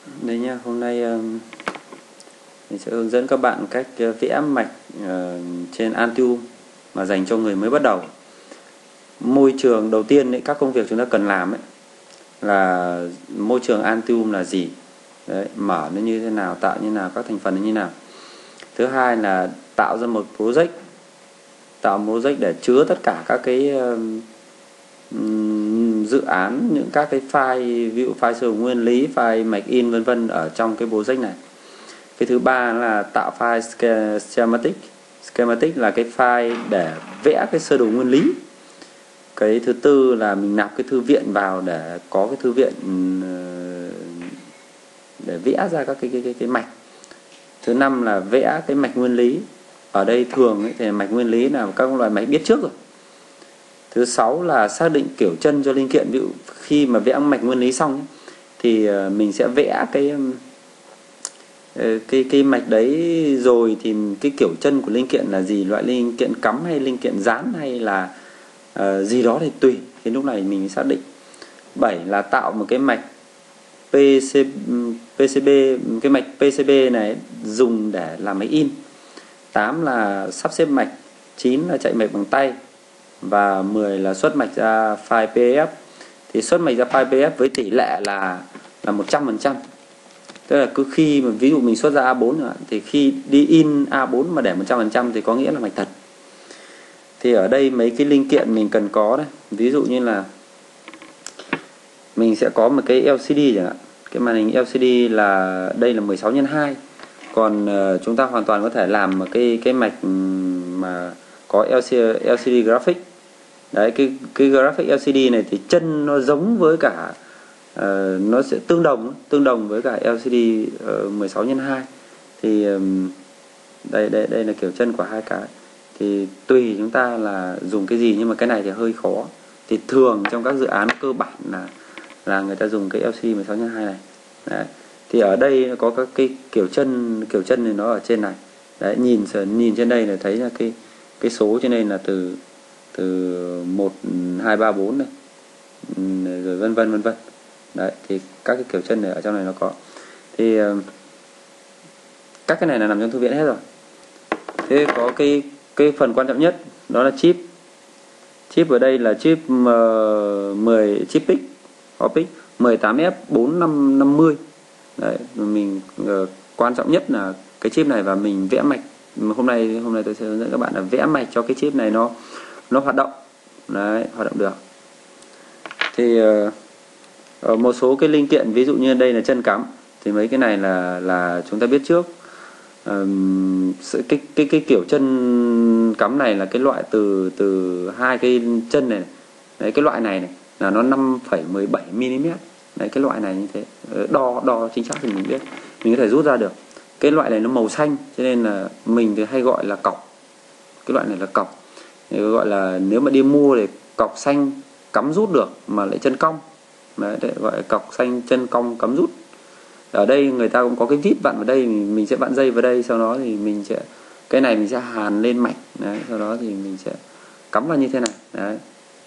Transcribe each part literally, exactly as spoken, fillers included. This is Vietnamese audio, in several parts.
Đây nhá, hôm nay um, mình sẽ hướng dẫn các bạn cách uh, vẽ mạch uh, trên Altium mà dành cho người mới bắt đầu. Môi trường đầu tiên ấy, các công việc chúng ta cần làm ấy, là môi trường Altium là gì, đấy, mở nó như thế nào, tạo như nào, các thành phần nó như nào. Thứ hai là tạo ra một project, tạo một project để chứa tất cả các cái um, dự án, những các cái file, ví dụ file sử dụng nguyên lý, file mạch in vân vân ở trong cái project này. Cái thứ ba là tạo file schematic. Schematic là cái file để vẽ cái sơ đồ nguyên lý. Cái thứ tư là mình nạp cái thư viện vào để có cái thư viện để vẽ ra các cái cái cái, cái mạch. Thứ năm là vẽ cái mạch nguyên lý. Ở đây thường ấy, thì mạch nguyên lý là các loại mạch biết trước rồi. Thứ sáu là xác định kiểu chân cho linh kiện. Ví dụ khi mà vẽ mạch nguyên lý xong ấy, thì mình sẽ vẽ cái cái cái mạch đấy rồi thì cái kiểu chân của linh kiện là gì, loại linh kiện cắm hay linh kiện dán hay là uh, gì đó thì tùy, thì lúc này mình xác định. Bảy là tạo một cái mạch pê xê, pê xê bê, cái mạch pê xê bê này dùng để làm máy in. Tám là sắp xếp mạch. Chín là chạy mạch bằng tay. Và mười là xuất mạch ra file pê đê ép. Thì xuất mạch ra file pê đê ép với tỷ lệ là là một trăm phần trăm. Tức là cứ khi mà ví dụ mình xuất ra A bốn thì khi đi in A bốn mà để một trăm phần trăm thì có nghĩa là mạch thật. Thì ở đây mấy cái linh kiện mình cần có đây, ví dụ như là mình sẽ có một cái lờ xê đê chẳng hạn. Cái màn hình lờ xê đê là đây là mười sáu nhân hai. Còn uh, chúng ta hoàn toàn có thể làm một cái cái mạch mà có lờ xê đê graphic. Đấy, cái cái graphic lờ xê đê này thì chân nó giống với cả uh, nó sẽ tương đồng tương đồng với cả lờ xê đê uh, mười sáu nhân hai. Thì um, đây đây đây là kiểu chân của hai cái. Thì tùy chúng ta là dùng cái gì, nhưng mà cái này thì hơi khó. Thì thường trong các dự án cơ bản là là người ta dùng cái lờ xê đê mười sáu nhân hai này. Đấy. Thì ở đây có các cái kiểu chân kiểu chân này nó ở trên này. Đấy, nhìn nhìn trên đây là thấy là cái cái số trên đây là từ từ một hai ba bốn này. Rồi vân vân vân vân. Đấy, thì các cái kiểu chân này ở trong này nó có. Thì các cái này là nằm trong thư viện hết rồi. Thế có cái cái phần quan trọng nhất đó là chip. Chip ở đây là chip mười chip pic, Optic mười tám F bốn năm năm mươi. Đấy, mình uh, quan trọng nhất là cái chip này, và mình vẽ mạch. Hôm nay hôm nay tôi sẽ hướng dẫn các bạn là vẽ mạch cho cái chip này nó nó hoạt động. Đấy, hoạt động được. Thì uh, ở một số cái linh kiện, ví dụ như đây là chân cắm, thì mấy cái này là là chúng ta biết trước. Um, cái cái cái kiểu chân cắm này là cái loại từ từ hai cái chân này, này. Đấy, cái loại này này là nó năm phẩy mười bảy mi li mét. Đấy, cái loại này như thế, đo đo chính xác thì mình biết, mình có thể rút ra được. Cái loại này nó màu xanh cho nên là mình thì hay gọi là cọc. Cái loại này là cọc, thì gọi là nếu mà đi mua thì cọc xanh cắm rút được mà lại chân cong. Đấy, để gọi là cọc xanh chân cong cắm rút. Ở đây người ta cũng có cái vít vặn vào đây, mình sẽ vặn dây vào đây, sau đó thì mình sẽ cái này mình sẽ hàn lên mạch. Đấy, sau đó thì mình sẽ cắm vào như thế này. Đấy,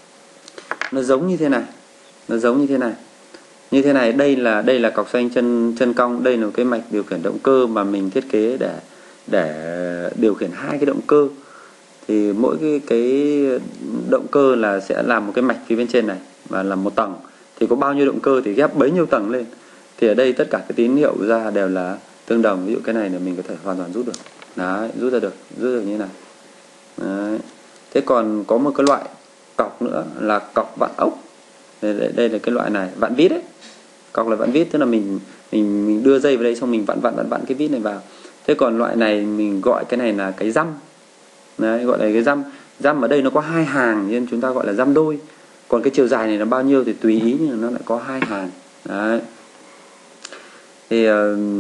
nó giống như thế này, nó giống như thế này, như thế này. Đây là đây là cọc xanh chân chân cong. Đây là cái mạch điều khiển động cơ mà mình thiết kế để để điều khiển hai cái động cơ. Thì mỗi cái cái động cơ là sẽ làm một cái mạch phía bên trên này và là một tầng. Thì có bao nhiêu động cơ thì ghép bấy nhiêu tầng lên. Thì ở đây tất cả cái tín hiệu ra đều là tương đồng. Ví dụ cái này là mình có thể hoàn toàn rút được. Đấy, rút ra được, rút được như thế này. Đấy. Thế còn có một cái loại cọc nữa là cọc vặn ốc. Đây, đây là cái loại này, vặn vít đấy. Cọc là vặn vít, tức là mình mình mình đưa dây vào đây xong mình vặn vặn vặn vặn cái vít này vào. Thế còn loại này mình gọi cái này là cái dăm. Đấy, gọi là cái dăm. Dăm ở đây nó có hai hàng nên chúng ta gọi là dăm đôi. Còn cái chiều dài này là bao nhiêu thì tùy ý, nhưng nó lại có hai hàng. Đấy. Thì uh,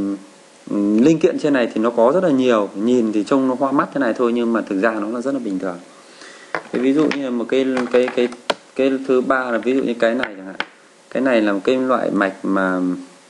linh kiện trên này thì nó có rất là nhiều, nhìn thì trông nó hoa mắt thế này thôi nhưng mà thực ra nó là rất là bình thường. Thì ví dụ như là một cái cái cái cái thứ ba là ví dụ như cái này chẳng hạn. Cái này là một cái loại mạch mà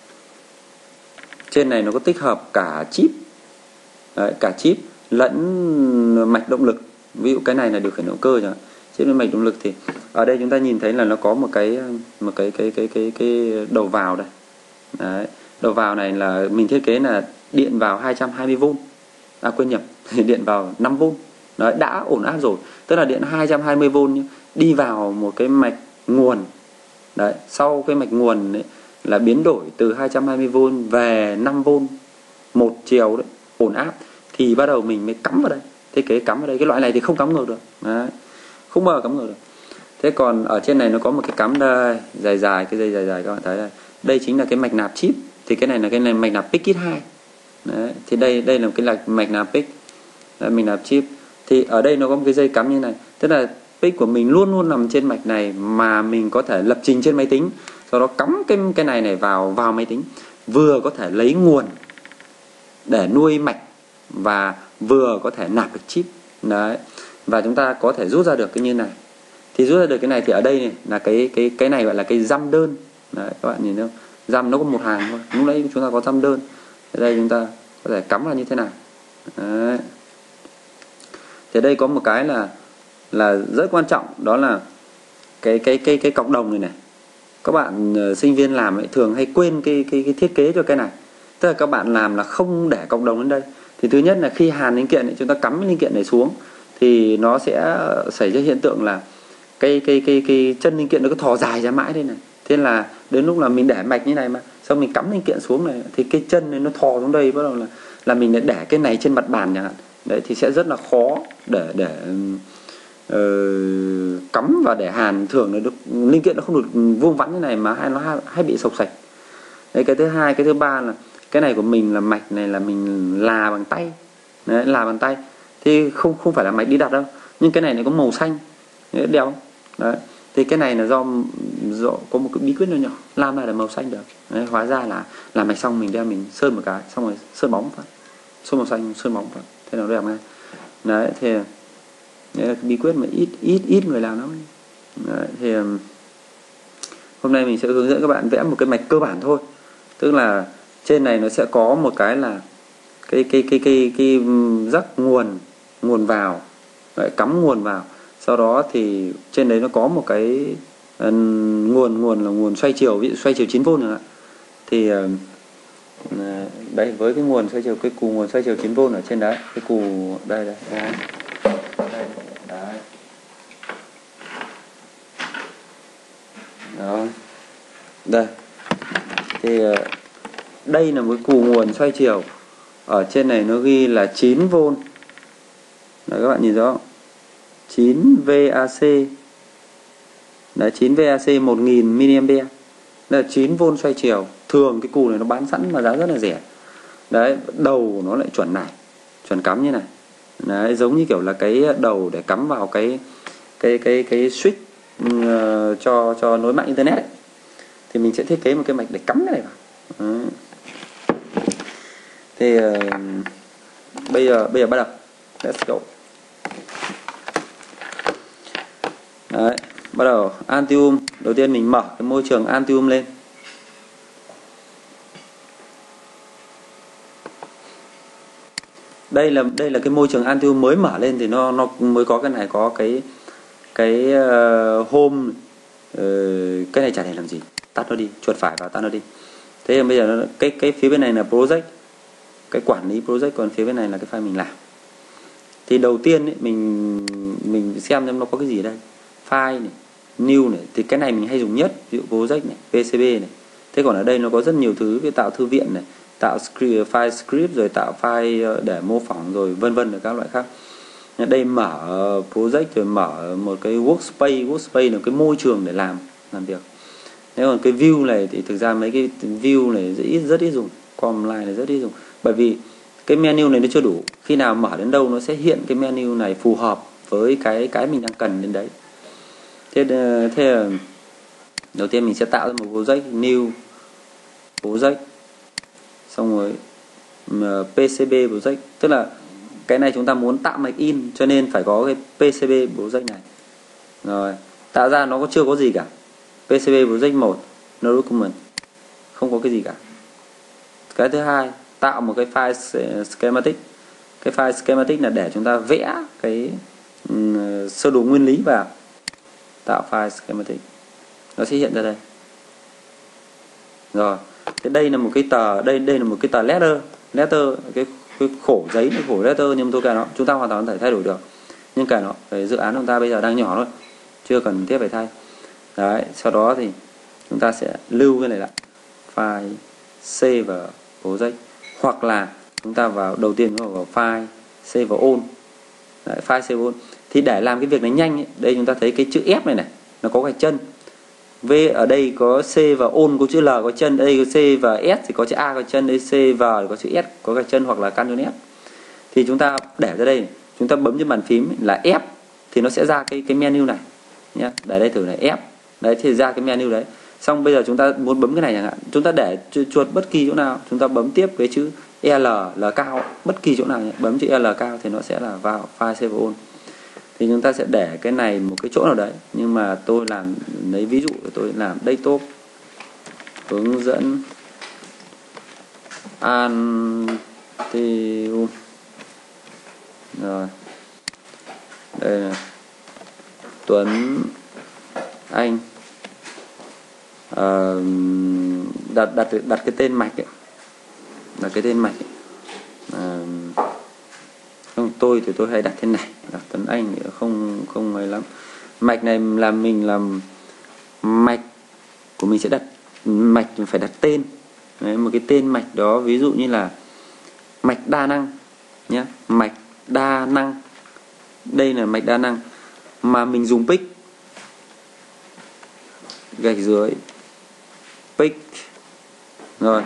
trên này nó có tích hợp cả chip. Đấy, cả chip lẫn mạch động lực. Ví dụ cái này là điều khiển động cơ chẳng hạn. Chip lẫn mạch động lực thì ở đây chúng ta nhìn thấy là nó có một cái một cái cái cái cái cái đầu vào đây. Đấy. đầu vào này là mình thiết kế là điện vào hai trăm hai mươi vôn, à quên nhầm, điện vào năm vôn. Đấy, đã ổn áp rồi, tức là điện hai trăm hai mươi vôn nhé, đi vào một cái mạch nguồn. Đấy, sau cái mạch nguồn ấy, là biến đổi từ hai trăm hai mươi vôn về năm vôn một chiều đấy, ổn áp, thì bắt đầu mình mới cắm vào đây, thiết kế cắm vào đây. Cái loại này thì không cắm ngược được. Đấy, không bao giờ cắm ngược được. Thế còn ở trên này nó có một cái cắm đây, dài dài, cái dây dài dài các bạn thấy đây. Đây chính là cái mạch nạp chip. Thì cái này là cái này mạch nạp pic kit hai. Đấy, thì đây đây là cái lạch mạch nạp pic. Đây, mạch nạp chip. Thì ở đây nó có một cái dây cắm như này. Tức là pic của mình luôn luôn nằm trên mạch này mà mình có thể lập trình trên máy tính. Sau đó cắm cái cái này này vào vào máy tính. Vừa có thể lấy nguồn để nuôi mạch và vừa có thể nạp được chip. Đấy. Và chúng ta có thể rút ra được cái như này. Thì rút ra được cái này thì ở đây này là cái cái cái này gọi là cái dăm đơn. Đấy, các bạn nhìn thấy không? Dăm nó có một hàng thôi. Lúc nãy chúng ta có dăm đơn. Ở đây chúng ta có thể cắm vào như thế này. Đấy. Thì đây có một cái là là rất quan trọng, đó là cái cái cái cái cọc đồng này này. Các bạn uh, sinh viên làm ấy, thường hay quên cái cái cái thiết kế cho cái này. Tức là các bạn làm là không để cọc đồng lên đây. Thì thứ nhất là khi hàn linh kiện ấy, chúng ta cắm cái linh kiện này xuống thì nó sẽ xảy ra hiện tượng là cái cái cái cái chân linh kiện nó cứ thò dài ra mãi đây này. Thế là đến lúc là mình để mạch như này mà xong mình cắm linh kiện xuống này thì cái chân này nó thò xuống đây, bắt đầu là là mình lại để cái này trên mặt bàn chẳng hạn. Đấy thì sẽ rất là khó để để uh, cắm và để hàn. Thường là được linh kiện nó không được vuông vắn như này mà hay nó hay, hay bị sộc sạch. Đấy, cái thứ hai, cái thứ ba là cái này của mình là mạch này là mình là bằng tay. Đấy, là bằng tay thì không không phải là mạch đi đặt đâu, nhưng cái này nó có màu xanh. Đấy, đeo. Đấy. Thì cái này là do, do có một cái bí quyết nhỏ nhỏ làm này là màu xanh được. Đấy, hóa ra là làm mạch xong mình đem mình sơn một cái, xong rồi sơn bóng vào, sơn màu xanh sơn bóng vào, thế nào đẹp ngay. Đấy thì đấy là cái bí quyết mà ít ít ít người làm lắm. Đấy, thì hôm nay mình sẽ hướng dẫn các bạn vẽ một cái mạch cơ bản thôi. Tức là trên này nó sẽ có một cái là cái cái cái cái cái rắc nguồn nguồn vào. Đấy, cắm nguồn vào. Sau đó thì trên đấy nó có một cái uh, nguồn nguồn là nguồn xoay chiều, ví dụ xoay chiều chín vôn nữa. Thì uh, đây với cái nguồn xoay chiều, cái cù nguồn xoay chiều chín vôn ở trên đấy, cái cù đây đây. Đấy. Đây, đấy. Đó. Đây. Thì uh, đây là một cái cù nguồn xoay chiều. Ở trên này nó ghi là chín vôn. Đấy, các bạn nhìn rõ không? chín vê a xê. Đấy, chín vê a xê một nghìn mi-li-am-pe. Đây là chín vôn xoay chiều. Thường cái cù này nó bán sẵn mà giá rất là rẻ. Đấy, đầu nó lại chuẩn này, chuẩn cắm như này. Đấy, giống như kiểu là cái đầu để cắm vào cái cái cái cái switch uh, cho cho nối mạng internet ấy. Thì mình sẽ thiết kế một cái mạch để cắm cái này vào. Đấy. Thì uh, bây giờ bây giờ bắt đầu. Let's go. Đấy, bắt đầu Altium. Đầu tiên mình mở cái môi trường Altium lên. Đây là đây là cái môi trường Altium mới mở lên thì nó nó mới có cái này, có cái cái uh, home. Uh, cái này chả thể làm gì, tắt nó đi, chuột phải vào tắt nó đi. Thế bây giờ nó, cái cái phía bên này là project, cái quản lý project, còn phía bên này là cái file mình làm. Thì đầu tiên ấy, mình mình xem xem nó có cái gì ở đây. File này, new này, thì cái này mình hay dùng nhất, ví dụ project này, pê xê bê này. Thế còn ở đây nó có rất nhiều thứ, cái tạo thư viện này, tạo script, file script, rồi tạo file để mô phỏng, rồi vân vân và các loại khác. Đây mở project, rồi mở một cái workspace. Workspace là cái môi trường để làm làm việc. Thế còn cái view này thì thực ra mấy cái view này rất ít, rất ít dùng. Command line này rất ít dùng, bởi vì cái menu này nó chưa đủ. Khi nào mở đến đâu nó sẽ hiện cái menu này phù hợp với cái cái mình đang cần đến đấy. Thế thế đầu tiên mình sẽ tạo ra một project, new project, xong rồi pê xê bê project. Tức là cái này chúng ta muốn tạo mạch in cho nên phải có cái pê xê bê project này. Rồi, tạo ra nó có chưa có gì cả. pê xê bê project một, no document, không có cái gì cả. Cái thứ hai, tạo một cái file schematic. Cái file schematic là để chúng ta vẽ cái um, sơ đồ nguyên lý vào. Tạo file schematic, nó sẽ hiện ra đây. Rồi, thì đây là một cái tờ, đây đây là một cái tờ letter letter cái, cái khổ giấy, cái khổ letter, nhưng tôi kể nó chúng ta hoàn toàn có thể thay đổi được, nhưng kể nó cái dự án của chúng ta bây giờ đang nhỏ thôi, chưa cần thiết phải thay. Đấy, sau đó thì chúng ta sẽ lưu cái này lại, file save vào project, hoặc là chúng ta vào đầu tiên chúng ta vào file save vào all. Đấy, file save all thì để làm cái việc này nhanh ấy, đây chúng ta thấy cái chữ F này này nó có gạch chân, V ở đây có C và on có chữ L có chân, đây có C và S thì có chữ A có chân, đây C và có chữ S có gạch chân hoặc là Ctrl F. Thì chúng ta để ra đây, chúng ta bấm trên bàn phím là F thì nó sẽ ra cái cái menu này nhé. Để đây thử này, F đấy thì ra cái menu đấy. Xong bây giờ chúng ta muốn bấm cái này chẳng hạn, chúng ta để chuột bất kỳ chỗ nào, chúng ta bấm tiếp cái chữ L, L cao bất kỳ chỗ nào nhé. Bấm chữ L cao thì nó sẽ là vào file save on. Thì chúng ta sẽ để cái này một cái chỗ nào đấy, nhưng mà tôi làm lấy ví dụ tôi làm desktop hướng dẫn Antium rồi, đây là Tuấn Anh, à, đặt đặt đặt cái tên mạch ấy, đặt cái tên mạch ấy. À, không, tôi thì tôi hay đặt thế này, đặt Tuấn Anh thì không không ấy lắm. Mạch này là mình làm mạch của mình sẽ đặt mạch phải đặt tên. Đấy, một cái tên mạch đó, ví dụ như là mạch đa năng nhé, mạch đa năng, đây là mạch đa năng mà mình dùng pick gạch dưới pick rồi,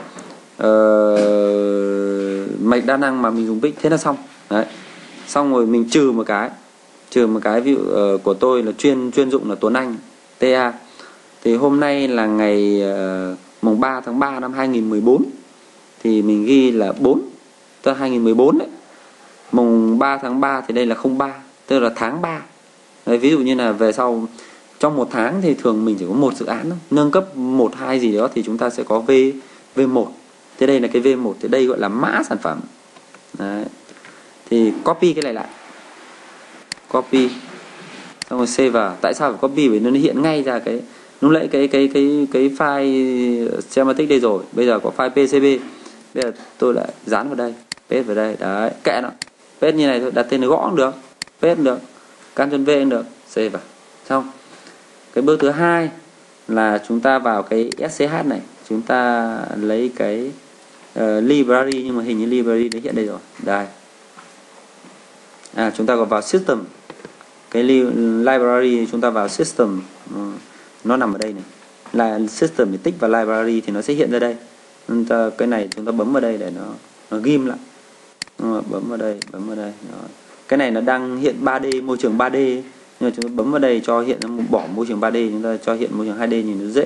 uh, mạch đa năng mà mình dùng pick, thế là xong. Đấy, xong rồi mình trừ một cái, trừ một cái ví dụ uh, của tôi là chuyên chuyên dụng là Tuấn Anh tê a. Thì hôm nay là ngày uh, mùng ba tháng ba năm hai nghìn mười bốn, thì mình ghi là bốn, tức là hai nghìn mười bốn đấy. Mùng ba tháng ba thì đây là không ba, tức là tháng ba. Đấy, ví dụ như là về sau trong một tháng thì thường mình chỉ có một dự án thôi. Nâng cấp một hai gì đó thì chúng ta sẽ có V V một. Thế đây là cái V một, thì đây gọi là mã sản phẩm. Đấy. Thì copy cái này lại, copy xong rồi save vào. Tại sao phải copy? Bởi nó hiện ngay ra cái lúc nãy cái cái cái cái file schematic đây rồi, bây giờ có file pê xê bê, bây giờ tôi lại dán vào đây, paste vào đây. Đấy, kệ nó, paste như này thôi, đặt tên gõ cũng được, paste cũng được, Ctrl V cũng được, save vào. Xong. Cái bước thứ hai là chúng ta vào cái ét xê hát này, chúng ta lấy cái uh, library, nhưng mà hình như library đã hiện đây rồi. Đây. À, chúng ta có vào system, cái li library chúng ta vào system, nó nằm ở đây này, là system thì tích vào library thì nó sẽ hiện ra đây. Chúng ta, cái này chúng ta bấm vào đây để nó nó ghim lại, bấm vào đây, bấm vào đây. Rồi. Cái này nó đang hiện ba D, môi trường ba D, nhưng mà chúng ta bấm vào đây cho hiện, bỏ môi trường ba D, chúng ta cho hiện môi trường hai D nhìn nó dễ.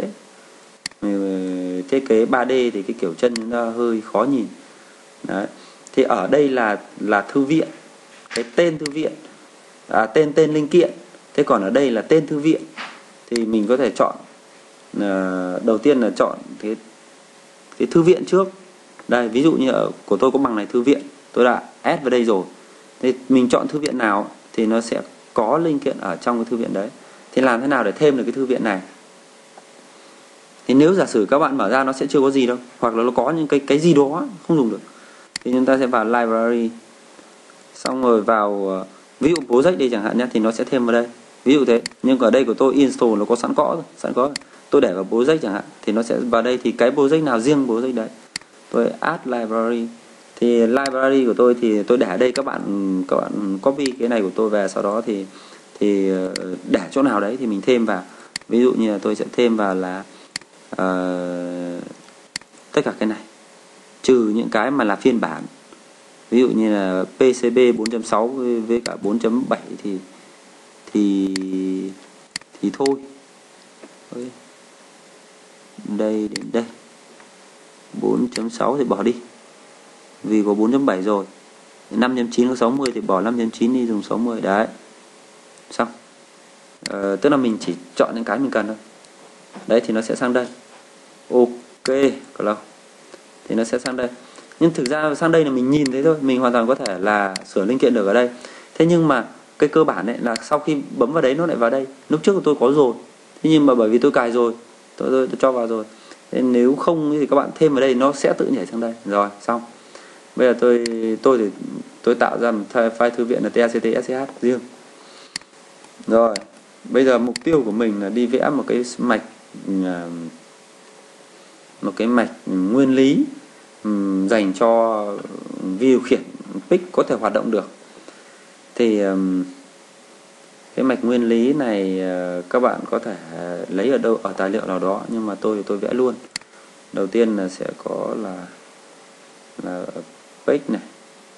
Thiết kế ba D thì cái kiểu chân chúng ta hơi khó nhìn. Đấy. Thì ở đây là là thư viện, cái tên thư viện, à, tên tên linh kiện. Thế còn ở đây là tên thư viện thì mình có thể chọn, à, đầu tiên là chọn cái cái thư viện trước. Đây, ví dụ như ở của tôi có bằng này thư viện, tôi đã add vào đây rồi. Thì mình chọn thư viện nào thì nó sẽ có linh kiện ở trong cái thư viện đấy. Thì làm thế nào để thêm được cái thư viện này? Thì nếu giả sử các bạn mở ra nó sẽ chưa có gì đâu, hoặc là nó có những cái cái gì đó không dùng được, thì chúng ta sẽ vào library, xong rồi vào ví dụ project đây chẳng hạn nhé, thì nó sẽ thêm vào đây, ví dụ thế. Nhưng ở đây của tôi install nó có sẵn có rồi, sẵn có. Tôi để vào project chẳng hạn thì nó sẽ vào đây, thì cái project nào riêng project đấy. Tôi add library, thì library của tôi thì tôi để ở đây, các bạn các bạn copy cái này của tôi về, sau đó thì thì để chỗ nào đấy thì mình thêm vào. Ví dụ như là tôi sẽ thêm vào là uh, tất cả cái này, trừ những cái mà là phiên bản, ví dụ như là pê xê bê bốn chấm sáu với cả bốn chấm bảy thì thì thì thôi. Đây đến đây bốn chấm sáu thì bỏ đi, vì có bốn chấm bảy rồi. Năm chấm chín có sáu mươi thì bỏ năm chấm chín đi, dùng sáu mươi. Đấy, xong. Ờ, tức là mình chỉ chọn những cái mình cần thôi. Đấy thì nó sẽ sang đây. Ok, có lâu thì nó sẽ sang đây. Nhưng thực ra sang đây là mình nhìn thấy thôi, mình hoàn toàn có thể là sửa linh kiện được ở đây. Thế nhưng mà cái cơ bản ấy là sau khi bấm vào đấy nó lại vào đây. Lúc trước của tôi có rồi, thế nhưng mà bởi vì tôi cài rồi, tôi, tôi, tôi cho vào rồi, Thế nếu không thì các bạn thêm vào đây nó sẽ tự nhảy sang đây. Rồi xong. Bây giờ tôi tôi thì tôi tạo ra một file thư viện là tact sh riêng. Rồi bây giờ mục tiêu của mình là đi vẽ một cái mạch một cái mạch nguyên lý dành cho vi điều khiển pic có thể hoạt động được. Thì cái mạch nguyên lý này các bạn có thể lấy ở đâu, ở tài liệu nào đó, nhưng mà tôi tôi vẽ luôn. Đầu tiên là sẽ có là là pic này,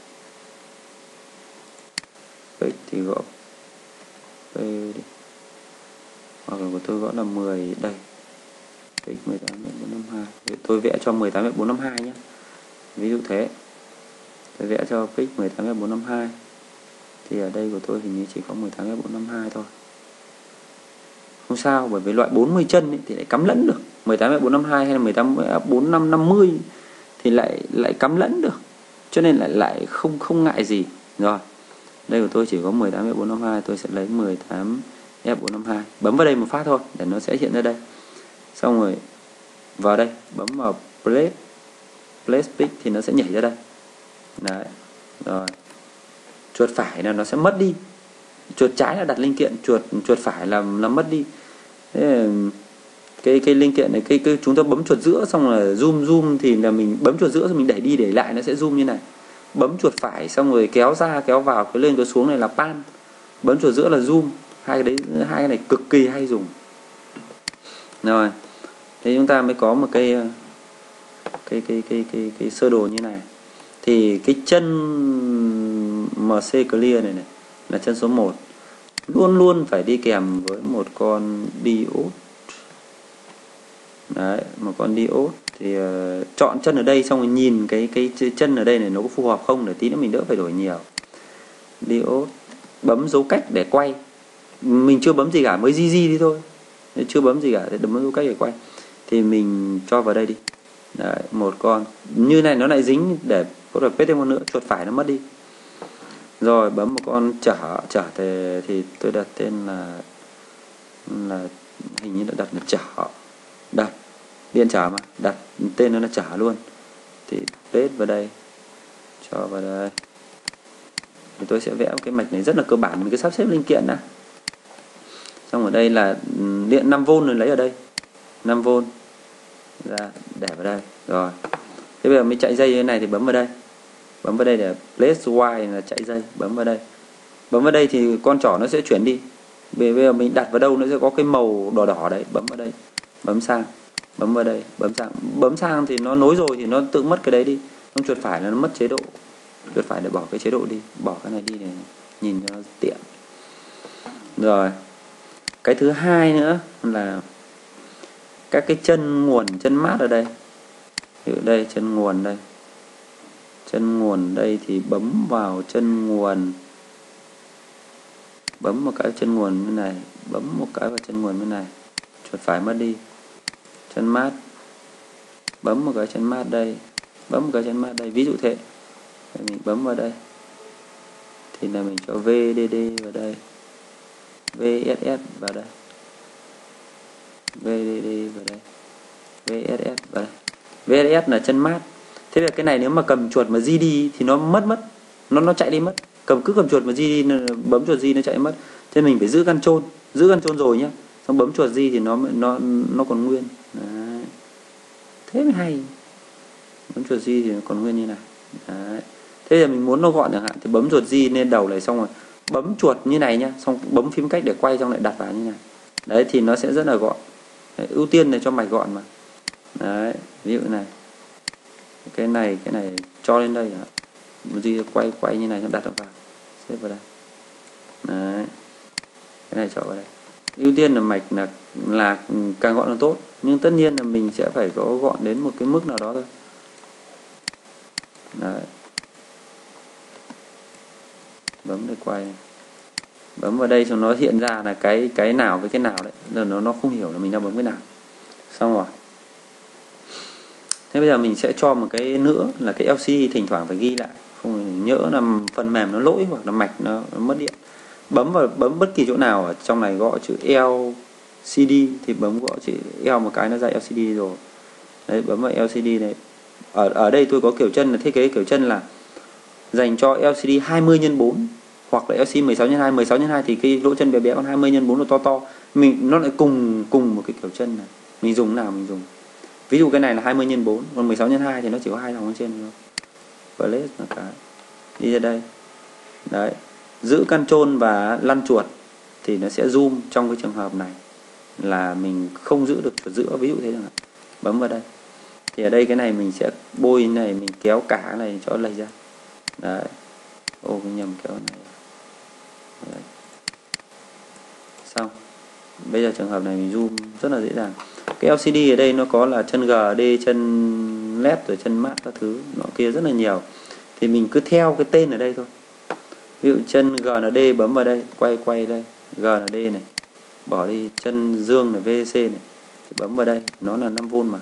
pic thì gõ p đi, hoặc là của tôi gõ là mười đây, pic mười tám mét bốn năm hai. Để tôi vẽ cho mười tám mét bốn năm hai nhé, ví dụ thế. Tôi vẽ cho pic mười tám mét bốn năm hai. Thì ở đây của tôi hình như chỉ có mười tám mét bốn năm hai thôi. Không sao, bởi vì loại bốn mươi chân ấy thì lại cắm lẫn được. mười tám mét bốn năm hai hay là mười tám mét bốn năm năm mươi thì lại lại cắm lẫn được. Cho nên lại lại không không ngại gì. Rồi. Đây của tôi chỉ có mười tám mét bốn năm hai, tôi sẽ lấy mười tám mét bốn năm hai. Bấm vào đây một phát thôi để nó sẽ hiện ra đây. Xong rồi vào đây, bấm vào place place pic thì nó sẽ nhảy ra đây. Đấy. Rồi. Chuột phải là nó sẽ mất đi, chuột trái là đặt linh kiện, chuột chuột phải là là mất đi. Thế cái cái linh kiện này, cái, cái chúng ta bấm chuột giữa xong là zoom zoom thì là mình bấm chuột giữa xong mình đẩy đi đẩy lại nó sẽ zoom như này. Bấm chuột phải xong rồi kéo ra kéo vào cái lên cái xuống này là pan. Bấm chuột giữa là zoom. Hai cái đấy, hai cái này cực kỳ hay dùng. Rồi. Thế chúng ta mới có một cái cái cái cái cái cái sơ đồ như này. Thì cái chân em xê clear này này là chân số một, luôn luôn phải đi kèm với một con diode. Đấy, một con diode thì uh, chọn chân ở đây xong rồi nhìn cái cái chân ở đây này nó có phù hợp không để tí nữa mình đỡ phải đổi nhiều. Diode, bấm dấu cách để quay. Mình chưa bấm gì cả, mới di di đi thôi. Chưa bấm gì cả, để bấm dấu cách để quay. Thì mình cho vào đây đi. Đấy, một con như này nó lại dính, để có thể pết thêm con nữa, chuột phải nó mất đi. Rồi bấm một con chở chở thì, thì tôi đặt tên là là hình như là đặt là chở, đặt điện chở mà, đặt tên nó là chở luôn. Thì paste vào đây, cho vào đây. Thì tôi sẽ vẽ một cái mạch này rất là cơ bản, mình cứ sắp xếp linh kiện đã. Xong ở đây là điện năm vôn rồi, lấy ở đây năm vôn ra để vào đây. Rồi thế bây giờ mình chạy dây như thế này thì bấm vào đây, bấm vào đây để place y là chạy dây, bấm vào đây. Bấm vào đây thì con trỏ nó sẽ chuyển đi. Bây giờ mình đặt vào đâu nó sẽ có cái màu đỏ đỏ đấy, bấm vào đây, bấm sang, bấm vào đây, bấm sang. Bấm sang thì nó nối rồi thì nó tự mất cái đấy đi. Không, chuột phải là nó mất chế độ. Chuột phải để bỏ cái chế độ đi, bỏ cái này đi để nhìn cho nó tiện. Rồi. Cái thứ hai nữa là các cái chân nguồn, chân mát ở đây. Ví dụ đây chân nguồn đây. Chân nguồn đây thì bấm vào chân nguồn, bấm một cái chân nguồn như này, bấm một cái vào chân nguồn như này, chuột phải mất đi. Chân mát, bấm một cái chân mát đây, bấm một cái chân mát đây, ví dụ thế. Để mình bấm vào đây thì là mình cho vê đê đê vào đây, vê ét ét vào đây, vê đê đê vào đây, vê ét ét vào đây. vê ét ét là chân mát. Thế là cái này nếu mà cầm chuột mà di đi thì nó mất mất, nó nó chạy đi mất. Cầm cứ cầm chuột mà di đi, bấm chuột di nó chạy mất. Thế mình phải giữ căn chôn, giữ căn chôn rồi nhá. Xong bấm chuột di thì nó nó nó còn nguyên. Đấy. Thế mới hay. Bấm chuột di thì nó còn nguyên như này. Đấy. Thế giờ mình muốn nó gọn chẳng hạn thì bấm chuột di lên đầu này, xong rồi bấm chuột như này nhá, xong bấm phím cách để quay, xong lại đặt vào như này. Đấy thì nó sẽ rất là gọn. Đấy, ưu tiên này cho mạch gọn mà. Đấy, ví dụ này. Cái này, cái này cho lên đây, gì quay quay như này, đặt nó vào, xếp vào đây. Đấy. Cái này cho vào đây. Ưu tiên là mạch là là càng gọn càng tốt, nhưng tất nhiên là mình sẽ phải có gọn đến một cái mức nào đó thôi. Đấy. Bấm để quay. Bấm vào đây cho nó hiện ra là cái cái nào với cái nào đấy. Giờ nó nó không hiểu là mình đang bấm cái nào. Xong rồi. Thế bây giờ mình sẽ cho một cái nữa là cái lờ xê đê thỉnh thoảng phải ghi lại, không nhỡ là phần mềm nó lỗi hoặc là mạch nó, nó mất điện. Bấm vào bấm bất kỳ chỗ nào ở trong này gõ chữ lờ xê đê thì bấm gõ chữ L một cái nó ra lờ xê đê rồi. Đấy, bấm vào lờ xê đê này. Ở ở đây tôi có kiểu chân là thiết kế kiểu chân là dành cho lờ xê đê hai mươi nhân bốn hoặc là lờ xê đê mười sáu nhân hai. mười sáu nhân hai thì cái lỗ chân bé bé, còn hai mươi nhân bốn là to to. Mình nó lại cùng cùng một cái kiểu chân này. Mình dùng nào mình dùng. Ví dụ cái này là hai mươi nhân bốn, còn mười sáu nhân hai thì nó chỉ có hai dòng ở trên thôi. Place là cái đi ra đây. Đấy. Giữ control và lăn chuột thì nó sẽ zoom. Trong cái trường hợp này là mình không giữ được chuột giữa, ví dụ thế chẳng hạn. Bấm vào đây. Thì ở đây cái này mình sẽ bôi này, mình kéo cả cái này cho lệch ra. Đấy. Ô cái nhầm kéo này. Đấy. Xong. Bây giờ trường hợp này mình zoom rất là dễ dàng. Cái lờ xê đê ở đây nó có là chân giê đê, chân led rồi chân mát các thứ nọ kia rất là nhiều. Thì mình cứ theo cái tên ở đây thôi. Ví dụ chân giê en đê bấm vào đây, quay quay đây, giê en đê này. Bỏ đi chân dương là vê xê này. Bấm vào đây, nó là năm vôn mà.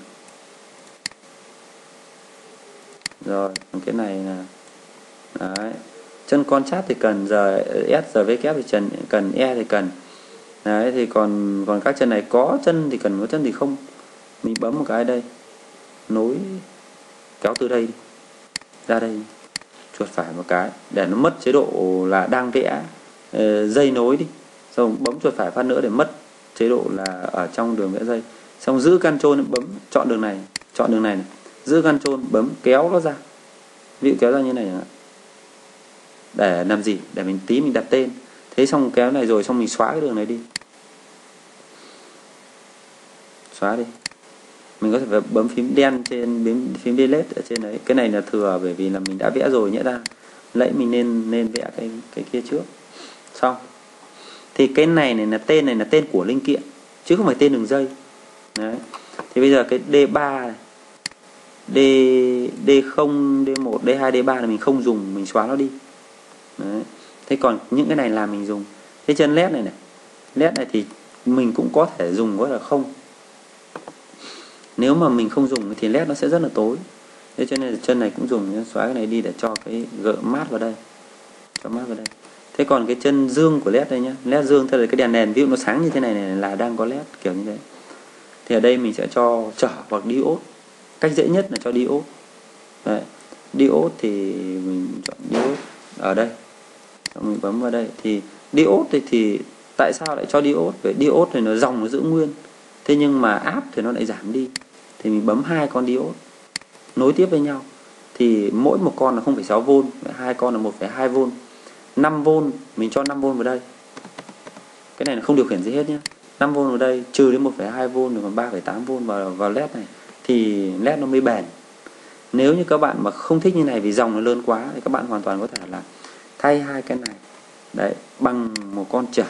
Rồi, còn cái này là đấy. Chân con chát thì cần, giờ S giờ V kép thì cần cần E thì cần. Đấy, thì còn còn các chân này có chân thì cần, có chân thì không. Mình bấm một cái đây, nối kéo từ đây đi, ra đây, chuột phải một cái để nó mất chế độ là đang vẽ uh, dây nối đi. Xong bấm chuột phải phát nữa để mất chế độ là ở trong đường vẽ dây. Xong giữ control bấm chọn đường này, chọn đường này này. Giữ control bấm kéo nó ra. Ví dụ kéo ra như này chẳng hạn. Để làm gì? Để mình tí mình đặt tên. Thế xong kéo này rồi xong mình xóa cái đường này đi. Xóa đi. Mình có thể phải bấm phím đen trên bấm phím delete ở trên đấy. Cái này là thừa bởi vì là mình đã vẽ rồi nhẽ ra. Lấy mình nên nên vẽ cái cái kia trước. Xong. Thì cái này này là tên này là tên của linh kiện chứ không phải tên đường dây. Đấy. Thì bây giờ cái D ba này, D D0, D một, D hai, D ba là mình không dùng, mình xóa nó đi. Đấy. Thế còn những cái này là mình dùng. Cái chân led này này, led này thì mình cũng có thể dùng, có là không. Nếu mà mình không dùng thì led nó sẽ rất là tối. Thế cho nên là chân này cũng dùng, xóa cái này đi để cho cái gỡ mát vào đây, cho mát vào đây. Thế còn cái chân dương của led đây nhá, led dương tức là cái đèn nền, ví dụ nó sáng như thế này này là đang có led kiểu như thế. Thì ở đây mình sẽ cho trở hoặc diode. Cách dễ nhất là cho diode. Đấy. Diode thì mình chọn diode ở đây. Xong mình bấm vào đây thì diode thì, thì tại sao lại cho diode? Vậy diode thì nó dòng nó giữ nguyên. Thế nhưng mà áp thì nó lại giảm đi. Thì mình bấm hai con diode nối tiếp với nhau. Thì mỗi một con là không phẩy sáu vôn, hai con là một phẩy hai vôn. năm vôn, mình cho năm vôn vào đây. Cái này là không điều khiển gì hết nhé. năm vôn vào đây, trừ đến một phẩy hai vôn rồi còn ba phẩy tám vôn vào vào led này thì led nó mới bền. Nếu như các bạn mà không thích như này vì dòng nó lớn quá thì các bạn hoàn toàn có thể là thay hai cái này đấy bằng một con trở,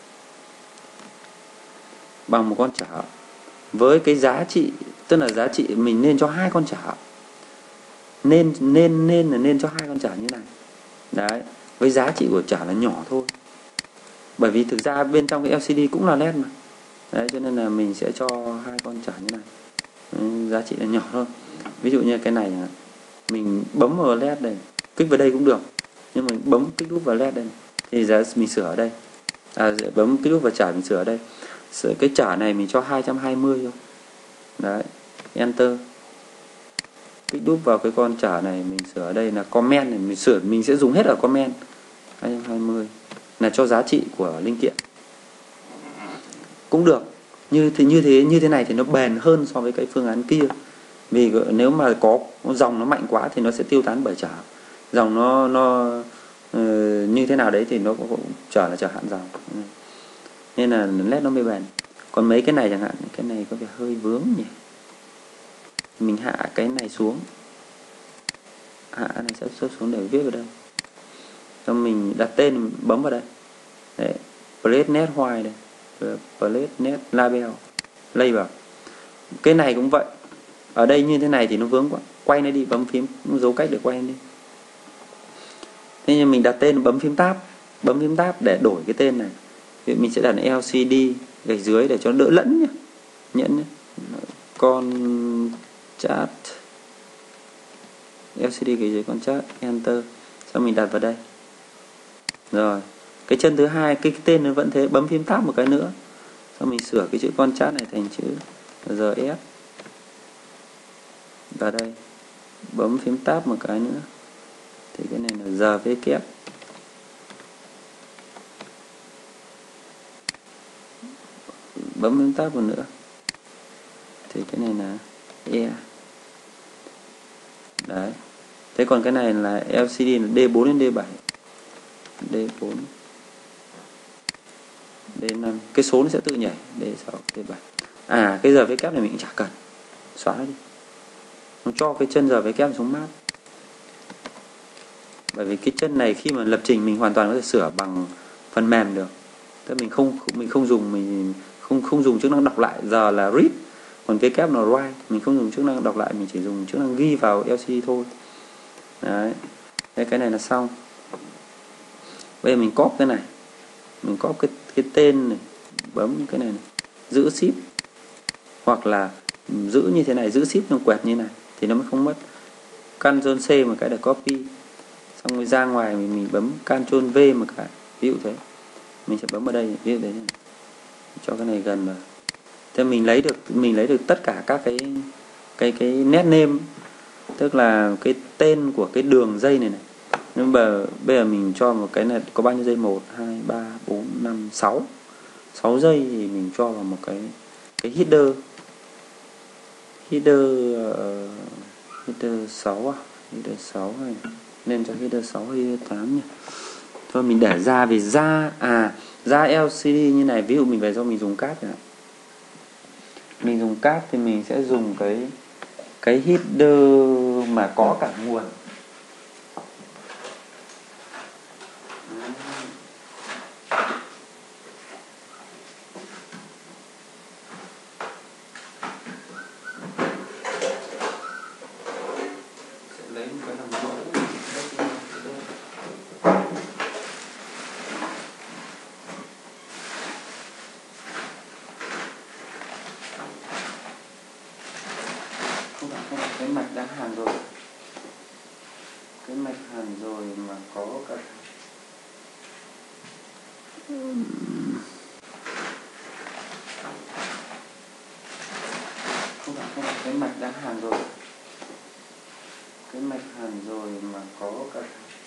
bằng một con trở với cái giá trị, tức là giá trị mình nên cho hai con trở, nên nên nên là nên cho hai con trở như này đấy, với giá trị của trở là nhỏ thôi, bởi vì thực ra bên trong cái lờ xê đê cũng là led mà đấy, cho nên là mình sẽ cho hai con trở như này đấy, giá trị là nhỏ thôi. Ví dụ như cái này mình bấm vào led đây, kích vào đây cũng được, nhưng mình bấm kích đúp vào led đây thì giá mình sửa ở đây, à, bấm kích đúp vào trở mình sửa ở đây, sửa cái trở này mình cho hai trăm hai mươi thôi đấy, enter, kích đúp vào cái con trở này mình sửa ở đây là comment này, mình sửa mình sẽ dùng hết ở comment hai trăm hai mươi là cho giá trị của linh kiện cũng được. Như thế như thế như thế này thì nó bền hơn so với cái phương án kia, vì nếu mà có dòng nó mạnh quá thì nó sẽ tiêu tán bởi trở, dòng nó nó uh, như thế nào đấy thì nó cũng trở là trở hạn dòng, nên là led nó mới bền. Còn mấy cái này chẳng hạn, cái này có vẻ hơi vướng nhỉ, mình hạ cái này xuống, hạ cái này sẽ xếp xuống để viết vào đây, xong mình đặt tên mình bấm vào đây đấy, place net white đây, place net label label. Cái này cũng vậy, ở đây như thế này thì nó vướng quá, quay nó đi, bấm phím dấu cách để quay đi. Thế nhưng mình đặt tên bấm phím tab, bấm phím tab để đổi cái tên này. Thì mình sẽ đặt lờ xê đê gạch dưới để cho nó đỡ lẫn nhá, nhẫn nhá. Con chat lờ xê đê gạch dưới con chat, enter, xong mình đặt vào đây. Rồi cái chân thứ hai, cái, cái tên nó vẫn thế, bấm phím tab một cái nữa, xong mình sửa cái chữ con chat này thành chữ giê ét. vào đây, bấm phím tab một cái nữa thì cái này là giờ vê kép, bấm phím tab một nữa thì cái này là E. Đấy. Thế còn cái này là lờ xê đê là D bốn đến D bảy. D bốn, D năm, cái số nó sẽ tự nhảy D sáu, D bảy. À, cái giờ vê kép này mình cũng chả cần, xóa nó đi. Nó cho cái chân giờ vê kép xuống mát. Bởi vì cái chân này khi mà lập trình mình hoàn toàn có thể sửa bằng phần mềm được. Tức mình không mình không dùng mình không không dùng chức năng đọc lại, giờ là read, còn vê kép là write, mình không dùng chức năng đọc lại, mình chỉ dùng chức năng ghi vào lờ xê đê thôi. Đấy. Thế cái này là xong. Bây giờ mình copy cái này, mình copy cái cái tên này, bấm cái này, này giữ ship, hoặc là giữ như thế này, giữ ship nó quẹt như này thì nó mới không mất. Ctrl C một cái để copy, xong rồi ra ngoài mình, mình bấm Ctrl V một cái, ví dụ thế. Mình sẽ bấm ở đây, ví dụ thế này. Cho cái này gần vào. Thế mình lấy được mình lấy được tất cả các cái cái cái nét name, tức là cái tên của cái đường dây này này. Nhưng mà bây giờ mình cho một cái này có bao nhiêu dây? một, hai, ba, bốn, năm, sáu. sáu dây thì mình cho vào một cái cái header. Header uh, header sáu à? Header sáu này. Nên cho header sáu hay header tám nhỉ? Thôi mình để ra vì ra à ra lờ xê đê như này, ví dụ mình về do mình dùng cáp này. Mình dùng cáp thì mình sẽ dùng cái cái header mà có cả nguồn. Cái mạch đã hàn rồi, cái mạch hàn rồi mà có cả không phải không phải cái mạch đã hàn rồi, cái mạch hàn rồi mà có cả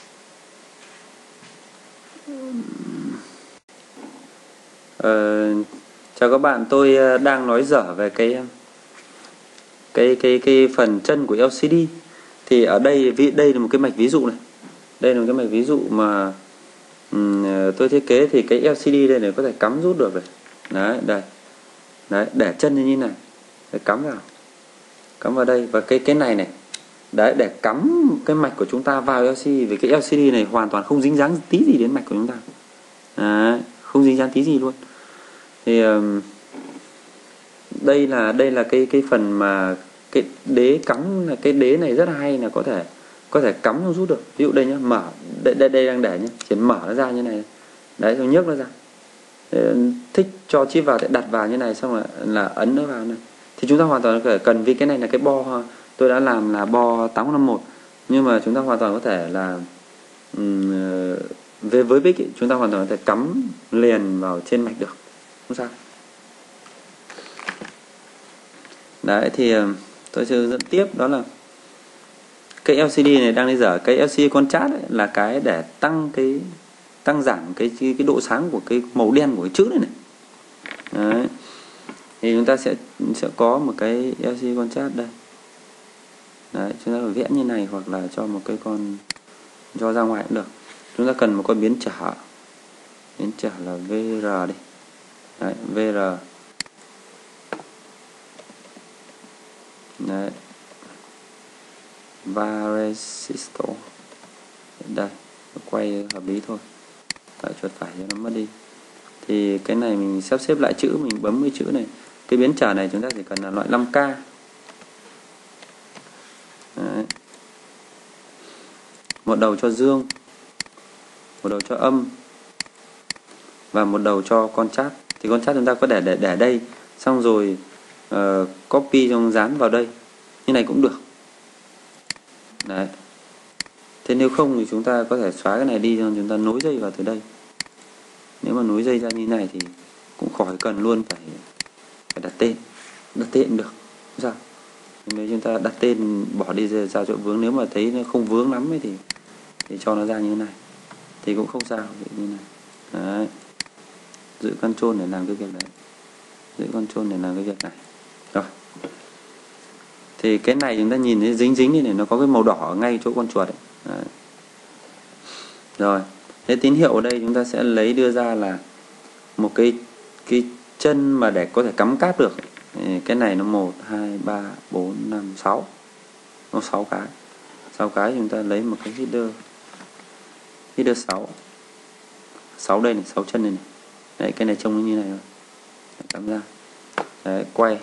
ờ, chào các bạn, tôi đang nói dở về cái cái cái cái phần chân của lờ xê đê. Thì ở đây đây là một cái mạch ví dụ này, đây là một cái mạch ví dụ mà um, tôi thiết kế thì cái lờ xê đê đây này có thể cắm rút được này. Đấy, đây, đấy, để chân như thế này, để cắm vào, cắm vào đây, và cái cái này này, đấy, để cắm cái mạch của chúng ta vào lờ xê đê. Vì cái lờ xê đê này hoàn toàn không dính dáng tí gì đến mạch của chúng ta, đấy, không dính dáng tí gì luôn. Thì um, đây là đây là cái cái phần mà cái đế cắm, là cái đế này rất là hay, là có thể có thể cắm nó rút được. Ví dụ đây nhá, mở đây đây, đây đang để nhá, chỉ mở nó ra như này, đấy, xong nhấc nó ra. Để thích cho chip vào thì đặt vào như này, xong là là ấn nó vào này. Thì chúng ta hoàn toàn có thể cần, vì cái này là cái bo tôi đã làm là bo tám không năm một, nhưng mà chúng ta hoàn toàn có thể là um, về với bích ý, chúng ta hoàn toàn có thể cắm liền vào trên mạch được, không sao. Đấy, thì tôi sẽ hướng dẫn tiếp, đó là cái lờ xê đê này đang đi dở. Cái lờ xê đê contrast ấy là cái để tăng cái tăng giảm cái cái độ sáng của cái màu đen của cái chữ này này. Đấy. Thì chúng ta sẽ sẽ có một cái lờ xê đê contrast đây. Đấy, chúng ta phải vẽ như này, hoặc là cho một cái con cho ra ngoài cũng được. Chúng ta cần một con biến trở. Biến trở là vê rờ đi. Đấy, vê rờ. Đấy, Varesistor đây, quay hợp lý thôi, lại chuột phải cho nó mất đi. Thì cái này mình sắp xếp lại chữ, mình bấm cái chữ này, cái biến trở này chúng ta chỉ cần là loại năm K. Đấy. Một đầu cho dương, một đầu cho âm, và một đầu cho contrast. Thì contrast chúng ta có để để để đây, xong rồi uh, copy xong dán vào đây như này cũng được. Đấy. Thế nếu không thì chúng ta có thể xóa cái này đi, xong chúng ta nối dây vào từ đây. Nếu mà nối dây ra như này thì cũng khỏi cần luôn phải phải đặt tên, đặt tên cũng được, không sao. Nếu chúng ta đặt tên bỏ đi ra chỗ vướng, nếu mà thấy nó không vướng lắm ấy thì thì cho nó ra như thế này thì cũng không sao, như này. Đấy. Giữ control để làm cái việc đấy, giữ control để làm cái việc này. Rồi thì cái này chúng ta nhìn thấy dính dính như này, nó có cái màu đỏ ngay chỗ con chuột ấy. Đấy. Rồi thế tín hiệu ở đây chúng ta sẽ lấy đưa ra là một cái cái chân mà để có thể cắm cáp được. Cái này nó một hai ba bốn năm sáu, nó sáu cái, sáu cái chúng ta lấy một cái header header sáu, sáu đây này, sáu chân này, này. Đấy, cái này trông nó như này rồi, cắm ra. Đấy, quay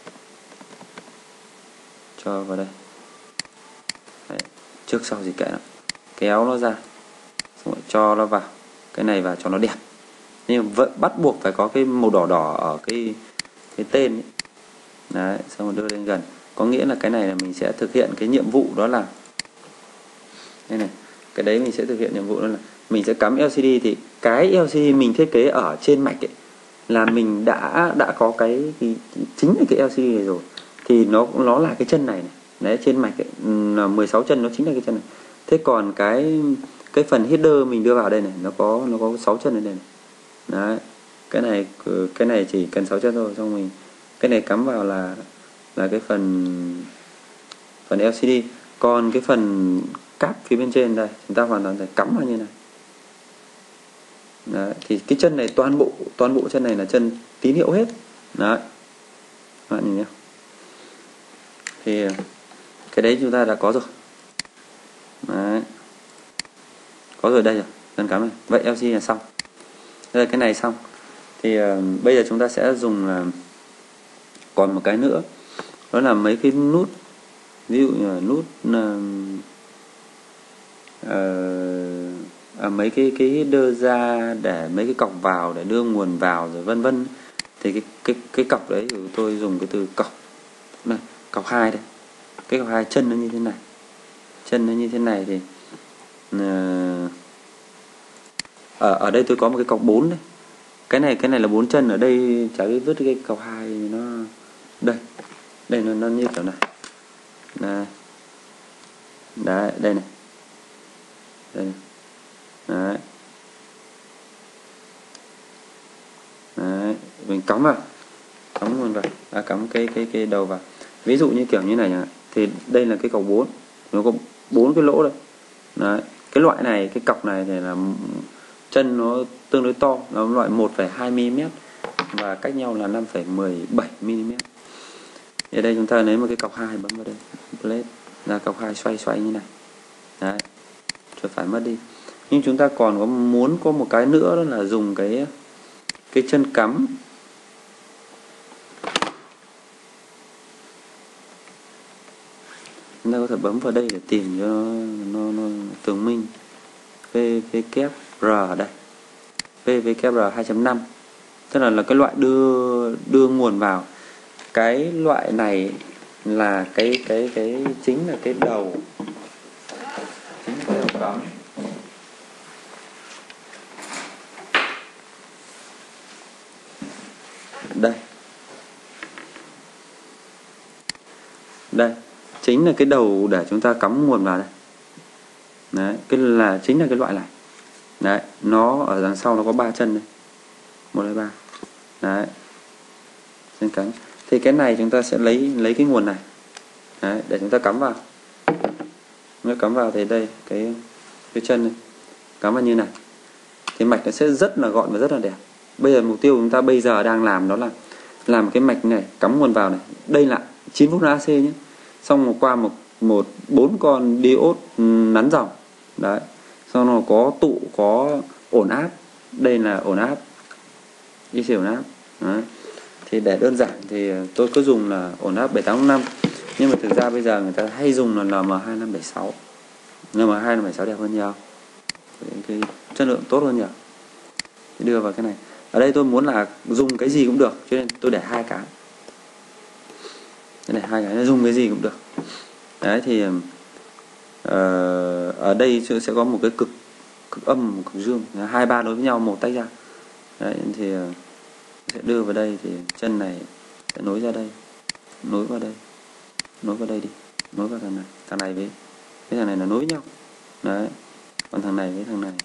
cho vào đây. Đấy, trước sau gì kệ nó, kéo nó ra, xong rồi cho nó vào cái này vào cho nó đẹp. Nhưng vẫn bắt buộc phải có cái màu đỏ đỏ ở cái cái tên ấy. Đấy, xong rồi đưa lên gần, có nghĩa là cái này là mình sẽ thực hiện cái nhiệm vụ đó là đây này, cái đấy mình sẽ thực hiện nhiệm vụ đó là mình sẽ cắm lờ xê đê. Thì cái lờ xê đê mình thiết kế ở trên mạch ấy là mình đã đã có cái, cái chính là cái lờ xê đê này rồi, thì nó nó là cái chân này, này. Đấy, trên mạch ấy, là mười sáu chân, nó chính là cái chân này. Thế còn cái cái phần header mình đưa vào đây này, nó có nó có sáu chân ở đây này. Đấy, cái này cái này chỉ cần sáu chân thôi, xong mình cái này cắm vào là là cái phần phần lờ xê đê. Còn cái phần cáp phía bên trên đây chúng ta hoàn toàn phải cắm vào như này. Đấy, thì cái chân này toàn bộ toàn bộ chân này là chân tín hiệu hết. Đấy, các bạn nhìn nhé, thì cái đấy chúng ta đã có rồi. Đấy, có rồi, đây rồi, chân cắm này. Vậy lờ xê đê là xong. Đây là cái này xong. Thì uh, bây giờ chúng ta sẽ dùng uh, còn một cái nữa, đó là mấy cái nút, ví dụ như là nút uh, uh, à, mấy cái cái đưa ra để mấy cái cọc vào để đưa nguồn vào rồi vân vân. Thì cái cái cái cọc đấy thì tôi dùng cái từ cọc này, cọc hai đây, cái cọc hai chân nó như thế này, chân nó như thế này thì uh, ở ở đây tôi có một cái cọc bốn đây. Cái này cái này là bốn chân, ở đây chả biết vứt cái cọc hai nó đây. Đây nó, nó như kiểu này. Đây. Đấy, đây này. Đây này. Đấy. Đấy, mình cắm vào. Cắm nguồn vào. À, cắm cái cái cái đầu vào. Ví dụ như kiểu như này nhá, thì đây là cái cọc bốn. Nó có bốn cái lỗ đây. Đấy, cái loại này, cái cọc này thì là chân nó tương đối to, nó loại một phẩy hai mi li mét và cách nhau là năm phẩy mười bảy mi li mét. Ở đây chúng ta lấy một cái cọc hai, bấm vào đây, plate ra cọc hai, xoay xoay như này. Đấy, chuột phải mất đi. Nhưng chúng ta còn có muốn có một cái nữa, đó là dùng cái cái chân cắm. Chúng ta có thể bấm vào đây để tìm cho nó, nó, nó tường minh. pê vê kép rờ đây, pê vê kép rờ hai chấm năm, tức là là cái loại đưa đưa nguồn vào. Cái loại này là cái cái cái chính là cái đầu, chính là cái đầu cắm. Đây, đây chính là cái đầu để chúng ta cắm nguồn vào đây. Đấy, cái là chính là cái loại này. Đấy, nó ở đằng sau nó có ba chân đây, một hai ba. Đấy, trên cánh. Thì cái này chúng ta sẽ lấy lấy cái nguồn này. Đấy, để chúng ta cắm vào. Nếu cắm vào thì đây cái cái chân này cắm vào như này, thì mạch nó sẽ rất là gọn và rất là đẹp. Bây giờ mục tiêu của chúng ta bây giờ đang làm đó là làm cái mạch này, cắm nguồn vào này. Đây là chín vôn a xê nhé. Xong rồi qua một một bốn con diode nắn dòng. Đấy. Xong rồi có tụ, có ổn áp. Đây là ổn áp, i xê ổn áp. Đấy. Thì để đơn giản thì tôi cứ dùng là ổn áp bảy tám năm. Nhưng mà thực ra bây giờ người ta hay dùng là L M hai năm bảy sáu. L M hai năm bảy sáu đẹp hơn nhiều, cái chất lượng tốt hơn nhiều. Thì đưa vào cái này. Ở đây tôi muốn là dùng cái gì cũng được, cho nên tôi để hai cái. Để hai cái, dùng cái gì cũng được. Đấy thì uh, ở đây sẽ có một cái cực cực âm, một cực dương, hai ba đối với nhau, một tách ra. Đấy thì uh, sẽ đưa vào đây, thì chân này sẽ nối ra đây, nối vào đây. nối vào đây đi, nối vào thằng này, thằng này với cái thằng này là nối với nhau đấy, còn thằng này với thằng này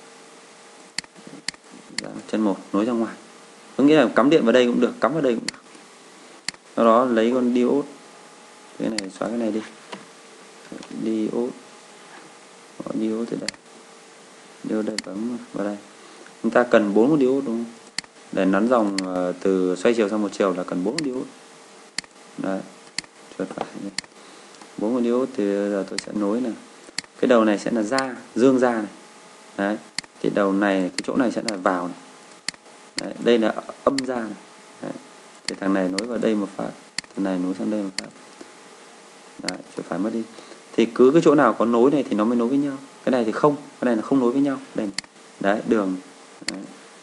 chân một nối ra ngoài, có nghĩa là cắm điện vào đây cũng được, cắm vào đây cũng được. Sau đó lấy con diode, cái này xóa cái này đi, diode, có diode từ đây, diode đây bấm vào đây. Chúng ta cần bốn con diode đúng không? Để nắn dòng từ xoay chiều sang một chiều là cần bốn con diode. Đấy, chuột phải bốn con diode thì giờ tôi sẽ nối này. Cái đầu này sẽ là ra, dương ra này. Đấy, thì đầu này, cái chỗ này sẽ là vào này. Đấy, đây là âm ra này. Đấy, thì thằng này nối vào đây một phát, thằng này nối sang đây một phát. Đấy, chuột phải mất đi. Thì cứ cái chỗ nào có nối này thì nó mới nối với nhau. Cái này thì không, cái này là không nối với nhau. Đây. Đấy, đường. Đấy.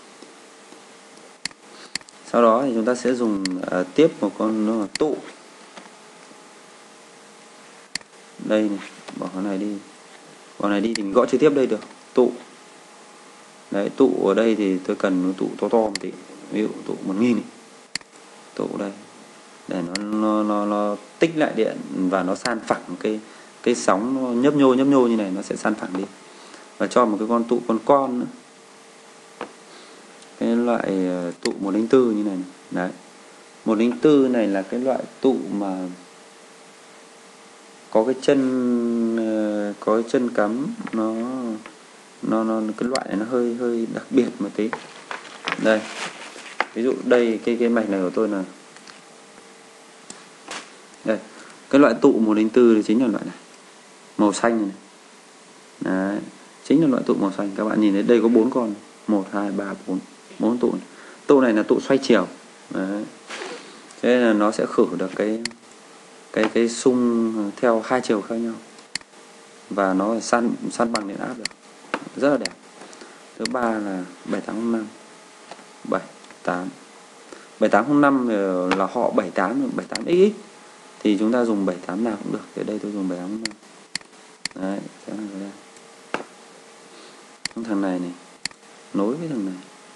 Sau đó thì chúng ta sẽ dùng uh, tiếp một con nó là tụ. Đây này, bỏ cái này đi. Bỏ này đi thì mình gõ trực tiếp đây được. Tụ. Đấy, tụ ở đây thì tôi cần tụ to to một tí. Ví dụ tụ một nghìn. Tụ đây. Để nó, nó, nó, nó tích lại điện và nó san phẳng cái cái sóng nó nhấp nhô nhấp nhô như này, nó sẽ san phẳng đi. Và cho một cái con tụ con con nữa. Cái loại tụ một không bốn như này, này. Đấy. một không bốn này là cái loại tụ mà có cái chân có cái chân cắm nó nó nó cái loại này nó hơi hơi đặc biệt một tí. Đây. Ví dụ đây cái cái mạch này của tôi là đây. Cái loại tụ một không bốn thì chính là loại này. Màu xanh này. Đấy, chính là loại tụ màu xanh. Các bạn nhìn thấy đây có bốn con, một hai ba bốn, bốn tụ. Tụ này là tụ xoay chiều. Đấy. Thế nên là nó sẽ khử được cái cái cái xung theo hai chiều khác nhau. Và nó san san bằng điện áp được. Rất là đẹp. Thứ ba là bảy tám không năm. bảy tám. bảy tám không năm là họ bảy tám bảy tám x thì chúng ta dùng bảy tám nào cũng được. Ở đây tôi dùng bảy tám không năm. Đấy, cái này vào đây. Thằng này này nối với thằng này.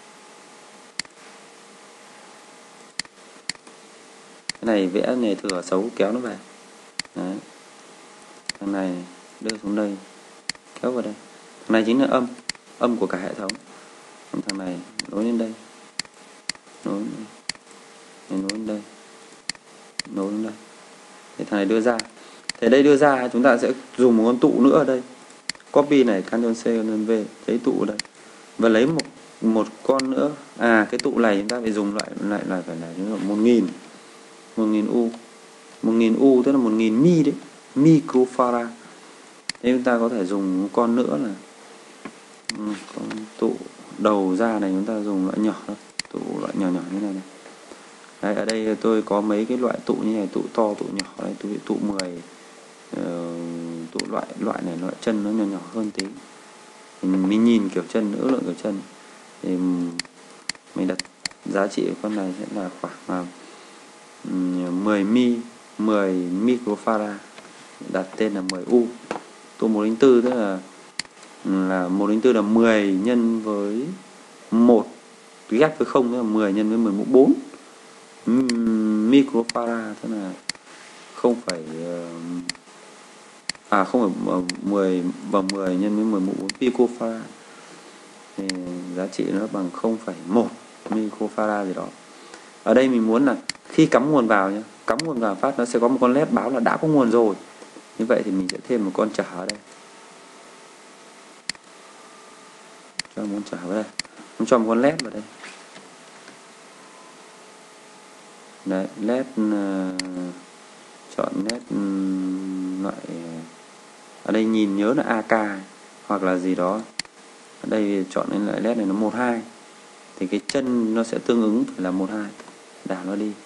Cái này vẽ này thừa xấu kéo nó về. Đấy. Thằng này đưa xuống đây, kéo vào đây. Thằng này chính là âm, âm của cả hệ thống. Còn thằng này nối lên đây, nối lên đây, nối lên đây, nối lên đây. Thì thằng này đưa ra. Thế đây đưa ra chúng ta sẽ dùng một con tụ nữa ở đây. Copy này, Ctrl C, Ctrl V, lấy tụ ở đây. Và lấy một một con nữa. À, cái tụ này chúng ta phải dùng lại lại lại phải là một nghìn. một nghìn U. một nghìn U tức là một nghìn mi đấy, microfarad. Thế chúng ta có thể dùng một con nữa là con tụ đầu ra này, chúng ta dùng loại nhỏ thôi, tụ loại nhỏ nhỏ như này này. Đấy, ở đây tôi có mấy cái loại tụ như này, tụ to, tụ nhỏ đây, tụ tụ mười. Uh, tụ loại loại này loại chân nó nhỏ nhỏ hơn tí. Mình, mình nhìn kiểu chân, ước lượng kiểu chân thì mình đặt giá trị của con này sẽ là khoảng uh, mười mi, mười microfarad, đặt tên là mười U. Tụ một không bốn tức là là một không bốn là mười nhân với một ghép với không, tức là mười nhân với mười mũ bốn microfarad, tức là không phải à không phải mười và mười nhân với mười mũ bốn picofarad. Thì giá trị nó bằng không phẩy một microfarad gì đó. Ở đây mình muốn là khi cắm nguồn vào nhé, cắm nguồn vào phát nó sẽ có một con led báo là đã có nguồn rồi. Như vậy thì mình sẽ thêm một con trở ở đây. Cho một con trở vào đây. Mình cho một con led vào đây. Đấy, led uh, chọn led um, loại ở đây nhìn nhớ là a ca hoặc là gì đó. Ở đây chọn lên lại led này nó một hai. Thì cái chân nó sẽ tương ứng phải là một hai. Đảo nó đi.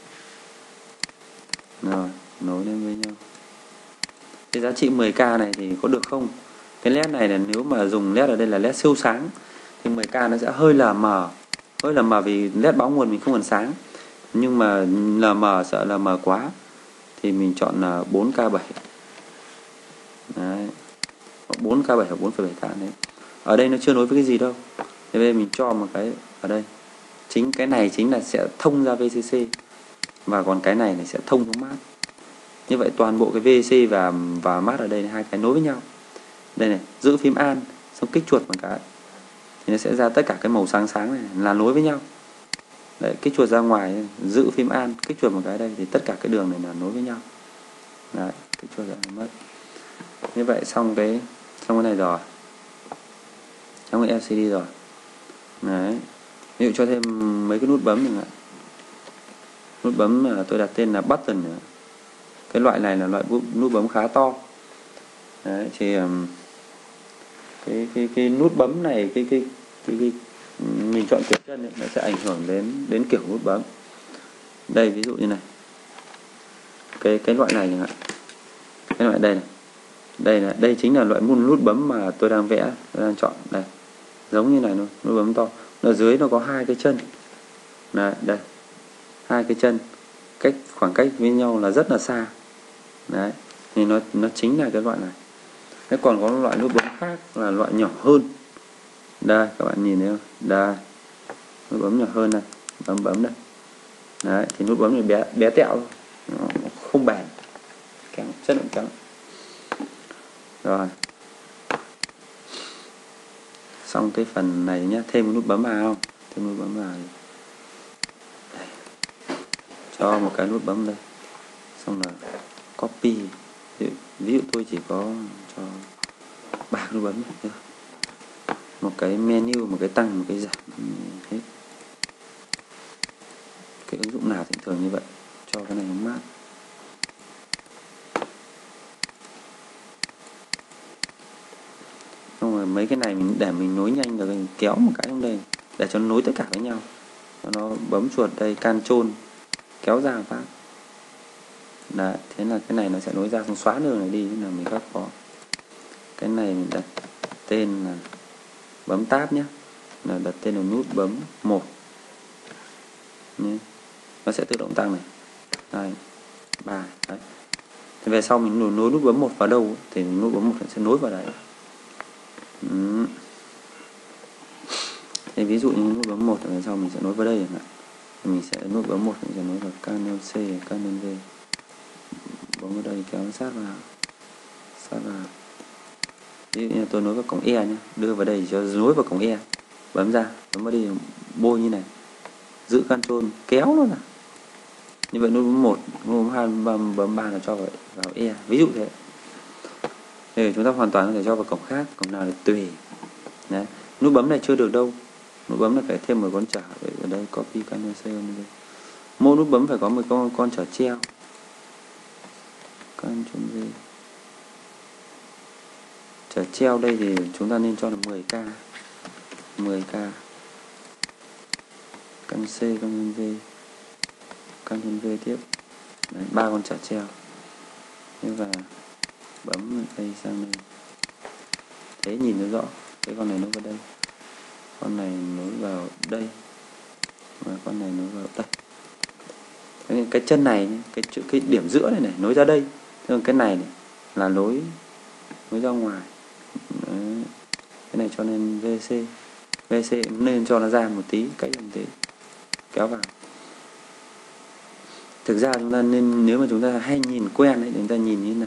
Rồi, nối lên với nhau. Cái giá trị mười K này thì có được không? Cái led này là nếu mà dùng led ở đây là led siêu sáng thì mười K nó sẽ hơi là mờ. Hơi là mờ vì led báo nguồn mình không còn sáng. Nhưng mà là mờ sợ là mờ quá thì mình chọn là bốn K bảy. Đấy. bốn K bảy hoặc bốn phẩy bảy tám đấy. Ở đây nó chưa nối với cái gì đâu. Thế nên mình cho một cái ở đây. Chính cái này chính là sẽ thông ra vê xê xê. Và còn cái này này sẽ thông xuống mát. Như vậy toàn bộ cái vê xê và và mát ở đây là hai cái nối với nhau. Đây này, giữ phím An xong kích chuột một cái thì nó sẽ ra tất cả cái màu sáng sáng này là nối với nhau. Đấy, kích chuột ra ngoài, giữ phím An, kích chuột một cái đây thì tất cả cái đường này là nối với nhau. Đấy, kích chuột ra mất. Như vậy xong cái xong cái này rồi. Xong cái lờ xê đê rồi. Đấy. Ví dụ cho thêm mấy cái nút bấm nữa. Nút bấm mà tôi đặt tên là button nữa. Cái loại này là loại nút bấm khá to. Đấy, thì cái cái cái nút bấm này cái cái cái, cái mình chọn kiểu chân ấy, nó sẽ ảnh hưởng đến đến kiểu nút bấm. Đây ví dụ như này. Cái cái loại này chẳng hạn. Cái loại đây này. Đây là đây chính là loại nút bấm mà tôi đang vẽ, tôi đang chọn đây. Giống như này luôn, nút bấm to. Ở dưới nó có hai cái chân. Đấy, đây. Hai cái chân. Cách khoảng cách với nhau là rất là xa. Đấy. Thì nó nó chính là cái loại này. Thế còn có loại nút bấm khác là loại nhỏ hơn. Đây, các bạn nhìn thấy không? Đây. Nút bấm nhỏ hơn này, bấm bấm đây. Đấy, thì nút bấm này bé bé tẹo thôi. Nó không bền. Kém, chất lượng kém. Rồi. Xong cái phần này nhá, thêm một nút bấm vào không? Thêm nút bấm vào đây. Cho một cái nút bấm đây. Xong là copy. Ví dụ tôi chỉ có cho ba nút bấm này. Một cái menu, một cái tăng, một cái giảm hết. Cái ứng dụng nào thì thường như vậy. Cho cái này nó mát. Xong rồi mấy cái này mình để mình nối nhanh rồi mình kéo một cái trong đây để cho nó nối tất cả với nhau. Nó bấm chuột đây, Ctrl kéo ra phát. Đấy, thế là cái này nó sẽ nối ra, không xóa đường này đi là mình khắc có. Cái này mình đặt tên là bấm tab nhé, là đặt tên là nút bấm một nhé. Nó sẽ tự động tăng này, hai, ba. Đấy. Thì về sau mình nối nút bấm một vào đâu thì nút bấm một sẽ nối vào đấy. Ừ. Thì ví dụ như nút bấm một về sau mình sẽ nối vào đây chẳng hạn. Thì mình sẽ nút bấm một mình sẽ nối vào Ctrl C, Ctrl V. Bấm vào đây kéo sát vào, sát vào. Ví dụ như tôi nối vào cổng E nhé, đưa vào đây cho nối vào cổng E, bấm ra, bấm vào đây bôi như này, giữ Ctrl kéo nó ra. Như vậy nút bấm một, nút bấm hai, bấm, bấm ba là cho vào, vào E, ví dụ thế. Thì chúng ta hoàn toàn có thể cho vào cổng khác, cổng nào thì tùy. Đấy. Nút bấm này chưa được đâu, nút bấm này phải thêm một con chở. Ở đây copy Ctrl C, mỗi nút bấm phải có một con con chở treo. Ctrl V. Chở treo đây thì chúng ta nên cho là mười k, mười k. Ctrl C, Ctrl V, Ctrl V tiếp. Ba con chở treo. Thế và bấm đây sang đây. Thế nhìn nó rõ. Cái con này nối vào đây, con này nối vào đây, và con này nối vào đây. Cái, cái chân này, cái cái điểm giữa này này nối ra đây. Thế cái này, này là nối nối ra ngoài. Đấy. Cái này cho nên vê xê, vê xê nên cho nó ra một tí, cái một tí, kéo vào. Thực ra chúng ta nên, nếu mà chúng ta hay nhìn quen ấy, chúng ta nhìn như thế này.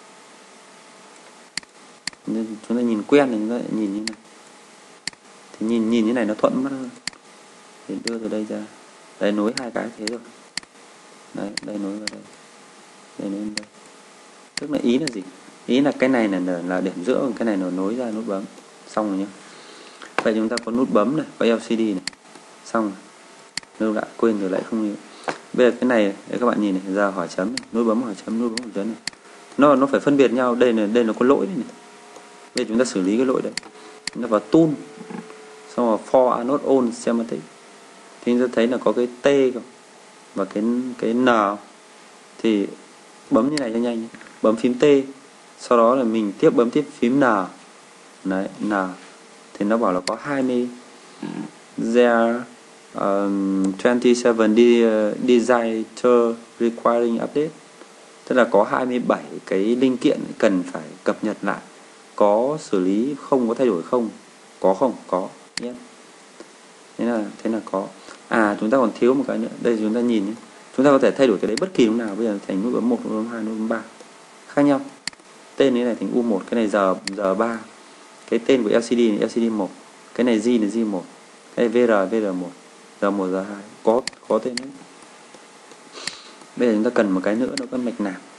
Nên chúng ta nhìn quen thì chúng ta nhìn như thế này. Thì nhìn nhìn như này nó thuận mắt hơn. Thì đưa từ đây ra. Đây nối hai cái thế rồi. Đấy, đây nối vào đây. Đây nối vào đây. Tức là ý là gì? Ý là cái này là, là điểm giữa, còn cái này là nối ra nút bấm. Xong rồi nhá. Vậy chúng ta có nút bấm này, có lờ xê đê này. Xong rồi. Lưu lại, quên rồi lại không nhớ. Bây giờ cái này, đấy các bạn nhìn này, ra hỏi chấm này. Nút bấm hỏi chấm, nút bấm hỏi chấm này. Nó nó phải phân biệt nhau, đây là đây là có lỗi đây này. Bây giờ chúng ta xử lý cái lỗi đấy. Chúng ta vào tool. Xong rồi for are not all schematic. Thì chúng ta thấy là có cái T không? Và cái cái N. Thì bấm như này cho nhanh. Bấm phím T. Sau đó là mình tiếp bấm tiếp phím N. Đấy, N. Thì nó bảo là có hai mươi. There um, twenty-seven desire requiring update. Tức là có hai mươi bảy cái linh kiện cần phải cập nhật lại. Có xử lý không, có thay đổi không? Có không? Có. Yes. Thế là thế là có. À chúng ta còn thiếu một cái nữa. Đây chúng ta nhìn nhé. Chúng ta có thể thay đổi cái đấy bất kỳ lúc nào. Bây giờ thành nút bấm một, nút bấm hai, nút bấm ba khác nhau. Tên này, này thành U một, cái này giờ giờ ba. Cái tên của lờ xê đê này lờ xê đê một, cái này G là G một, cái này vê rờ vê rờ một, giờ một giờ hai, có có tên đấy. Bây giờ chúng ta cần một cái nữa, đó là mạch nạp.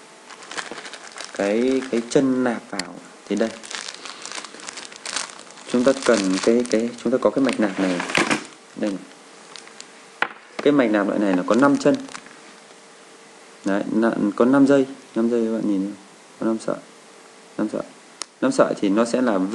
Cái cái chân nạp vào thì đây. Chúng ta cần cái cái chúng ta có cái mạch nạp này. Đây này. Cái mạch nạp loại này là có năm chân. Đấy, có năm dây, năm dây các bạn nhìn, có năm sợi. năm sợi. năm sợi thì nó sẽ là V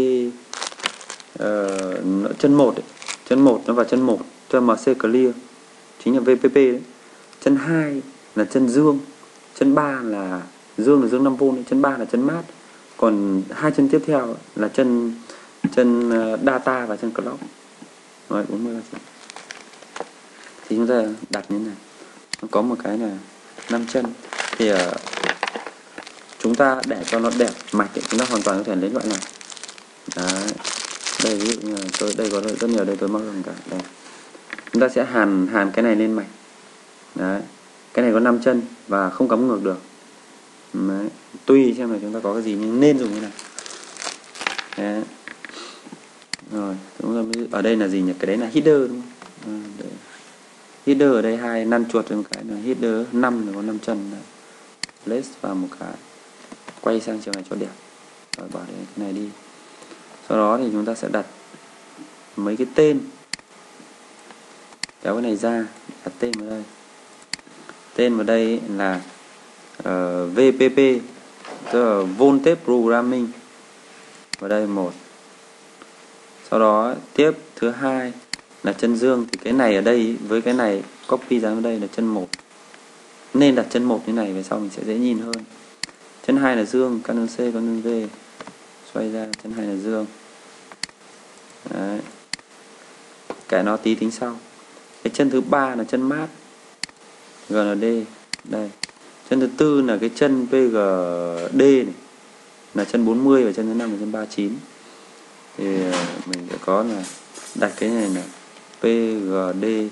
uh, chân một ấy. Chân một nó vào chân một cho em xê clear chính là vê pê pê đấy. Chân hai là chân dương, chân ba là dương là dương năm vôn ấy. Chân ba là chân mát. Còn hai chân tiếp theo là chân chân data và chân clock. Rồi bốn mươi là thì chúng ta đặt như thế này. Nó có một cái là năm chân thì uh, chúng ta để cho nó đẹp mạch ấy, chúng ta hoàn toàn có thể lấy loại này. Đấy. Đây ví dụ như là tôi đây có rất nhiều, đây tôi mắc rồi cả đây. Chúng ta sẽ hàn hàn cái này lên mạch. Đấy. Cái này có năm chân và không cắm ngược được. Đấy. Tùy xem là chúng ta có cái gì nhưng nên dùng cái này. Đấy. Rồi, chúng ta ở đây là gì nhỉ? Cái đấy là header đúng không? À, đấy. Header ở đây hai năn chuột một cái là header năm, có năm chân. Đấy. Place vào một cái. Quay sang chiều này cho đẹp. Rồi bỏ cái này đi. Sau đó thì chúng ta sẽ đặt mấy cái tên. Kéo cái này ra, đặt tên vào đây. Tên vào đây là uh, vê pê pê, tức là Voltage Programming. Vào đây một. Sau đó tiếp thứ hai là chân dương, thì cái này ở đây với cái này copy ra vào đây là chân một. Nên đặt chân một như này, về sau mình sẽ dễ nhìn hơn. Chân hai là dương, Ctrl C, Ctrl V. Xoay ra, chân hai là dương. Đấy. Cái nó tí tính sau. Cái chân thứ ba là chân mát, giê en đê. Đây. Chân thứ tư là cái chân pê giê đê này, là chân bốn mươi, và chân thứ năm là chân ba mươi chín. Thì mình sẽ có là đặt cái này là pê giê đê,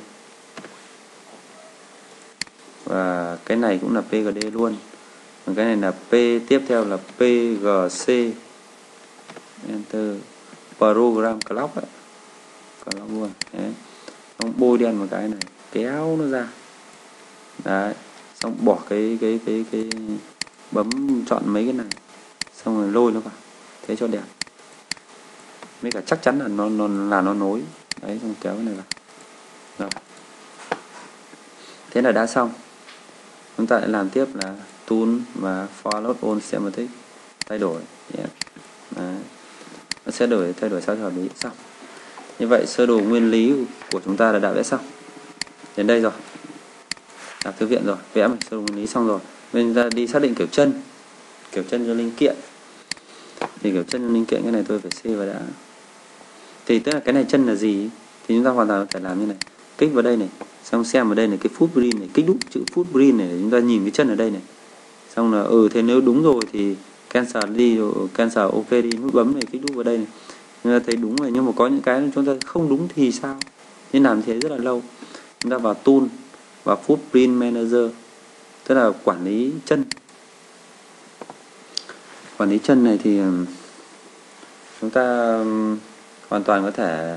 và cái này cũng là pê giê đê luôn. Và cái này là P, tiếp theo là pê giê xê. Enter. Program clock ấy. Clock luôn. Đấy. Xong bôi đen một cái này, kéo nó ra. Đấy. Xong bỏ cái cái cái cái bấm chọn mấy cái này. Xong rồi lôi nó vào. Thế cho đẹp. Mấy cả chắc chắn là nó nó là nó nối. Đấy, xong kéo cái này vào. Rồi. Thế là đã xong. Chúng ta lại làm tiếp là tool và forward on schematic, thay đổi. Yeah. Đấy. Nó sẽ đổi thay đổi sao cho hợp lý. Xong. Như vậy sơ đồ nguyên lý của chúng ta là đã vẽ xong. Đến đây rồi. Đặt thư viện rồi, vẽ một sơ đồ nguyên lý xong rồi. Mình ra đi xác định kiểu chân. Kiểu chân cho linh kiện. Thì kiểu chân cho linh kiện cái này tôi phải save vào đã. Thì tức là cái này chân là gì thì chúng ta hoàn toàn có thể làm như này. Kích vào đây này, xong xem vào đây này cái footprint này, kích đúc chữ footprint này để chúng ta nhìn cái chân ở đây này. Xong là ừ thế nếu đúng rồi thì cancel đi, cancel ok đi, nút bấm này kích đúc vào đây này. Chúng ta thấy đúng rồi, nhưng mà có những cái chúng ta không đúng thì sao? Nên làm thế rất là lâu. Chúng ta vào tool và footprint manager, tức là quản lý chân. Quản lý chân này thì chúng ta hoàn toàn có thể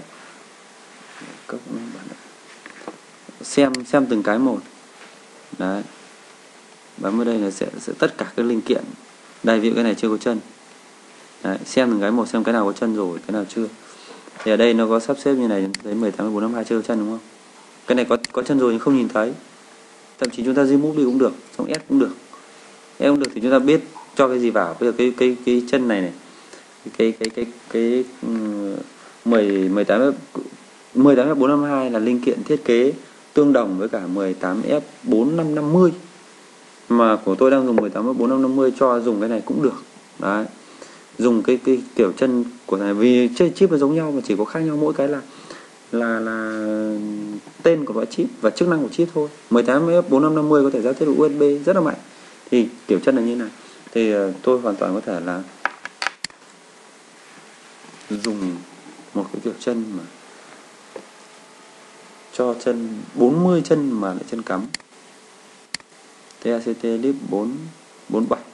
xem xem từng cái một. Đấy. Bấm vào đây là sẽ, sẽ tất cả các linh kiện. Đây ví dụ cái này chưa có chân. Đấy, xem từng cái một xem cái nào có chân rồi, cái nào chưa. Thì ở đây nó có sắp xếp như này, đến mười tám, mười bốn, năm mươi hai chưa có chân đúng không? Cái này có có chân rồi nhưng không nhìn thấy. Thậm chí chúng ta remove đi cũng được, xong S cũng được. S cũng được thì chúng ta biết cho cái gì vào. Bây giờ cái cái cái chân này này. Cái cái cái cái, cái mười, mười tám F bốn năm hai là linh kiện thiết kế tương đồng với cả mười tám F bốn năm năm mươi. Mà của tôi đang dùng mười tám F bốn năm năm mươi, cho dùng cái này cũng được. Đấy. Dùng cái cái kiểu chân của này vì chip nó giống nhau mà chỉ có khác nhau mỗi cái là là là tên của loại chip và chức năng của chip thôi. mười tám F bốn năm năm mươi có thể giao tiếp được u ét bê rất là mạnh. Thì kiểu chân là như này. Thì tôi hoàn toàn có thể là dùng một cái kiểu chân mà cho chân bốn mươi chân mà lại chân cắm. tê a xê tê lib bốn bốn bảy.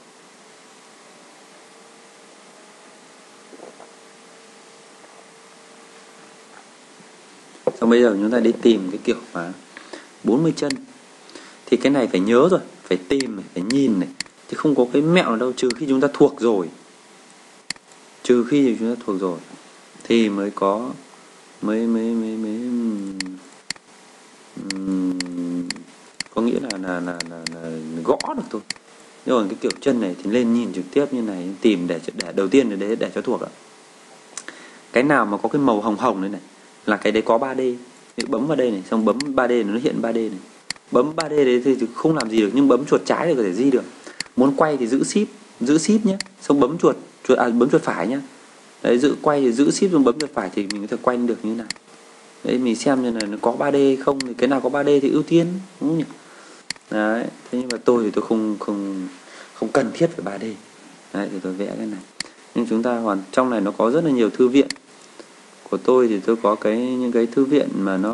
Xong bây giờ chúng ta đi tìm cái kiểu mà bốn mươi chân. Thì cái này phải nhớ rồi, phải tìm này, phải nhìn này, chứ không có cái mẹo nào đâu, trừ khi chúng ta thuộc rồi. Trừ khi chúng ta thuộc rồi thì mới có mới mới mới mới um, có nghĩa là là, là là là gõ được thôi. Nhưng mà cái kiểu chân này thì lên nhìn trực tiếp như này, tìm để để đầu tiên để để cho thuộc ạ. Cái nào mà có cái màu hồng hồng này này là cái đấy có ba D. Nếu bấm vào đây này, xong bấm ba D nó hiện ba D này. Bấm ba D đấy thì không làm gì được, nhưng bấm chuột trái thì có thể di được. Muốn quay thì giữ shift, giữ shift nhé, xong bấm chuột, chuột à, bấm chuột phải nhá. Đấy, giữ quay thì giữ shift xong bấm chuột phải thì mình có thể quay được như thế này. Đấy, mình xem như là nó có ba D không, thì cái nào có ba D thì ưu tiên, đúng không nhỉ? Đấy, thế nhưng mà tôi thì tôi không không không cần thiết phải ba D. Đấy, thì tôi vẽ cái này. Nhưng chúng ta hoàn trong này nó có rất là nhiều thư viện. Của tôi thì tôi có cái những cái thư viện mà nó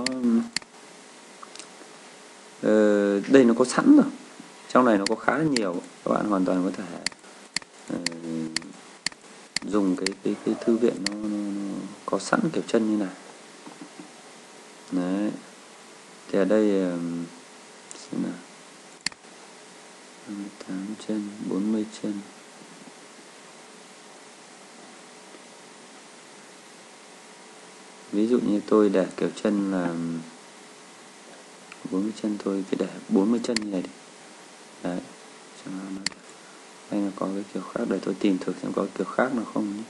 uh, đây nó có sẵn rồi. Trong này nó có khá là nhiều, các bạn hoàn toàn có thể uh, dùng cái cái cái thư viện nó, nó, nó có sẵn kiểu chân như này. Đấy. Thì ở đây uh, xem nào. hai mươi tám chân, bốn mươi chân. Ví dụ như tôi để kiểu chân là bốn mươi chân, tôi cứ để bốn mươi chân như này đi. Đấy. Cho nó được. Đây là có cái kiểu khác, để tôi tìm thử xem có kiểu khác nào không nhé.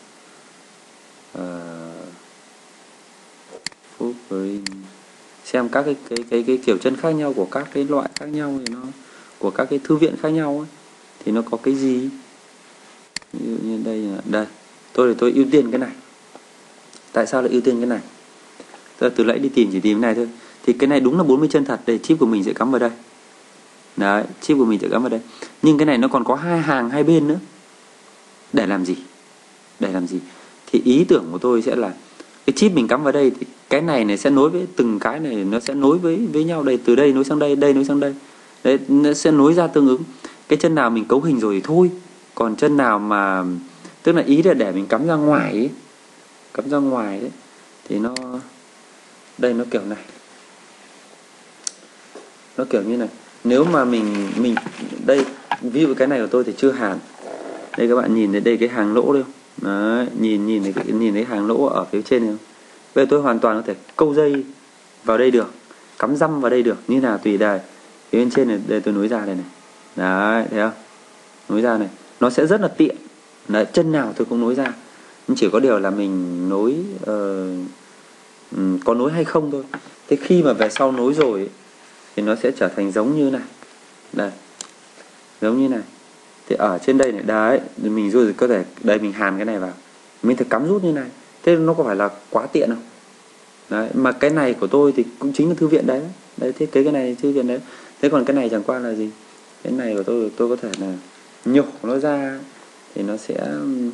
Uh, Footprint. Xem các cái cái cái cái kiểu chân khác nhau của các cái loại khác nhau thì nó của các cái thư viện khác nhau ấy, thì nó có cái gì. Ví dụ như đây là đây. Tôi thì tôi ưu tiên cái này. Tại sao lại ưu tiên cái này? Từ, từ nãy đi tìm chỉ tìm cái này thôi. Thì cái này đúng là bốn mươi chân thật. Đây, chip của mình sẽ cắm vào đây. Đấy, chip của mình sẽ cắm vào đây. Nhưng cái này nó còn có hai hàng hai bên nữa. Để làm gì? Để làm gì? Thì ý tưởng của tôi sẽ là cái chip mình cắm vào đây thì cái này này sẽ nối với từng cái này, nó sẽ nối với với nhau đây, từ đây nối sang đây, đây nối sang đây. Đấy, nó sẽ nối ra tương ứng. Cái chân nào mình cấu hình rồi thì thôi. Còn chân nào mà tức là ý là để mình cắm ra ngoài ấy, cắm ra ngoài đấy thì nó đây nó kiểu này. Nó kiểu như này. Nếu mà mình mình đây ví dụ cái này của tôi thì chưa hàn. Đây các bạn nhìn thấy đây cái hàng lỗ đây không? Đấy, nhìn nhìn thấy cái nhìn thấy hàng lỗ ở phía trên này không? Bây giờ tôi hoàn toàn có thể câu dây vào đây được, cắm răm vào đây được, như nào tùy đây. Phía bên trên này đây tôi nối ra đây này. Đấy, thấy không? Nối ra này, nó sẽ rất là tiện. Đấy, chân nào tôi cũng nối ra. Nhưng chỉ có điều là mình nối uh, có nối hay không thôi. Thế khi mà về sau nối rồi ấy, thì nó sẽ trở thành giống như này. Đây. Giống như này. Thì ở trên đây này, đấy, mình rồi có thể đây mình hàn cái này vào. Mình thực cắm rút như này. Thế nó có phải là quá tiện không? Đấy, mà cái này của tôi thì cũng chính là thư viện đấy. Đấy, thiết kế cái này thư viện đấy. Thế còn cái này chẳng qua là gì? Cái này của tôi tôi có thể là nhổ nó ra thì nó sẽ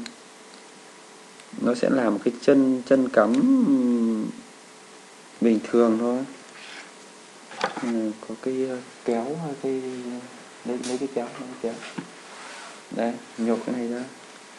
nó sẽ là một cái chân chân cắm bình thường thôi. Có cái kéo hay cái lấy lấy cái kéo cái kéo. Đây, nhổ cái này ra.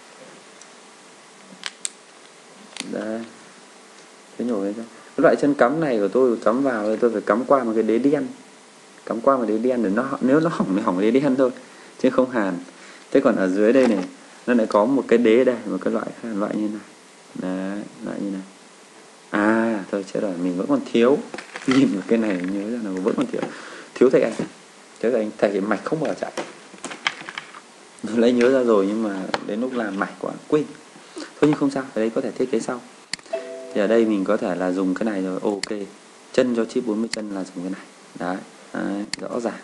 Đây. Thế nhổ cái ra. Cái loại chân cắm này của tôi cắm vào thì tôi phải cắm qua một cái đế đen. Cắm qua một đế đen để nó nếu nó hỏng thì hỏng cái đế đen thôi, chứ không hàn. Thế còn ở dưới đây này nó lại có một cái đế đây, một cái loại loại như này. Đấy, loại như này. À, thôi chết rồi, mình vẫn còn thiếu. Nhìn vào cái này nhớ ra là vẫn còn thiếu. Thiếu thầy anh. Thiếu thầy anh, thầy mạch không bao chạy. Tôi lấy nhớ ra rồi nhưng mà đến lúc làm mạch quá quên. Thôi nhưng không sao, ở đây có thể thiết kế sau. Thì ở đây mình có thể là dùng cái này rồi, ok. Chân cho chip bốn mươi chân là dùng cái này. Đấy, đấy, rõ ràng.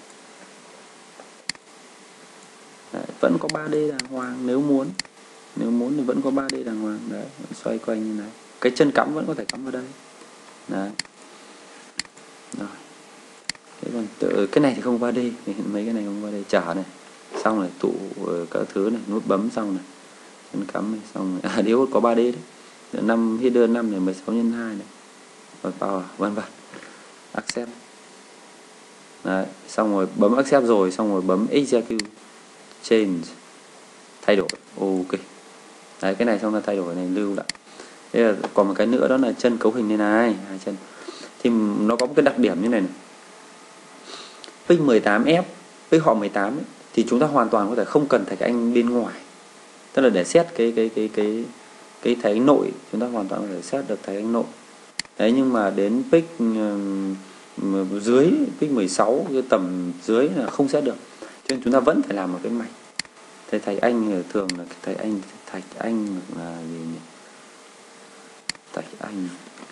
Đấy, vẫn có ba D đàng hoàng nếu muốn. Nếu muốn thì vẫn có ba D đàng hoàng. Đấy, xoay quanh như này. Cái chân cắm vẫn có thể cắm vào đây. Đấy. Rồi. Thế còn tự, cái này thì không ba D, mấy cái này không ba D, chở này. Xong này, tụ các thứ này, nút bấm xong này. Chân cắm này, xong này. À, điếu có ba D đấy. năm header năm này mười sáu nhân hai này. Rồi power, vân vân. Accept. Đấy, xong rồi bấm accept rồi, xong rồi bấm execute change, thay đổi. Ok. Đấy, cái này xong là thay đổi này lưu lại. Đây là còn một cái nữa, đó là chân cấu hình này này, hai chân. Thì nó có một cái đặc điểm như này này. Pic mười tám F, pic họ mười tám ấy, thì chúng ta hoàn toàn có thể không cần thạch anh bên ngoài. Tức là để xét cái cái cái cái cái thạch anh nội, chúng ta hoàn toàn có thể xét được thạch anh nội. Đấy, nhưng mà đến pic uh, dưới pic mười sáu, cái tầm dưới là không xét được. Cho nên chúng ta vẫn phải làm một cái mạch. Thế thạch anh thường là thạch anh thạch anh là gì nhỉ? Thạch anh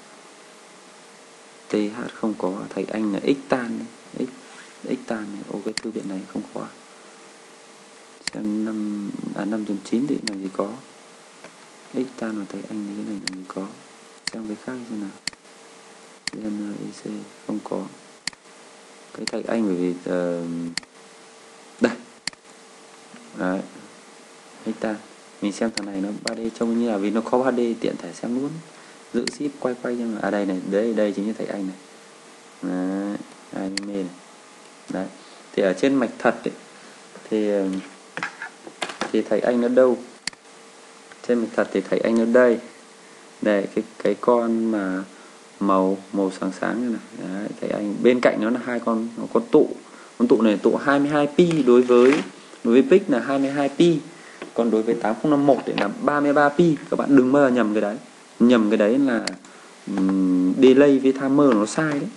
tê hát không có, thạch anh là xtan x xtan này. Ô, cái thư viện này không có. Xem năm à năm chấm chín thì làm gì có. Xtan và thạch anh cái này làm gì có. Xem cái khác xem nào. en i xê không có. Cái thạch anh bởi vì uh, đây. Đấy. Xtan. Mình xem thằng này nó ba D trông như là, vì nó có ba D tiện thể xem luôn. Giữ ship quay quay nhưng mà à đây này, đây đây chính là thạch anh này. Đấy, anime này. Đấy. Thì ở trên mạch thật ấy, thì thì thạch anh nó đâu? Trên mạch thật thì thạch anh nó đây. Đây cái cái con mà màu màu sáng sáng này này. Đấy, thạch anh bên cạnh nó là hai con, nó có tụ. Con tụ này tụ hai mươi hai pi, đối với đối với pic là hai mươi hai pi. Còn đối với tám không năm mốt thì là ba mươi ba pi. Các bạn đừng mơ nhầm cái đấy. Nhầm cái đấy là um, delay với timer nó sai đấy.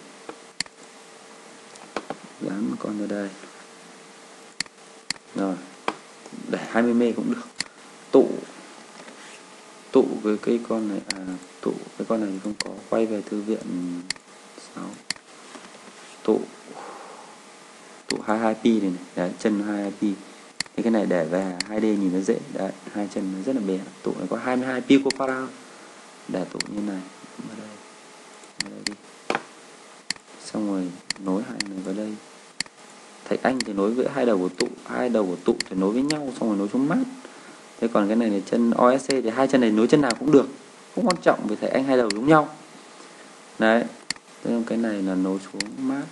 Dán con vào đây. Rồi. Để hai mươi mê cũng được. Tụ tụ với cái con này à, tụ cái con này thì không có. Quay về thư viện sáu. Tụ tụ hai mươi hai pi này, này. Đấy, chân hai mươi hai pi. Thế cái này để về hai D nhìn nó dễ. Đấy, hai chân nó rất là bé. Tụ này có hai mươi hai picofarad. Để tụ như này. Ở đây. Ở đây đi. Xong rồi nối hai này vào đây. Thạch anh thì nối với hai đầu của tụ, hai đầu của tụ thì nối với nhau, xong rồi nối xuống mát. Thế còn cái này là chân o ét xê thì hai chân này nối chân nào cũng được, không quan trọng, vì thạch anh hai đầu giống nhau. Đấy. Thế cái này là nối xuống mát.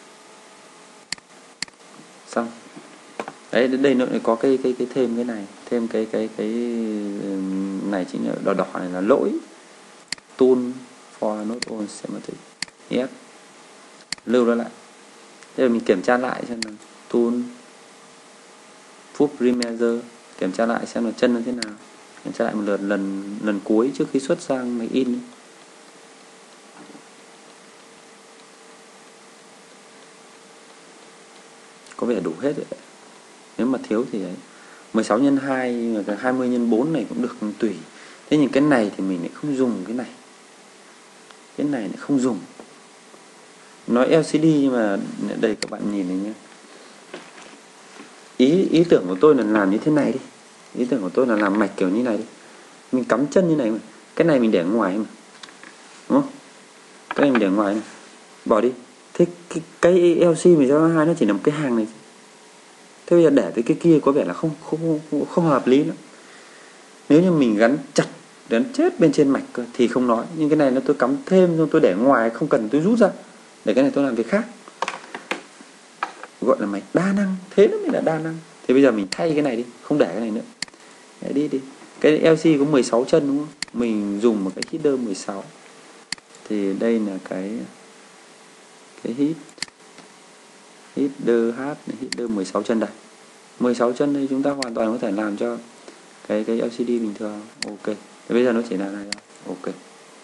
Xong. Đấy, đây nó có cái cái cái thêm cái này, thêm cái cái cái này chính là đỏ đỏ này là lỗi. Tool for not on schematic. Yes. Lưu nó lại. Thế là mình kiểm tra lại xem là tool full remeasure, kiểm tra lại xem là chân nó thế nào. Kiểm tra lại một lượt lần lần cuối trước khi xuất sang máy in. Có vẻ đủ hết rồi. Nếu mà thiếu thì đấy, mười sáu nhân hai, hai mươi nhân bốn này cũng được, tùy. Thế nhưng cái này thì mình lại không dùng cái này. Cái này lại không dùng. Nói lờ xê đê nhưng mà đây các bạn nhìn này nhé. Ý ý tưởng của tôi là làm như thế này đi. Ý tưởng của tôi là làm mạch kiểu như này đi. Mình cắm chân như này mà. Cái này mình để ngoài mà. Đúng không? Cái này mình để ngoài này. Bỏ đi. Thế cái, cái lờ xê mười sáu hai nó chỉ nằm cái hàng này. Thế bây giờ để tới cái kia có vẻ là không không không, không hợp lý nữa. Nếu như mình gắn chặt, gắn chết bên trên mạch cơ, thì không nói. Nhưng cái này nó tôi cắm thêm, xong tôi để ngoài, không cần tôi rút ra. Để cái này tôi làm việc khác. Gọi là mạch đa năng. Thế nó mới là đa năng. Thì bây giờ mình thay cái này đi, không để cái này nữa. Để đi đi. Cái lờ xê có mười sáu chân đúng không? Mình dùng một cái header mười sáu. Thì đây là cái cái hit header H, header mười sáu chân đây. mười sáu chân đây chúng ta hoàn toàn có thể làm cho cái cái lờ xê đê bình thường. Ok. Thì bây giờ nó chỉ là này thôi. Ok.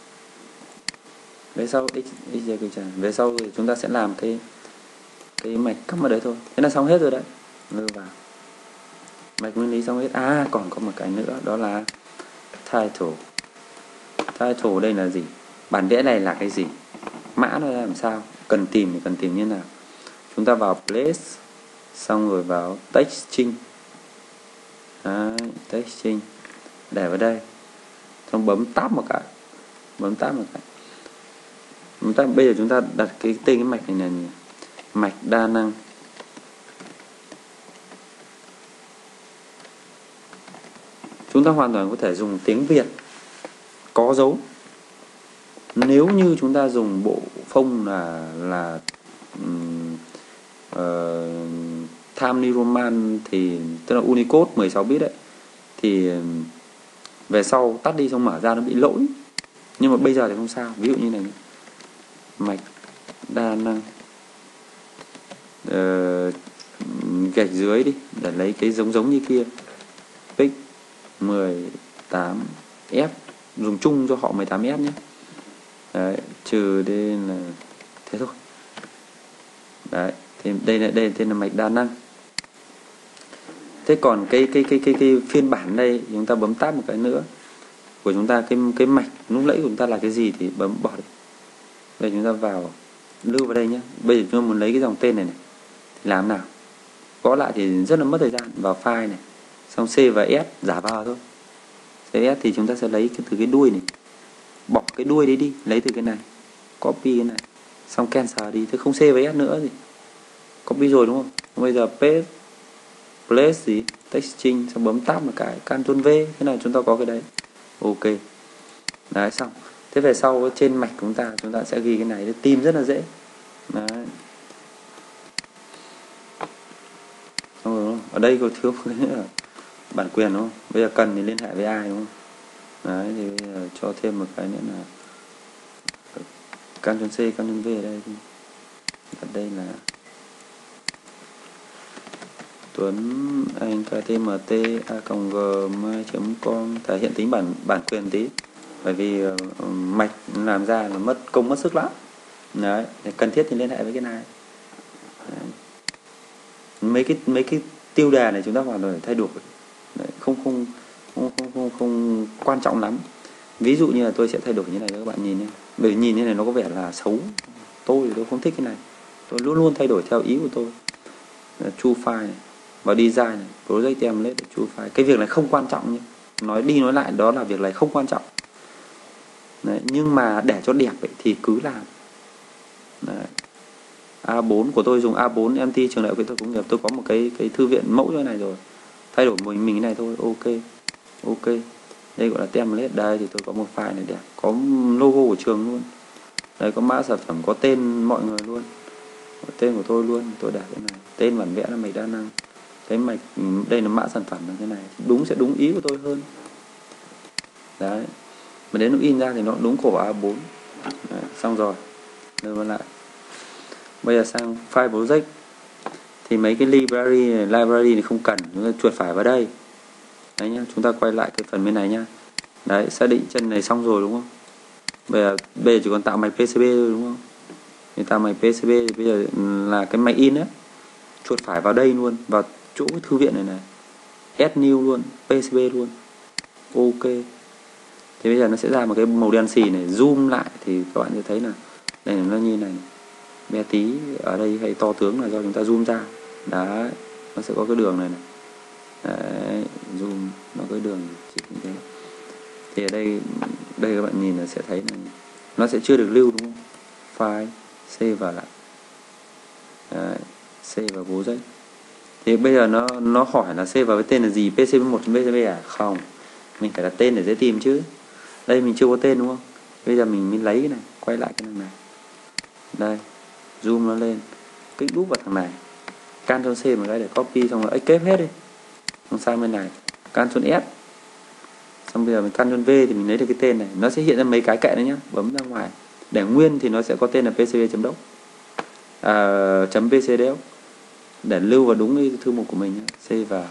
Về sau về sau thì chúng ta sẽ làm cái cái mạch cắm vào đấy thôi. Thế là xong hết rồi đấy. Lưu vào. Mạch nguyên lý xong hết. À, còn có một cái nữa, đó là title. Title đây là gì? Bản vẽ này là cái gì? Mã nó làm sao? Cần tìm thì cần tìm như nào? Chúng ta vào place, xong rồi vào text string. Đấy, text string. Để vào đây. Xong bấm tab một cái. Bấm tab một cái. Bấm tab. Bây giờ chúng ta đặt cái tên cái mạch này là mạch đa năng. Chúng ta hoàn toàn có thể dùng tiếng Việt có dấu. Nếu như chúng ta dùng bộ phông là là um, uh, Time New Roman thì tức là Unicode mười sáu bit đấy, thì về sau tắt đi xong mở ra nó bị lỗi, nhưng mà bây giờ thì không sao. Ví dụ như này, mạch đa năng uh, gạch dưới đi để lấy cái giống giống như kia, pic mười tám F, dùng chung cho họ mười tám F nhé. Đấy, trừ đây là thế thôi. Đấy, thì đây là đây tên là mạch đa năng. Thế còn cái cái cái cái cái phiên bản đây chúng ta bấm tab một cái nữa của chúng ta, cái cái mạch lúc nãy của chúng ta là cái gì thì bấm bỏ đi. Đây chúng ta vào lưu vào đây nhé. Bây giờ chúng ta muốn lấy cái dòng tên này này thì làm nào? Gõ lại thì rất là mất thời gian. Vào file này, xong C và S giả vào thôi. C S thì chúng ta sẽ lấy cái, từ cái đuôi này, bỏ cái đuôi đấy đi, lấy từ cái này, copy cái này, xong cancel đi, thế không C với S nữa gì. Copy rồi đúng không? Bây giờ paste, place gì, text string, xong bấm tab một cái, Ctrl V, thế này chúng ta có cái đấy. Ok. Đấy, xong. Thế về sau trên mạch của chúng ta, chúng ta sẽ ghi cái này để tìm rất là dễ. Đấy. Xong rồi đúng không? Ở đây có thiếu cái nữa là bản quyền đúng không? Bây giờ cần thì liên hệ với ai đúng không? Đấy, thì bây giờ cho thêm một cái nữa là Ctrl C, Ctrl V ở đây. Ở đây là Tuấn Anh ktmt a gmail chấm com, thể hiện tính bản bản quyền tí, bởi vì uh, mạch làm ra là mất công mất sức lắm. Đấy, cần thiết thì liên hệ với cái này. Đấy. Mấy cái mấy cái tiêu đề này chúng ta hoàn toàn thay đổi. Đấy, không, không không không không không quan trọng lắm. Ví dụ như là tôi sẽ thay đổi như này cho các bạn nhìn nhé. Bởi nhìn như này nó có vẻ là xấu. Tôi thì tôi không thích cái này. Tôi luôn luôn thay đổi theo ý của tôi. Choose file này, vào design này, project template để choose file. Cái việc này không quan trọng nhé. Nói đi nói lại đó là việc này không quan trọng. Đấy, nhưng mà để cho đẹp ấy, thì cứ làm. Đấy. A bốn của tôi dùng A bốn em tê trường đại học kỹ thuật công nghiệp, tôi có một cái cái thư viện mẫu như này rồi. Thay đổi mình mình cái này thôi, ok. Ok. Đây gọi là template, đây thì tôi có một file này đẹp, có logo của trường luôn. Đây có mã sản phẩm, có tên mọi người luôn. Có tên của tôi luôn, tôi để cái này. Tên bản vẽ là mạch đa năng. Cái mạch đây là mã sản phẩm là thế này, đúng sẽ đúng ý của tôi hơn. Đấy. Mà đến lúc in ra thì nó đúng khổ A bốn. Đấy, xong rồi. Đưa lại. Bây giờ sang file project. Thì mấy cái library này, library thì không cần, chúng ta chuột phải vào đây. Đấy nhá, chúng ta quay lại cái phần bên này nhá. Đấy, xác định chân này xong rồi đúng không? Bây giờ, bây giờ chỉ còn tạo mạch pê xê bê thôi đúng không? Thì tạo mạch pê xê bê thì bây giờ là cái mạch in á. Chuột phải vào đây luôn, vào chỗ cái thư viện này này. Add new luôn, pê xê bê luôn. Ok. Thì bây giờ nó sẽ ra một cái màu đen xì này, zoom lại thì các bạn sẽ thấy là đây là nó như này. Bé tí ở đây hay to tướng là do chúng ta zoom ra. Đấy, nó sẽ có cái đường này này. Đấy, zoom nó có cái đường chỉ như thế. Thì ở đây đây các bạn nhìn là sẽ thấy là nó sẽ chưa được lưu đúng không? File save vào lại. Đấy, save vào bố giấy. Thì bây giờ nó nó hỏi là save vào cái tên là gì, pê xê bê một pê xê bê à? Không. Mình phải đặt tên để dễ tìm chứ. Đây mình chưa có tên đúng không? Bây giờ mình mới lấy cái này, quay lại cái này này. Đây, zoom nó lên, kích đúp vào thằng này. Ctrl C một cái để copy xong rồi escape hết đi. Xong sang bên này, Ctrl S. Xong bây giờ mình Ctrl V thì mình lấy được cái tên này, nó sẽ hiện ra mấy cái kệ đấy nhá, bấm ra ngoài. Để nguyên thì nó sẽ có tên là pcb.doc. À, chấm .pcdoc để lưu vào đúng cái thư mục của mình nhá. Save vào.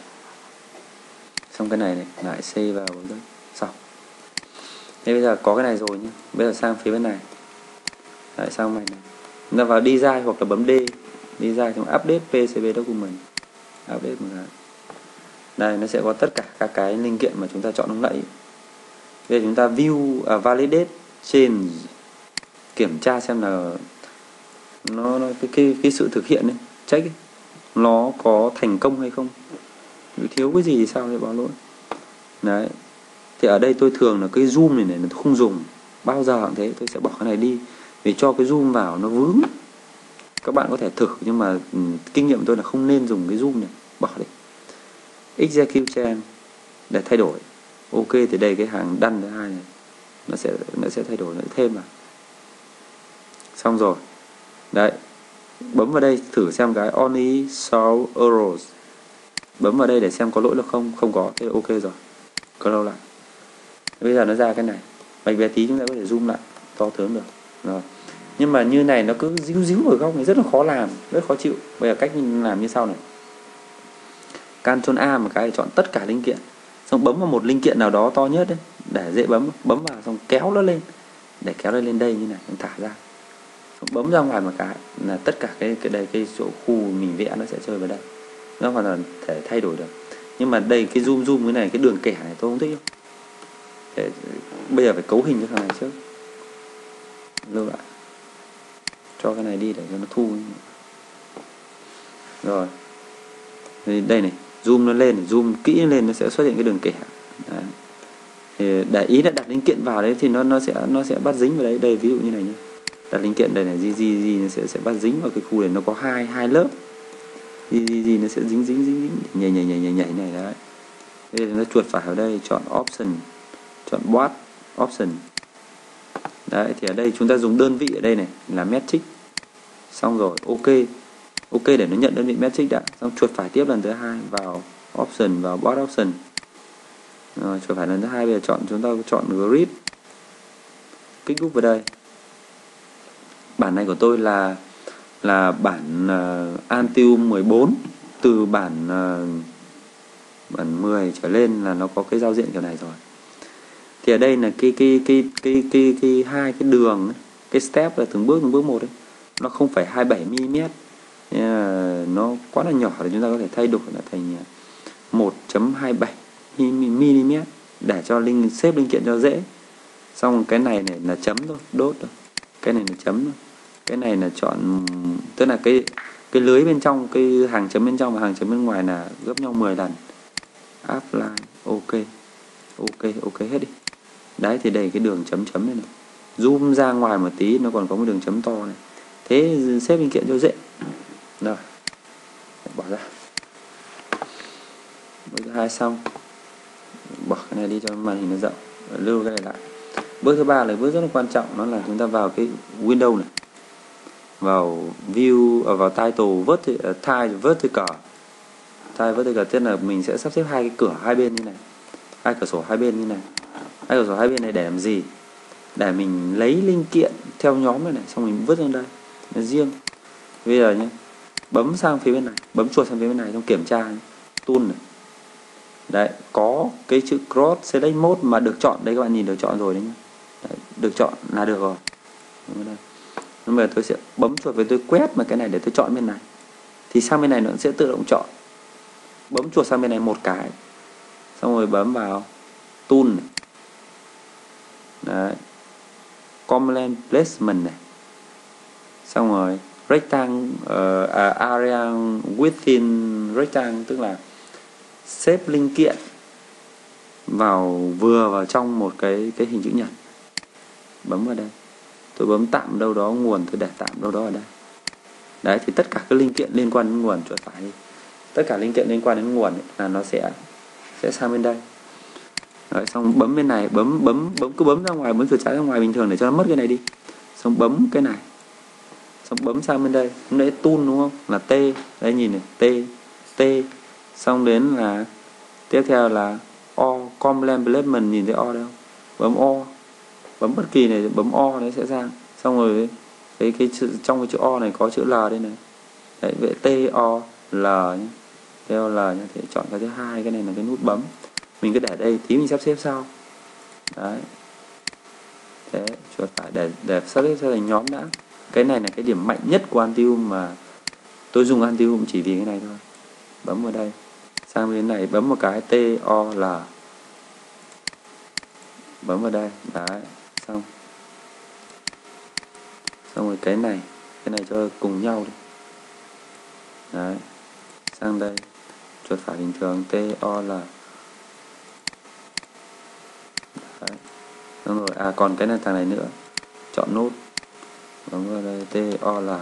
Xong cái này này, lại save vào đây. Xong. Thế bây giờ có cái này rồi nhá. Bây giờ sang phía bên này. Lại sang mạch này. Chúng ta vào design hoặc là bấm D. Design xong update pcb document. Update một cái. Đây nó sẽ có tất cả các cái linh kiện mà chúng ta chọn lúc nãy. Bây giờ chúng ta view, uh, validate, change, kiểm tra xem là nó, nó cái, cái cái sự thực hiện ấy, check ấy, nó có thành công hay không. Nếu thiếu cái gì thì sao thì báo lỗi. Đấy. Thì ở đây tôi thường là cái zoom này này tôi không dùng bao giờ cũng thế, tôi sẽ bỏ cái này đi vì cho cái zoom vào nó vướng. Các bạn có thể thử nhưng mà ừ, kinh nghiệm tôi là không nên dùng cái zoom này, bỏ đi. Execute change để thay đổi. Ok thì đây cái hàng đăng thứ hai này nó sẽ nó sẽ thay đổi nó thêm vào. Xong rồi. Đấy. Bấm vào đây thử xem cái only solve errors. Bấm vào đây để xem có lỗi được không. Không có, thế là ok rồi. Close lại. Bây giờ nó ra cái này. Mạch bé tí chúng ta có thể zoom lại, to tướng được. Rồi. Nhưng mà như này nó cứ díu díu ở góc này rất là khó làm, rất khó chịu. Bây giờ cách làm như sau này. Ctrl A một cái để chọn tất cả linh kiện. Xong bấm vào một linh kiện nào đó to nhất đấy, để dễ bấm, bấm vào xong kéo nó lên. Để kéo nó lên đây như này, thả ra. Xong bấm ra ngoài một cái là tất cả cái cái đây cái chỗ khu mình vẽ nó sẽ chơi vào đây. Nó hoàn toàn thể thay đổi được. Nhưng mà đây cái zoom zoom cái này, cái đường kẻ này tôi không thích đâu. Để, bây giờ phải cấu hình cho thằng này trước. Lưu lại. Cho cái này đi để cho nó thu. Rồi. Thì đây này, zoom nó lên, zoom kỹ lên nó sẽ xuất hiện cái đường kẻ. Đấy. Thì để ý là đặt linh kiện vào đấy thì nó nó sẽ nó sẽ bắt dính vào đấy. Đây ví dụ như này nhé. Đặt linh kiện đây này, gì gì gì nó sẽ sẽ bắt dính vào cái khu này, nó có hai hai lớp. Gì gì gì nó sẽ dính dính dính dính nhảy nhảy nhảy nhảy nhảy này đấy. Đây nó chuột phải vào đây, chọn option, chọn board option. Đấy thì ở đây chúng ta dùng đơn vị ở đây này là metric. Xong rồi ok. Ok để nó nhận đơn vị metric đã. Xong chuột phải tiếp lần thứ hai vào option, vào board option. Rồi chuột phải lần thứ hai, bây giờ chọn chúng ta chọn grid. Kích đúp vào đây. Bản này của tôi là là bản uh, Altium mười bốn, từ bản uh, bản mười trở lên là nó có cái giao diện kiểu này rồi. Thì ở đây là cái cái cái cái cái cái hai cái đường ấy, cái step là từng bước từng bước một ấy, nó không phải hai mươi bảy mi li mét. Nó quá là nhỏ để chúng ta có thể thay đổi là thành một chấm hai mươi bảy mi li mét để cho linh xếp linh kiện cho dễ. Xong cái này này là chấm thôi, đốt thôi. Cái này là chấm thôi. Cái này là chọn, tức là cái cái lưới bên trong, cái hàng chấm bên trong và hàng chấm bên ngoài là gấp nhau mười lần. Apply, ok. Ok, ok hết đi. Đấy thì đây cái đường chấm chấm này này. Zoom ra ngoài một tí nó còn có một đường chấm to này. Thế xếp linh kiện cho dễ. Rồi. Bỏ ra. Bước thứ hai xong. Bỏ cái này đi cho màn hình nó rộng. Lưu cái này lại. Bước thứ ba là bước rất là quan trọng, nó là chúng ta vào cái Windows này. Vào view, ở vào title vertical, tile vertical. Tile vertical tức là mình sẽ sắp xếp hai cái cửa hai bên như này. Hai cửa sổ hai bên như này. Hai cửa sổ hai bên này để làm gì? Để mình lấy linh kiện theo nhóm này này, xong mình vứt lên đây. Nó riêng. Bây giờ nhé, bấm sang phía bên này, bấm chuột sang phía bên này, xong kiểm tra tool này. Đấy, có cái chữ cross select mode mà được chọn, đây các bạn nhìn được chọn rồi đấy nhé. Đấy, được chọn là được rồi. Nhưng mà tôi sẽ bấm chuột với tôi quét mà cái này để tôi chọn bên này. Thì sang bên này nó sẽ tự động chọn. Bấm chuột sang bên này một cái. Xong rồi bấm vào tool này. Đấy. Command placement này. Xong rồi rectangle uh, area within rectangle, tức là xếp linh kiện vào vừa vào trong một cái cái hình chữ nhật. Bấm vào đây. Tôi bấm tạm đâu đó nguồn, tôi để tạm đâu đó ở đây. Đấy thì tất cả các linh kiện liên quan đến nguồn, chuột phải đi. Tất cả linh kiện liên quan đến nguồn ấy, là nó sẽ sẽ sang bên đây. Rồi xong bấm bên này, bấm bấm bấm cứ bấm ra ngoài, bấm chuột trái ra ngoài bình thường để cho nó mất cái này đi. Xong bấm cái này. Xong bấm sang bên đây, lúc nãy tool đúng không? Là T, đây nhìn này, T, T. Xong đến là tiếp theo là O, Command Placement, nhìn thấy O đâu? Bấm O. Bấm bất kỳ này, bấm O nó sẽ ra. Xong rồi cái cái chữ, trong cái chữ O này có chữ L đây này. Đấy, vậy T O L nhé. T O L nhé, thì chọn cái thứ hai, cái này là cái nút bấm. Mình cứ để đây, tí mình sắp xếp sau. Đấy. Thế, chuột phải để để sắp xếp theo thành nhóm đã. Cái này là cái điểm mạnh nhất của Altium mà tôi dùng Altium chỉ vì cái này thôi. Bấm vào đây. Sang bên này bấm một cái T O L. Bấm vào đây. Đấy, xong. Xong rồi cái này, cái này cho cùng nhau đi. Đấy. Sang đây. Chuột phải bình thường T O L. Đấy. Xong rồi, à còn cái này thằng này nữa. Chọn nút. Bấm vào đây T O L.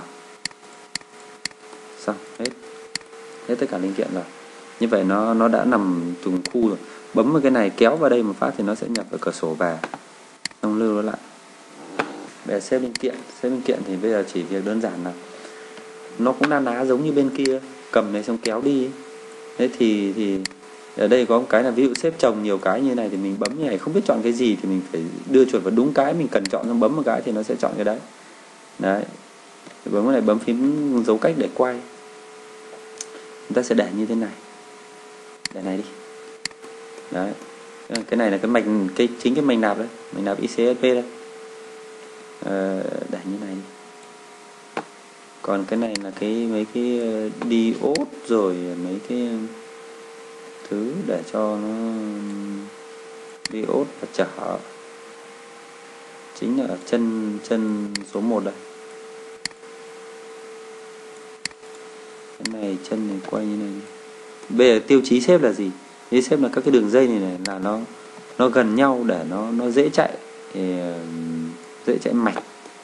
Xong, hết. Hết tất cả linh kiện rồi. Như vậy nó nó đã nằm trùng khu rồi. Bấm vào cái này kéo vào đây một phát thì nó sẽ nhập vào cửa sổ về. Xong lưu nó lại. Để xếp linh kiện, xếp linh kiện thì bây giờ chỉ việc đơn giản là nó cũng na ná giống như bên kia, cầm này xong kéo đi ấy. Thế thì thì ở đây có một cái là ví dụ xếp chồng nhiều cái như này thì mình bấm như này không biết chọn cái gì thì mình phải đưa chuột vào đúng cái mình cần chọn, xong bấm một cái thì nó sẽ chọn cái đấy. Đấy, bấm cái này, bấm phím dấu cách để quay. Chúng ta sẽ để như thế này, để này đi. Đấy, cái này là cái mạch, cái chính cái mạch nạp đấy, mạch nạp i xê ét pê đây. À, để như này đi. Còn cái này là cái mấy cái diode rồi mấy cái thứ để cho nó diode và chở, chính là ở chân chân số một đây. Cái này chân này quay như này. Bây giờ tiêu chí xếp là gì? Tiêu xếp là các cái đường dây này này là nó nó gần nhau để nó nó dễ chạy, thì dễ chạy mạch.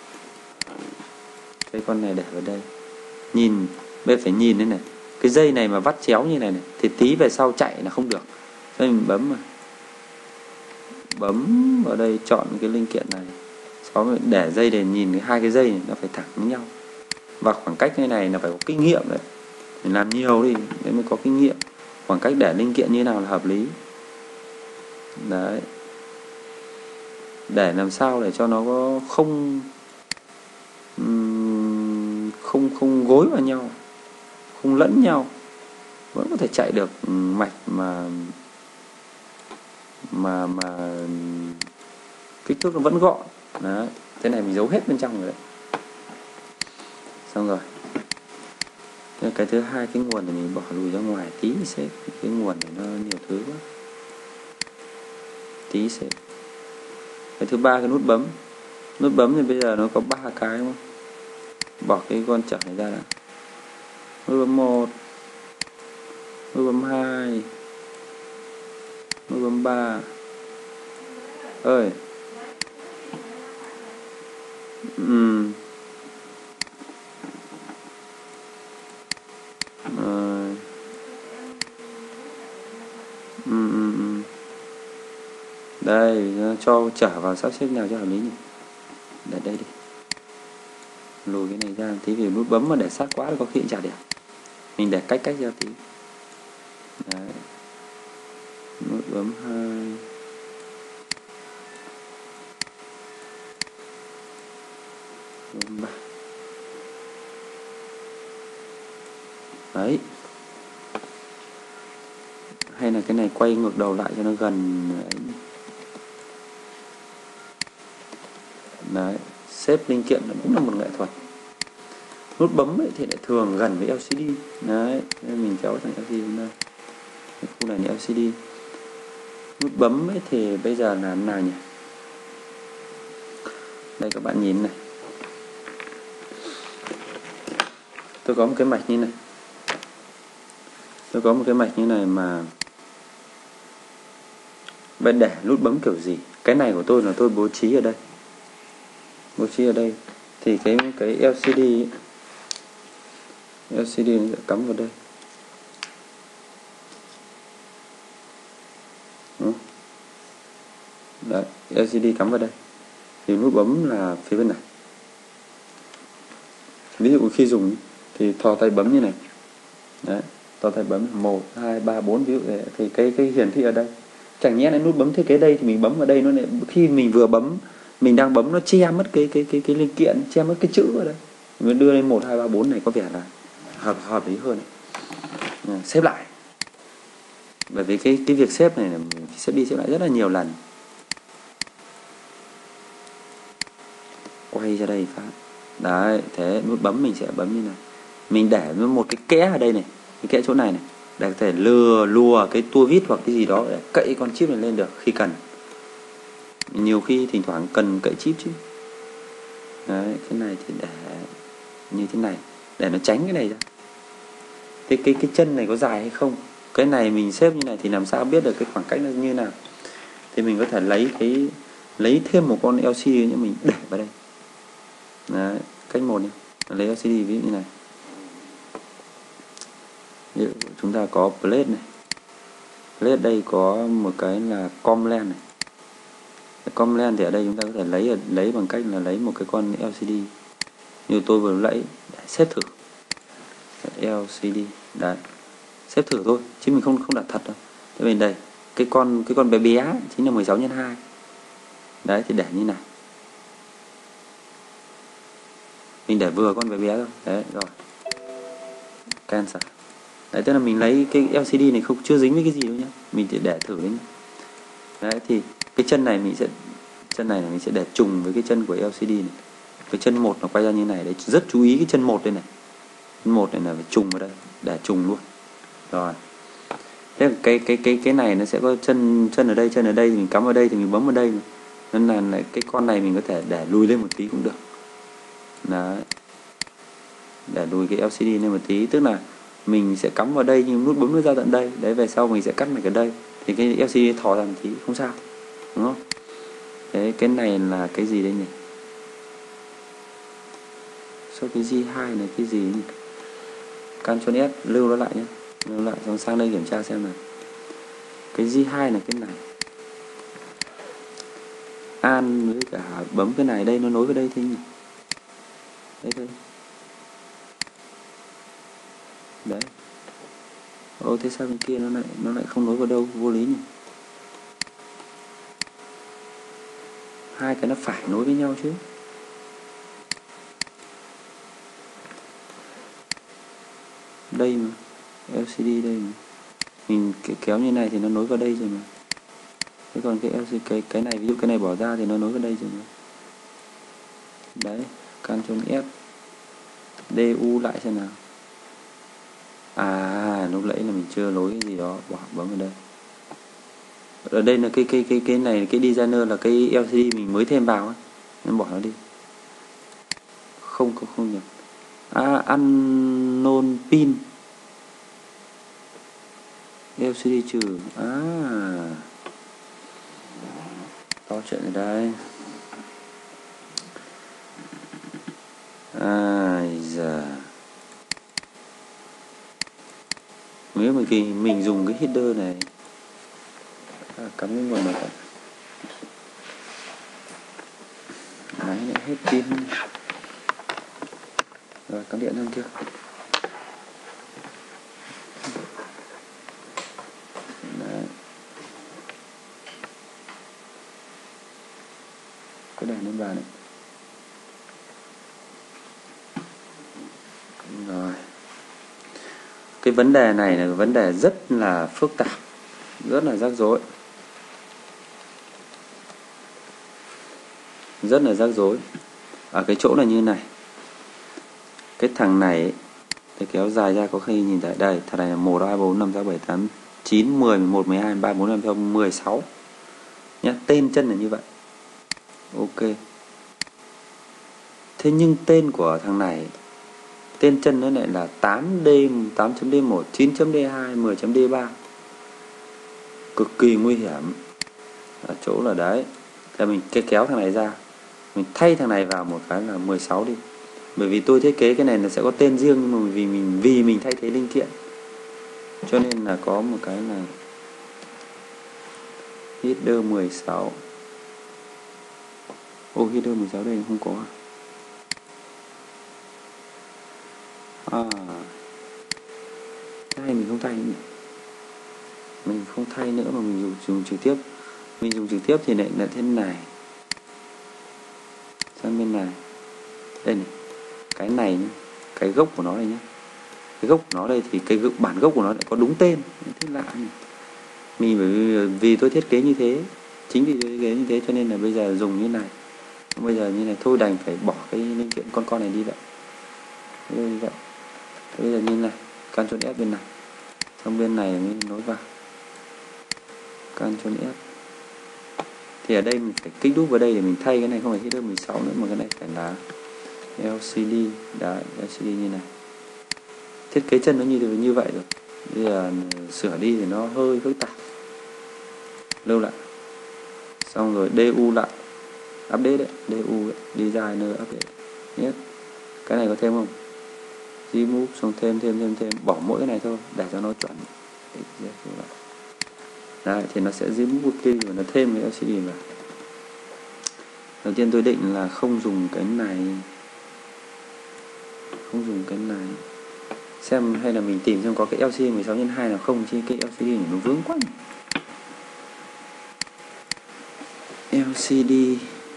Cái con này để vào đây. Nhìn, bây giờ phải nhìn đây này. Cái dây này mà vắt chéo như này này thì tí về sau chạy là không được. Cho nên mình bấm mà. Bấm vào đây chọn cái linh kiện này. Sau đó để dây để nhìn cái hai cái dây này nó phải thẳng với nhau. Và khoảng cách như này là phải có kinh nghiệm đấy. Mình làm nhiều đi để mới có kinh nghiệm. Khoảng cách để linh kiện như nào là hợp lý. Đấy. Để làm sao để cho nó có không không không gối vào nhau, không lẫn nhau, vẫn có thể chạy được mạch mà mà mà kích thước nó vẫn gọn. Đấy, thế này mình giấu hết bên trong rồi đấy. Xong rồi. Cái thứ hai, cái nguồn thì mình bỏ lùi ra ngoài tí xếp, cái nguồn này nó nhiều thứ quá, tí xếp. Cái thứ ba, cái nút bấm. Nút bấm thì bây giờ nó có ba cái đúng không? Bỏ cái con chở này ra đã. Nút bấm một, nút bấm hai, nút bấm ba. Ơi. Ừ. Rồi. Ừ, ừ, ừ. Đây, cho trở vào sắp xếp nào cho hợp lý nhỉ. Để đây đi. Lùi cái này ra tí, vì nút bấm mà để sát quá thì có khi cũng chả đẹp. Mình để cách cách ra tí. Đấy. Nút bấm hai. Bấm ba. Đấy. Hay là cái này quay ngược đầu lại cho nó gần ấy. Đấy, xếp linh kiện cũng là một nghệ thuật. Nút bấm ấy thì lại thường gần với lờ xê đê. Đấy, nên mình kéo sang lờ xê đê đây. Cái khu này là lờ xê đê. Nút bấm ấy thì bây giờ là nào nhỉ? Đây các bạn nhìn này. Tôi có một cái mạch như này. Tôi có một cái mạch như này mà bên để nút bấm kiểu gì? Cái này của tôi là tôi bố trí ở đây. Bố trí ở đây thì cái cái lờ xê đê ấy, lờ xê đê nó sẽ cắm vào đây. Đấy, lờ xê đê cắm vào đây. Thì nút bấm là phía bên này. Ví dụ khi dùng thì thò tay bấm như này. Đấy, thò tay bấm một, hai, ba, bốn ví dụ thế, thì cái cái hiển thị ở đây. Chẳng nhẽ là nút bấm thiết kế đây thì mình bấm vào đây, nó lại khi mình vừa bấm, mình đang bấm nó che mất cái cái cái cái linh kiện, che mất cái chữ ở đây. Mình đưa lên một, hai, ba, bốn này có vẻ là hợp hợp lý hơn. À, xếp lại. Bởi vì cái cái việc xếp này là mình xếp đi xếp lại rất là nhiều lần. Quay ra đây phát. Đấy, thế nút bấm mình sẽ bấm như này. Mình để một cái kẽ ở đây này, cái kẽ chỗ này này, để có thể lừa lùa cái tua vít hoặc cái gì đó để cậy con chip này lên được khi cần. Nhiều khi thỉnh thoảng cần cậy chip chứ. Đấy, cái này thì để như thế này để nó tránh cái này ra. Cái cái cái chân này có dài hay không? Cái này mình xếp như này thì làm sao biết được cái khoảng cách nó như nào? Thì mình có thể lấy cái lấy thêm một con lờ xê đê nữa mình để vào đây. Đấy, cách một đi. Lấy lờ xê đê ví dụ như này. Ví dụ chúng ta có plate này. Plate đây có một cái là comlen này. Cái comlen thì ở đây chúng ta có thể lấy lấy bằng cách là lấy một cái con lờ xê đê như tôi vừa lấy để xếp thử. lờ xê đê. Đấy, xếp thử thôi chứ mình không không đặt thật đâu. Thế bên đây cái con cái con bé bé chính là mười sáu nhân hai. Đấy thì để như này, mình để vừa con bé bé thôi. Đấy rồi, cancel. Đấy, tức là mình lấy cái lờ xê đê này không chưa dính với cái gì đâu nhá, mình chỉ để thử đấy. Đấy thì cái chân này mình sẽ chân này, này mình sẽ để trùng với cái chân của lờ xê đê này. Cái chân một nó quay ra như này đấy, rất chú ý cái chân một đây này. Chân một này là phải trùng vào đây, để trùng luôn. Rồi. Thế cái cái cái cái này nó sẽ có chân chân ở đây, chân ở đây thì mình cắm vào đây thì mình bấm vào đây mà. Nên là, là cái con này mình có thể để lùi lên một tí cũng được. Đấy. Để lùi cái lờ xê đê lên một tí, tức là mình sẽ cắm vào đây nhưng nút bấm nó ra tận đây. Đấy, về sau mình sẽ cắt mạch ở đây thì cái lờ xê đê thò ra một tí không sao, đúng không? Thế cái này là cái gì đây nhỉ? Số cái G hai này cái gì nhỉ? Ctrl S lưu nó lại nhé, lưu lại xong sang đây kiểm tra xem nào. Cái G hai là cái này. An với cả bấm cái này đây nó nối vào đây thế nhỉ? Đấy thôi. Đấy. Ô thế sao bên kia nó lại nó lại không nối vào đâu, vô lý nhỉ? Hai cái nó phải nối với nhau chứ. Đây mà, lờ xê đê đây mà. Mình kéo như này thì nó nối vào đây rồi mà. Thế còn cái lờ xê đê, cái cái này ví dụ cái này bỏ ra thì nó nối vào đây rồi mà. Đấy, Ctrl S đê u lại xem nào. À, lúc nãy là mình chưa nối cái gì đó, bỏ bấm vào đây. Ở đây là cái cái cái cái này, cái designer là cái lờ xê đê mình mới thêm vào ấy. Nên bỏ nó đi. Không không không nhập. À, unknown pin. lờ xê đê trừ. À. To chuyện ở đây. À giờ. Nếu mà khi mình dùng cái header này à, cắm cái nguồn này. Đấy, lại hết pin. Rồi, cắm điện hơn chưa? Đấy. Cứ để lên bàn này. Rồi. Cái vấn đề này là vấn đề rất là phức tạp, rất là rắc rối. Rất là rắc rối. Ở cái chỗ là như này. Cái thằng này để kéo dài ra có khi nhìn thấy đây, thằng này là một, hai, bốn, năm, sáu, bảy, tám, chín, mười, mười một, mười hai, mười ba, mười bốn, mười lăm, mười sáu nhá, tên chân là như vậy. Ok. Thế nhưng tên của thằng này, tên chân nó lại là tám D, tám chấm D một, chín chấm D hai, mười chấm D ba. Cực kỳ nguy hiểm. Ở chỗ là đấy. Thì mình cái kéo thằng này ra, mình thay thằng này vào một cái là mười sáu đi. Bởi vì tôi thiết kế cái này là sẽ có tên riêng, nhưng mà vì mình vì mình thay thế linh kiện cho nên là có một cái là header mười sáu. Ô, header mười sáu đây không có. À, cái này mình không thay nữa. Mình không thay nữa mà mình dùng, dùng trực tiếp. Mình dùng trực tiếp thì lại là thế này. Sang bên này. Đây này. Cái này nhé. Cái gốc của nó đây nhé. Cái gốc của nó đây thì cái bản gốc của nó lại có đúng tên. Thế lạ nhỉ. Mình bởi vì, vì tôi thiết kế như thế. Chính vì tôi thiết kế như thế cho nên là bây giờ dùng như này. Bây giờ như này thôi đành phải bỏ cái linh kiện con con này đi vậy. Như vậy. Bây giờ như này. Ctrl S bên này. Xong bên này mới nối vào. Ctrl S. Thì ở đây mình phải kích đúp vào đây để mình thay cái này không phải header mười sáu nữa mà cái này phải là lờ xê đê. Đấy, lờ xê đê như này. Thiết kế chân nó như như vậy rồi. Bây giờ sửa đi thì nó hơi phức tạp. Lưu lại. Xong rồi đê u lại. Update đấy, đê u đấy, designer update. Yes. Cái này có thêm không? Remove xong thêm thêm thêm thêm, bỏ mỗi cái này thôi để cho nó chuẩn. Đấy thì nó sẽ remove kia và nó thêm cái lờ xê đê vào. Đầu tiên tôi định là không dùng cái này. Không dùng cái này. xem hay là mình tìm xem có cái lờ xê đê mười sáu nhân hai nào không, chứ cái lờ xê đê này nó vướng quá nhỉ. lờ xê đê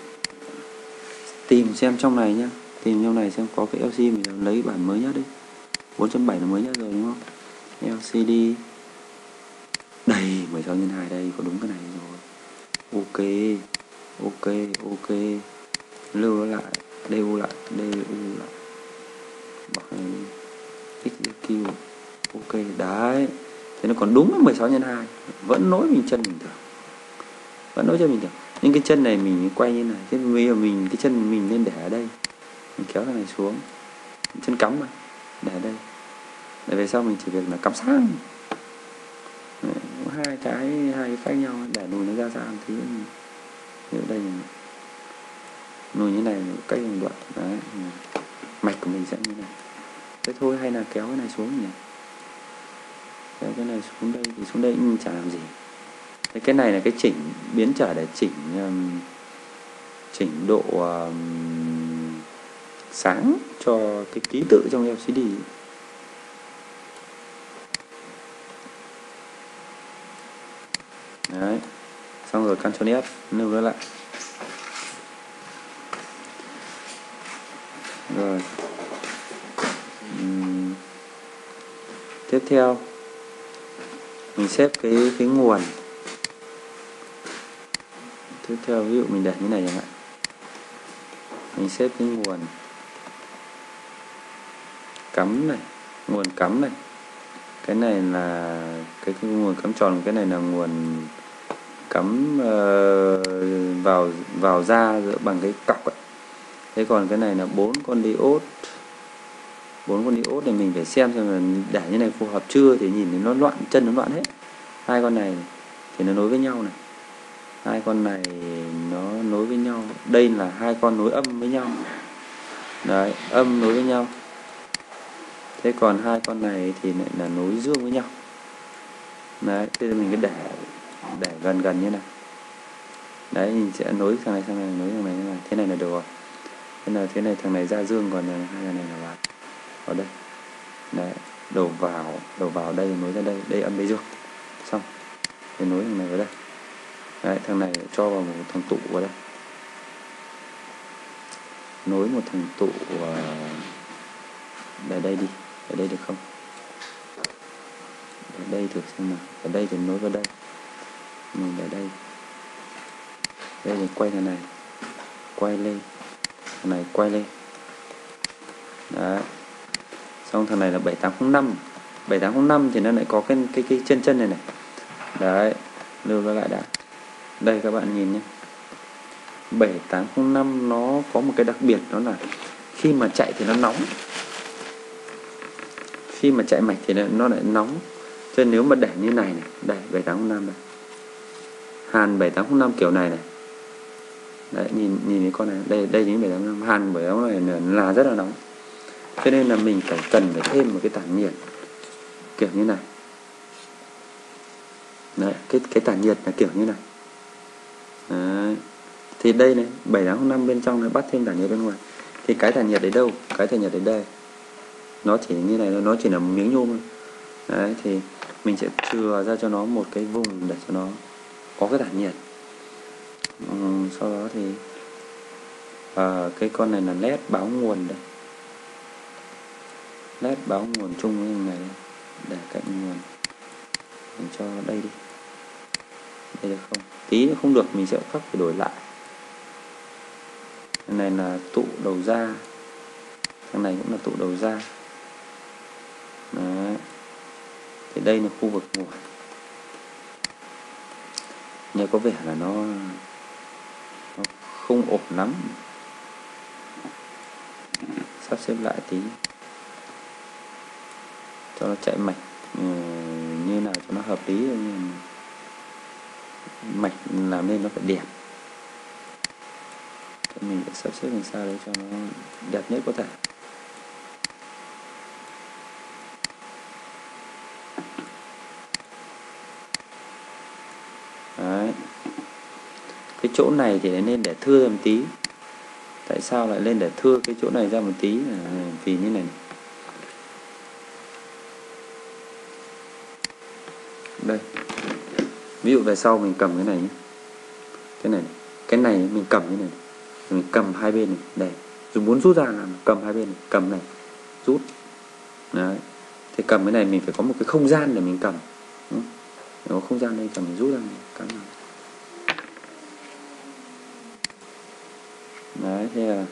tìm xem trong này nhá, tìm trong này xem có cái lờ xê đê mình lấy bản mới nhất đi, bốn chấm bảy là mới nhất rồi đúng không? lờ xê đê đây mười sáu nhân hai đây, có đúng cái này rồi. Ok ok ok, lưu nó lại, đều lại, đều lại, bật này đi, xq, ok đấy, thế nó còn đúng mười sáu nhân hai, vẫn nối mình chân bình thường, vẫn nối chân bình thường, nhưng cái chân này mình quay như này, thế bây giờ mình cái chân mình nên để ở đây, mình kéo cái này xuống, chân cắm mà để ở đây, để về sau mình chỉ việc là cắm sang. Đấy, hai cái hai cái khác nhau, để lùi nó ra xa một tí, như đây lùi như này cách một đoạn đấy, mạch của mình sẽ như này. Thế thôi, hay là kéo cái này xuống nhỉ, kéo cái này xuống đây thì xuống đây nhưng chả làm gì. Thế cái này là cái chỉnh biến trở để chỉnh um, chỉnh độ um, sáng cho cái ký tự trong lờ xê đê. Đấy, xong rồi Ctrl F lưu nó lại. Rồi uhm. tiếp theo mình xếp cái cái nguồn. Tiếp theo ví dụ mình để như này chẳng hạn, mình xếp cái nguồn cắm này, nguồn cắm này, cái này là cái, cái nguồn cắm tròn, cái này là nguồn cắm uh, vào vào ra giữa bằng cái cọc ấy. Thế còn cái này là bốn con diode, bốn con diode này mình phải xem xem là để như này phù hợp chưa, thì nhìn thấy nó loạn, chân nó loạn hết. Hai con này thì nó nối với nhau này, hai con này nó nối với nhau, đây là hai con nối âm với nhau đấy, âm nối với nhau. Thế còn hai con này thì lại là nối dương với nhau đấy, thế mình cứ để để gần gần như này đấy, mình sẽ nối thằng này sang này, nối thằng này như này, thế này là được rồi. Thế là thế này thằng này ra dương, còn này, hai thằng này là vào vào đây đấy, đầu vào đầu vào đây nối ra đây, đây âm đây dương, xong thì nối thằng này vào đây đấy, thằng này cho vào một thằng tụ vào đây, nối một thằng tụ uh, để đây đi, ở đây được không? Ở đây thử xem nào, ở đây thì nối vào đây, mình ở đây, đây thì quay thằng này, quay lên, thằng này quay lên, đấy, xong thằng này là bảy tám không năm, bảy tám không năm thì nó lại có cái cái cái chân chân này này, đấy, lưu nó lại đã. Đây các bạn nhìn nhé, bảy tám không năm nó có một cái đặc biệt, đó là khi mà chạy thì nó nóng, khi mà chạy mạch thì nó lại nóng. Cho nên nếu mà để như này này, đây bảy tám không năm này, hàn bảy tám không năm kiểu này này, đấy, nhìn nhìn cái con này, đây đây những bảy tám không năm, hàn bảy tám không năm này là rất là nóng. Cho nên là mình phải cần phải thêm một cái tản nhiệt kiểu như này. Đấy, cái cái tản nhiệt là kiểu như này. Đấy. Thì đây này, bảy tám không năm bên trong nó bắt thêm tản nhiệt bên ngoài. Thì cái tản nhiệt đấy đâu? Cái tản nhiệt đấy đây. Nó chỉ như này, nó chỉ là một miếng nhôm thôi. Đấy, thì mình sẽ chừa ra cho nó một cái vùng để cho nó có cái tản nhiệt. Ừ, sau đó thì à, cái con này là led báo nguồn đây. Led báo nguồn chung với thằng này đây. Để cạnh nguồn. Mình cho đây đi. Đây được không? Tí nữa không được mình sẽ khắc phải đổi lại. Cái này là tụ đầu ra. Thằng này cũng là tụ đầu ra. Đấy. Thì đây là khu vực nguồn. Nhưng có vẻ là nó, nó không ổn lắm. Sắp xếp lại tí cho nó chạy mạch như nào cho nó hợp lý, mạch làm nên nó phải đẹp. Thì mình sẽ sắp xếp làm sao đấy cho nó đẹp nhất có thể. Đấy. Cái chỗ này thì nên để thưa ra một tí. Tại sao lại lên để thưa cái chỗ này ra một tí? Vì như này, đây, ví dụ về sau mình cầm cái này nhé, cái này, cái này mình cầm cái này, mình cầm hai bên này, đây, rồi muốn rút ra là cầm hai bên này, cầm này, rút, đấy. Thì cầm cái này mình phải có một cái không gian để mình cầm, có không gian đây cầm mình rút ra này, cầm này. Đấy, thế là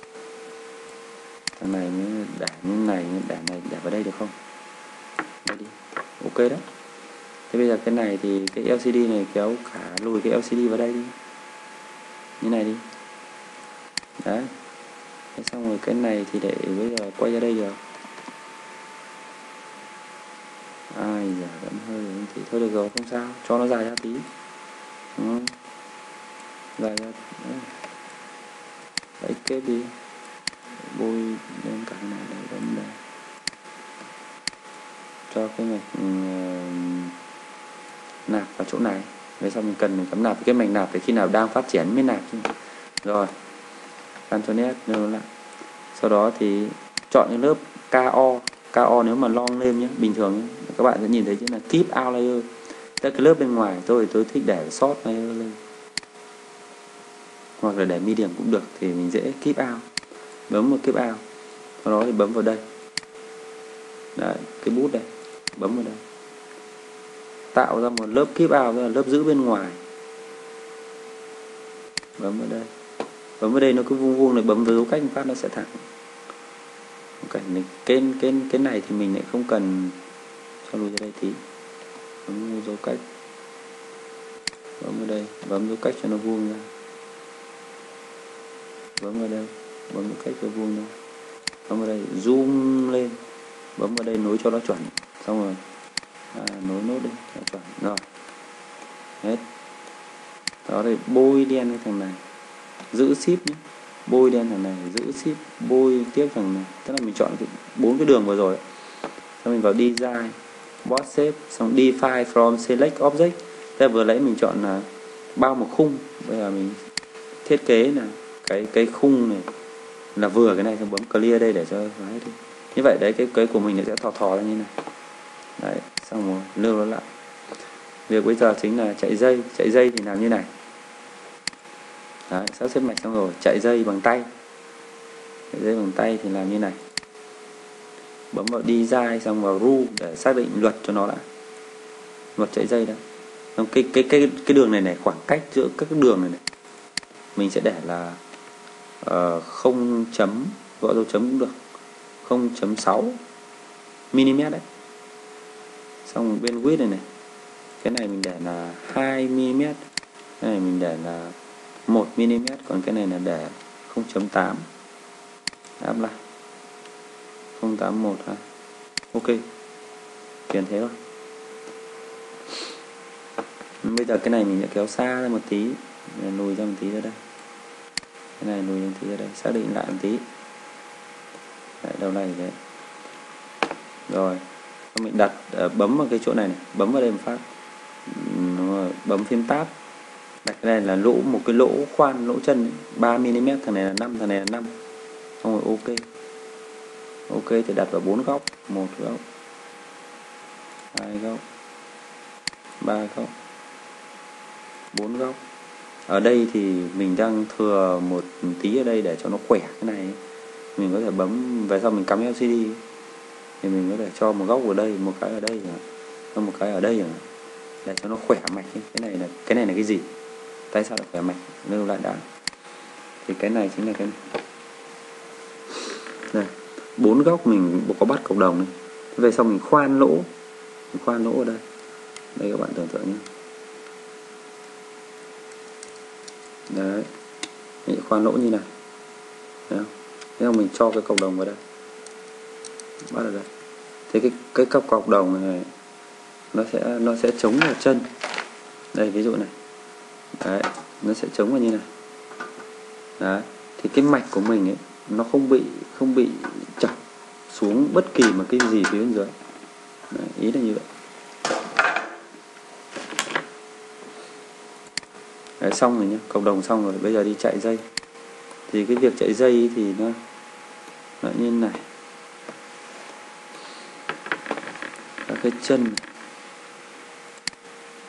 thằng này mới để như này, để này để vào đây được không? Đây đi, ok đấy. Thế bây giờ cái này thì cái lờ xê đê này kéo cả lùi cái lờ xê đê vào đây đi, như này đi, đấy. Thế xong rồi cái này thì để bây giờ quay ra đây được. Ai giờ vẫn hơi thì thôi được rồi, không sao, cho nó dài ra tí, đúng không? Dài ra đấy. Đấy, kết đi, bôi lên cả cái này để bấm đây, cho cái mạch uh, nạp vào chỗ này. Về sau mình cần mình cắm nạp cái mạch nạp để khi nào đang phát triển mới nạp chứ. Rồi Ctrl S nêu lại, sau đó thì chọn cái lớp ca o. ca o nếu mà long lên nhé, bình thường nhé, các bạn sẽ nhìn thấy chữ là keep out layer, tức cái lớp bên ngoài. Tôi tôi thích để short layer lên, hoặc là để medium cũng được, thì mình dễ keep out, bấm vào keep out, sau đó thì bấm vào đây. Đấy, cái bút đây, bấm vào đây, tạo ra một lớp keep out, tức là lớp giữ bên ngoài. Bấm vào đây, bấm vào đây nó cứ vuông vuông này, bấm với dấu cách một phát nó sẽ thẳng. Okay, cái cái cái này thì mình lại không cần, cho lùi ra đây tí, bấm dấu cách, bấm vào đây, bấm dấu cách cho nó vuông ra, bấm vào đây, bấm dấu cách cho vuông ra, bấm vào đây, zoom lên, bấm vào đây nối cho nó chuẩn, xong rồi à, nối nốt đi cho chuẩn rồi, hết. Đó thì bôi đen cái thằng này, giữ ship nhé, bôi đen thằng này, giữ ship, bôi tiếp thằng này, tức là mình chọn bốn cái đường vừa rồi, xong mình vào design, box shape, xong define from select object. Thế vừa nãy mình chọn là bao một khung, bây giờ mình thiết kế là cái cái khung này là vừa cái này, xong bấm clear đây để cho hết đi. Như vậy đấy, cái cái của mình nó sẽ thò thò ra như này. Đấy, xong rồi lưu nó lại. Việc bây giờ chính là chạy dây, chạy dây thì làm như này. Đấy, sắp xếp mạch xong rồi, chạy dây bằng tay. Chạy dây bằng tay thì làm như này. Bấm vào design, xong vào rule để xác định luật cho nó đã. Luật chạy dây đó. Xong cái cái cái cái đường này này, khoảng cách giữa các cái đường này này, mình sẽ để là uh, không chấm, gọi dấu chấm cũng được, không chấm sáu mi-li-mét đấy. Xong bên width này này, cái này mình để là hai mi-li-mét, cái này mình để là một mi-li-mét, còn cái này là để không chấm tám, áp lại không tám một ha. Ok, chuyển thế thôi. Bây giờ cái này mình sẽ kéo xa ra một tí, lùi ra một tí ra đây, cái này lùi ra một tí ra đây, xác định lại một tí. Đấy, đầu này đấy. Rồi mình đặt bấm vào cái chỗ này này, bấm vào đây một phát, bấm phím tab, đặt cái này là lỗ, một cái lỗ khoan, lỗ chân ba mi-li-mét, thằng này là năm, thằng này là năm, xong rồi ok. Ok thì đặt vào bốn góc, một góc, hai góc, ba góc, bốn góc. Ở đây thì mình đang thừa một tí ở đây để cho nó khỏe cái này, mình có thể bấm về sau mình cắm lờ xê đê thì mình có thể cho một góc ở đây, một cái ở đây, xong một cái ở đây để cho nó khỏe mạch. Cái này là cái này là cái gì, tại sao lại khỏe mạch, lưu lại đã. Thì cái này chính là cái này. Đây, bốn góc mình có bắt cộng đồng này. Về sau mình khoan lỗ, mình khoan lỗ ở đây, đây các bạn tưởng tượng nhé. Đấy, mình khoan lỗ như này, thấy không? Thế không, mình cho cái cộng đồng vào đây, bắt ở đây. Thế cái cái cặp cộng đồng này nó sẽ nó sẽ chống vào chân. Đây ví dụ này. Đấy, nó sẽ chống vào như này. Đấy, thì cái mạch của mình ấy nó không bị không bị chặt xuống bất kỳ một cái gì phía bên dưới. Đấy, ý là như vậy. Đấy, xong rồi nhé, cộng đồng xong rồi, bây giờ đi chạy dây. Thì cái việc chạy dây thì nó nó như này. Các cái chân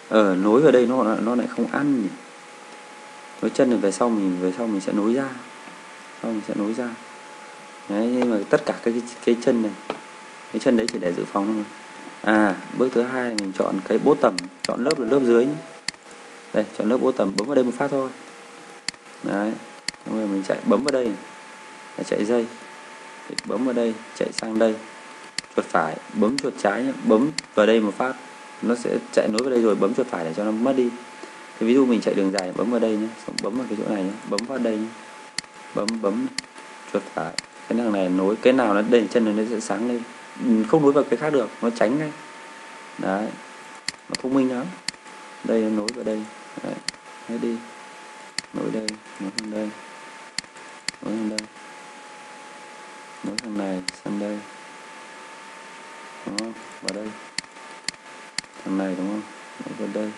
ở nối vào đây nó nó lại không ăn nhỉ. Nối chân này về sau mình về sau mình sẽ nối ra, sau mình sẽ nối ra. Đấy, nhưng mà tất cả cái cái chân này, cái chân đấy chỉ để dự phòng thôi. À, bước thứ hai mình chọn cái bottom, chọn lớp là lớp dưới nhé. Đây, chọn lớp bottom, bấm vào đây một phát thôi. Đấy, xong rồi mình chạy bấm vào đây là chạy dây, bấm vào đây chạy sang đây, chuột phải bấm chuột trái nhé, bấm vào đây một phát nó sẽ chạy nối vào đây rồi bấm chuột phải để cho nó mất đi. Thì ví dụ mình chạy đường dài bấm vào đây nhé, xong bấm vào cái chỗ này nhé, bấm vào đây nhé. Bấm bấm chuột phải, cái thằng này nối cái nào nó đây chân nó sẽ sáng lên, không nối vào cái khác được, nó tránh ngay. Đấy, nó thông minh lắm. Đây nó nối vào đây, đấy, hết đi, nối đây, nối sang đây, nối sang đây, nối thằng này sang đây, đó, vào đây, thằng này đúng không, nối vào đây.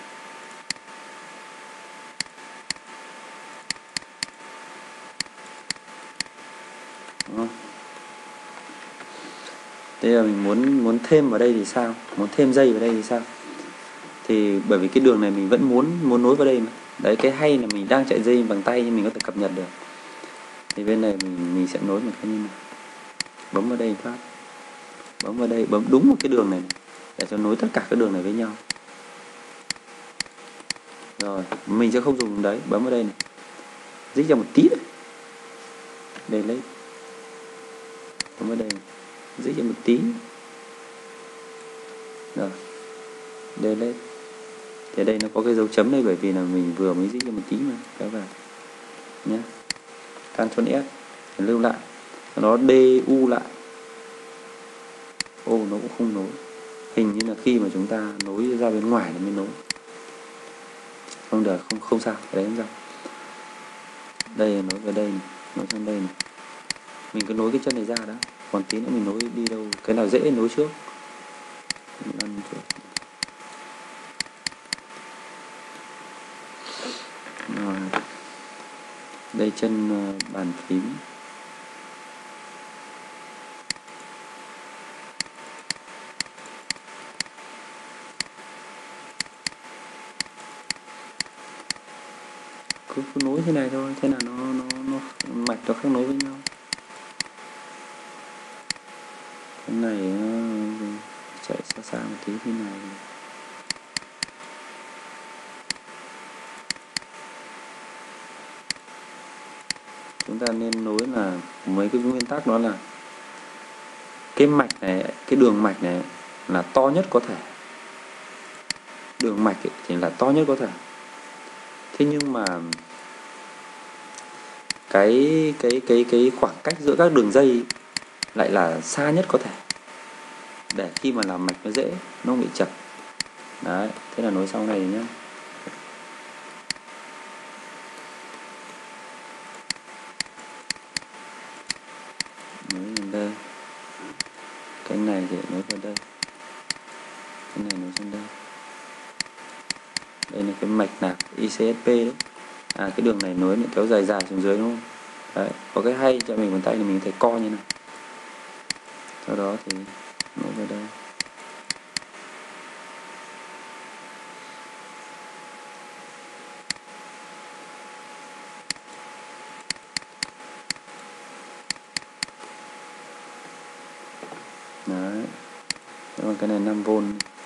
Đó. Đây là mình muốn muốn thêm vào đây thì sao, muốn thêm dây vào đây thì sao, thì bởi vì cái đường này mình vẫn muốn muốn nối vào đây mà. Đấy, cái hay là mình đang chạy dây bằng tay nhưng mình có thể cập nhật được. Thì bên này mình mình sẽ nối một cái như này, bấm vào đây phát, bấm vào đây, bấm đúng một cái đường này để cho nối tất cả các đường này với nhau. Rồi mình sẽ không dùng đấy, bấm vào đây này, dích ra một tí đấy. Đây lấy, bấm vào đây này, dích ra một tí. Rồi đây lấy, thì đây nó có cái dấu chấm đây bởi vì là mình vừa mới dích ra một tí mà kéo vào nhé. Ctrl S lưu lại, nó du lại. Ô, nó cũng không nối, hình như là khi mà chúng ta nối ra bên ngoài nó mới nối. Không được, không không sao, đấy không sao. Đây nối vào đây này, nối sang đây này. Mình cứ nối cái chân này ra đã, còn tí nữa mình nối đi đâu, cái nào dễ nối trước. Rồi. Đây chân bàn phím. Cứ, cứ nối thế này thôi, thế là nó nó nó mạch nó khác nối với nhau. Cái này uh, chạy xa xa một tí thế này. Chúng ta nên nối là mấy cái nguyên tắc đó là cái mạch này, cái đường mạch này là to nhất có thể. Đường mạch ấy thì là to nhất có thể. Thế nhưng mà cái cái cái cái khoảng cách giữa các đường dây lại là xa nhất có thể, để khi mà làm mạch nó dễ, nó không bị chập. Đấy, thế là nối sau này nhé. Nối lên đây, cái này thì nối vào đây, cái này nối sang đây. Đây là cái mạch nạp i xê ét pê đấy. À, cái đường này nối kéo dài dài xuống dưới đúng không? Đấy, có cái hay cho mình bàn tay là mình có thể co như này. Sau đó thì nối vào đây. Đấy. Còn cái này năm vôn.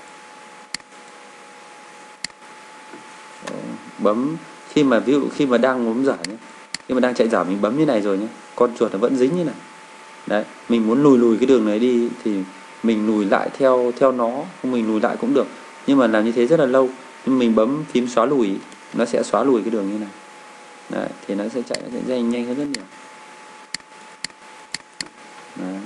Đấy. Bấm khi mà ví dụ khi mà đang bấm dở nhé, khi mà đang chạy dở mình bấm như này rồi nhé, con chuột nó vẫn dính như này. Đấy, mình muốn lùi lùi cái đường này đi thì mình lùi lại theo theo nó, không mình lùi lại cũng được, nhưng mà làm như thế rất là lâu. Nhưng mình bấm phím xóa lùi, nó sẽ xóa lùi cái đường như này. Đấy, thì nó sẽ chạy nó sẽ nhanh nhanh hơn rất nhiều. Đấy.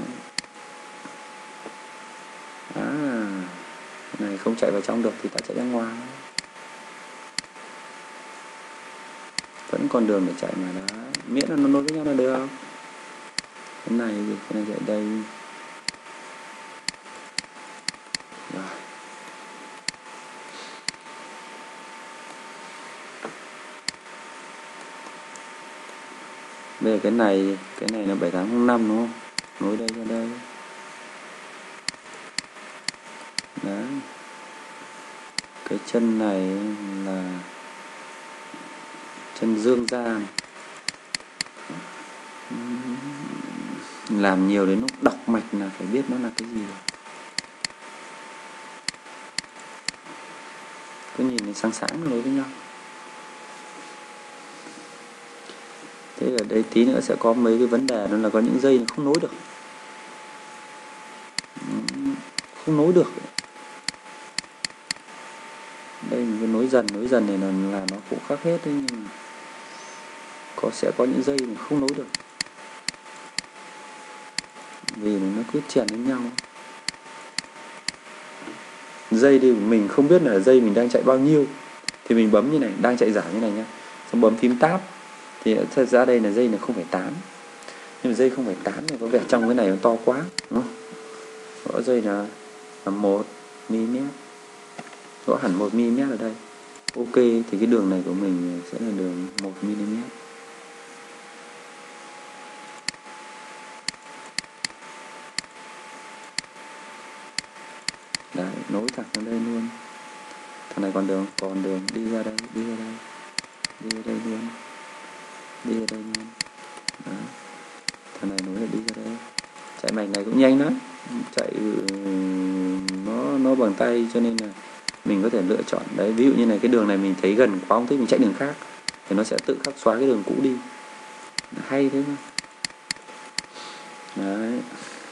À, này không chạy vào trong được thì ta chạy ra ngoài. Vẫn còn đường để chạy mà đã, miễn là nó nối với nhau là được. Cái này thì cái này chạy đây. Rồi. Đây là cái này, cái này là bảy tám không năm đúng không? Nối đây ra đây. Đấy. cái chân này là chân dương ra này. Làm nhiều đến lúc đọc mạch là phải biết nó là cái gì rồi. Cứ nhìn thì sáng sáng nối với nhau. Thế ở đây tí nữa sẽ có mấy cái vấn đề, đó là có những dây không nối được, không nối được. Đây mình cứ nối dần nối dần này là, là nó cũng khác hết đấy, nhưng mà có sẽ có những dây mình không nối được vì nó cứ chèn lên nhau. Dây thì mình không biết là dây mình đang chạy bao nhiêu thì mình bấm như này, đang chạy giảm như này nhá, xong bấm phím tab thì thật ra đây là dây là không phẩy tám, nhưng mà dây không phẩy tám này có vẻ trong cái này nó to quá, đúng không? Gõ dây là, là một mi-li-mét, gõ hẳn một mi-li-mét ở đây. Ok, thì cái đường này của mình sẽ là đường một mi-li-mét. Đấy, nối thẳng ra đây luôn. Thằng này còn đường, còn đường đi ra đây, đi ra đây, đi ra đây luôn, đi ra đây luôn. Đó. Thằng này nối lại đi ra đây. Chạy mạch này cũng nhanh lắm, chạy nó nó bằng tay cho nên là mình có thể lựa chọn. Đấy, ví dụ như này cái đường này mình thấy gần quá không thích, mình chạy đường khác thì nó sẽ tự khắc xóa cái đường cũ đi. Hay thế mà. Đấy.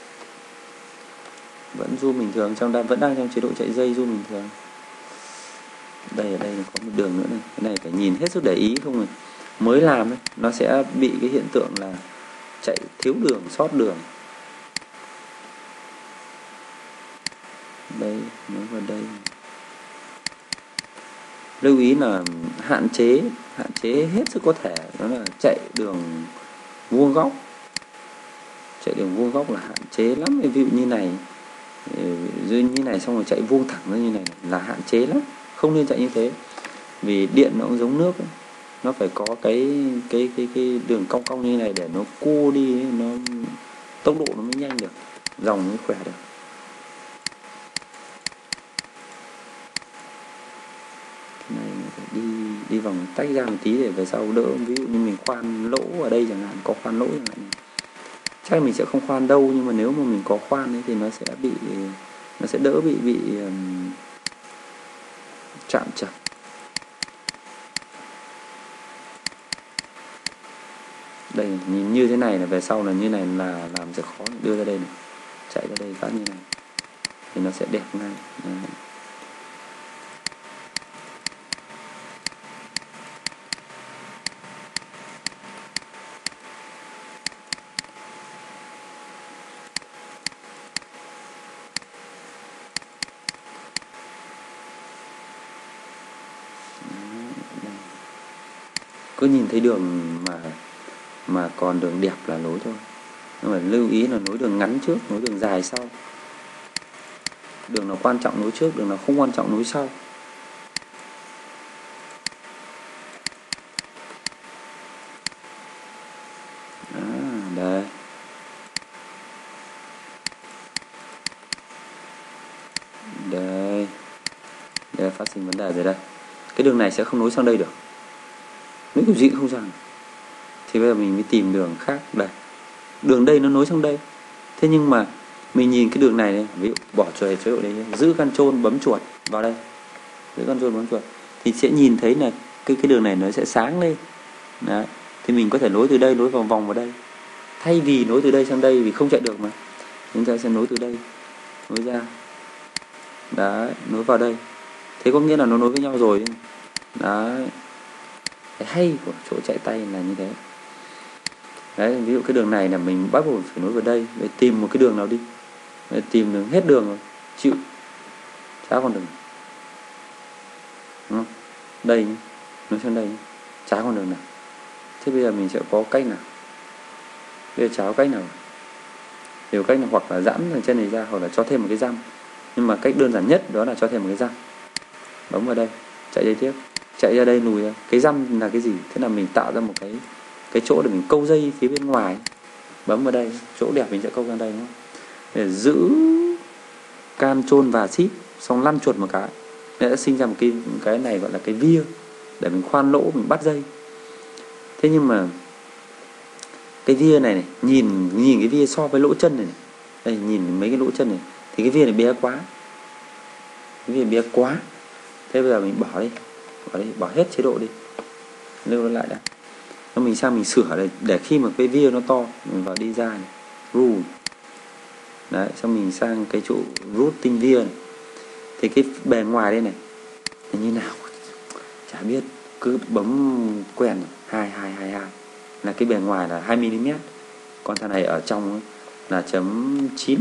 Vẫn zoom bình thường, trong đang vẫn đang trong chế độ chạy dây zoom bình thường. Đây ở đây có một đường nữa này, cái này phải nhìn hết sức để ý, không rồi mới làm ấy, nó sẽ bị cái hiện tượng là chạy thiếu đường, sót đường. Đây, nó vào đây. Lưu ý là hạn chế, hạn chế hết sức có thể, đó là chạy đường vuông góc. Chạy đường vuông góc là hạn chế lắm, ví dụ như này, như này xong rồi chạy vuông thẳng ra như này là hạn chế lắm, không nên chạy như thế. Vì điện nó cũng giống nước ấy. Nó phải có cái cái cái cái đường cong cong như này để nó cua đi ấy, nó tốc độ nó mới nhanh được, dòng mới khỏe được. Cái này phải đi đi vòng tách ra một tí để về sau đỡ. Ví dụ như mình khoan lỗ ở đây chẳng hạn, có khoan lỗ chẳng hạn, chắc mình sẽ không khoan đâu, nhưng mà nếu mà mình có khoan ấy thì nó sẽ bị nó sẽ đỡ bị bị um, chạm chập. Đây nhìn như thế này là về sau là như này là làm sẽ khó, đưa ra đây này, chạy ra đây phát như này thì nó sẽ đẹp ngay. Đấy. Cứ nhìn thấy đường mà mà còn đường đẹp là nối thôi, nhưng mà lưu ý là nối đường ngắn trước, nối đường dài sau. Đường nào quan trọng nối trước, đường nào không quan trọng nối sau. À, đây. Đây. Đây phát sinh vấn đề rồi đây. Cái đường này sẽ không nối sang đây được. Nếu kiểu gì cũng không sang. Thì bây giờ mình mới tìm đường khác. Đây. Đường đây nó nối sang đây. Thế nhưng mà mình nhìn cái đường này này, ví dụ bỏ chuột chế độ đấy, giữ Ctrl bấm chuột vào đây. Giữ Ctrl bấm chuột thì sẽ nhìn thấy là cái cái đường này nó sẽ sáng lên. Đấy. Thì mình có thể nối từ đây nối vòng vòng vào đây. Thay vì nối từ đây sang đây vì không chạy được mà. Chúng ta sẽ nối từ đây nối ra. Đấy, nối vào đây. Thế có nghĩa là nó nối với nhau rồi. Đấy. Cái hay của chỗ chạy tay là như thế. Đấy, ví dụ cái đường này là mình bắt buộc phải nối vào đây để tìm một cái đường nào đi. Để tìm đường hết đường rồi, chịu. Chả còn đường. Đúng không? Đây, nối sang đây, chả còn đường nào. Thế bây giờ mình sẽ có cách nào? Bây giờ chả có cách nào. Điều cách là hoặc là giãn thằng chân này ra, hoặc là cho thêm một cái răng. Nhưng mà cách đơn giản nhất đó là cho thêm một cái răng. Bấm vào đây, chạy dây tiếp, chạy ra đây lùi ra. Cái răng là cái gì? Thế là mình tạo ra một cái cái chỗ để mình câu dây phía bên ngoài. Bấm vào đây, chỗ đẹp mình sẽ câu ra đây, đúng không? Để giữ Ctrl và Shift, xong lăn chuột một cái nó sẽ sinh ra một cái cái này gọi là cái via để mình khoan lỗ, mình bắt dây. Thế nhưng mà cái via này này, nhìn nhìn cái via so với lỗ chân này, này. Đây, nhìn mấy cái lỗ chân này thì cái via này bé quá, cái via bé quá. Thế bây giờ mình bỏ đi, bỏ đi, bỏ hết chế độ đi, lưu nó lại đã. Nó mình sang mình sửa đây, để khi mà cái via nó to mình vào đi ra này, rule. Đấy, xong mình sang cái chỗ routing via này. Thì cái bề ngoài đây này là như nào chả biết, cứ bấm quen hai hai hai hai là cái bề ngoài là hai mi li mét, còn thằng này ở trong là chấm chín,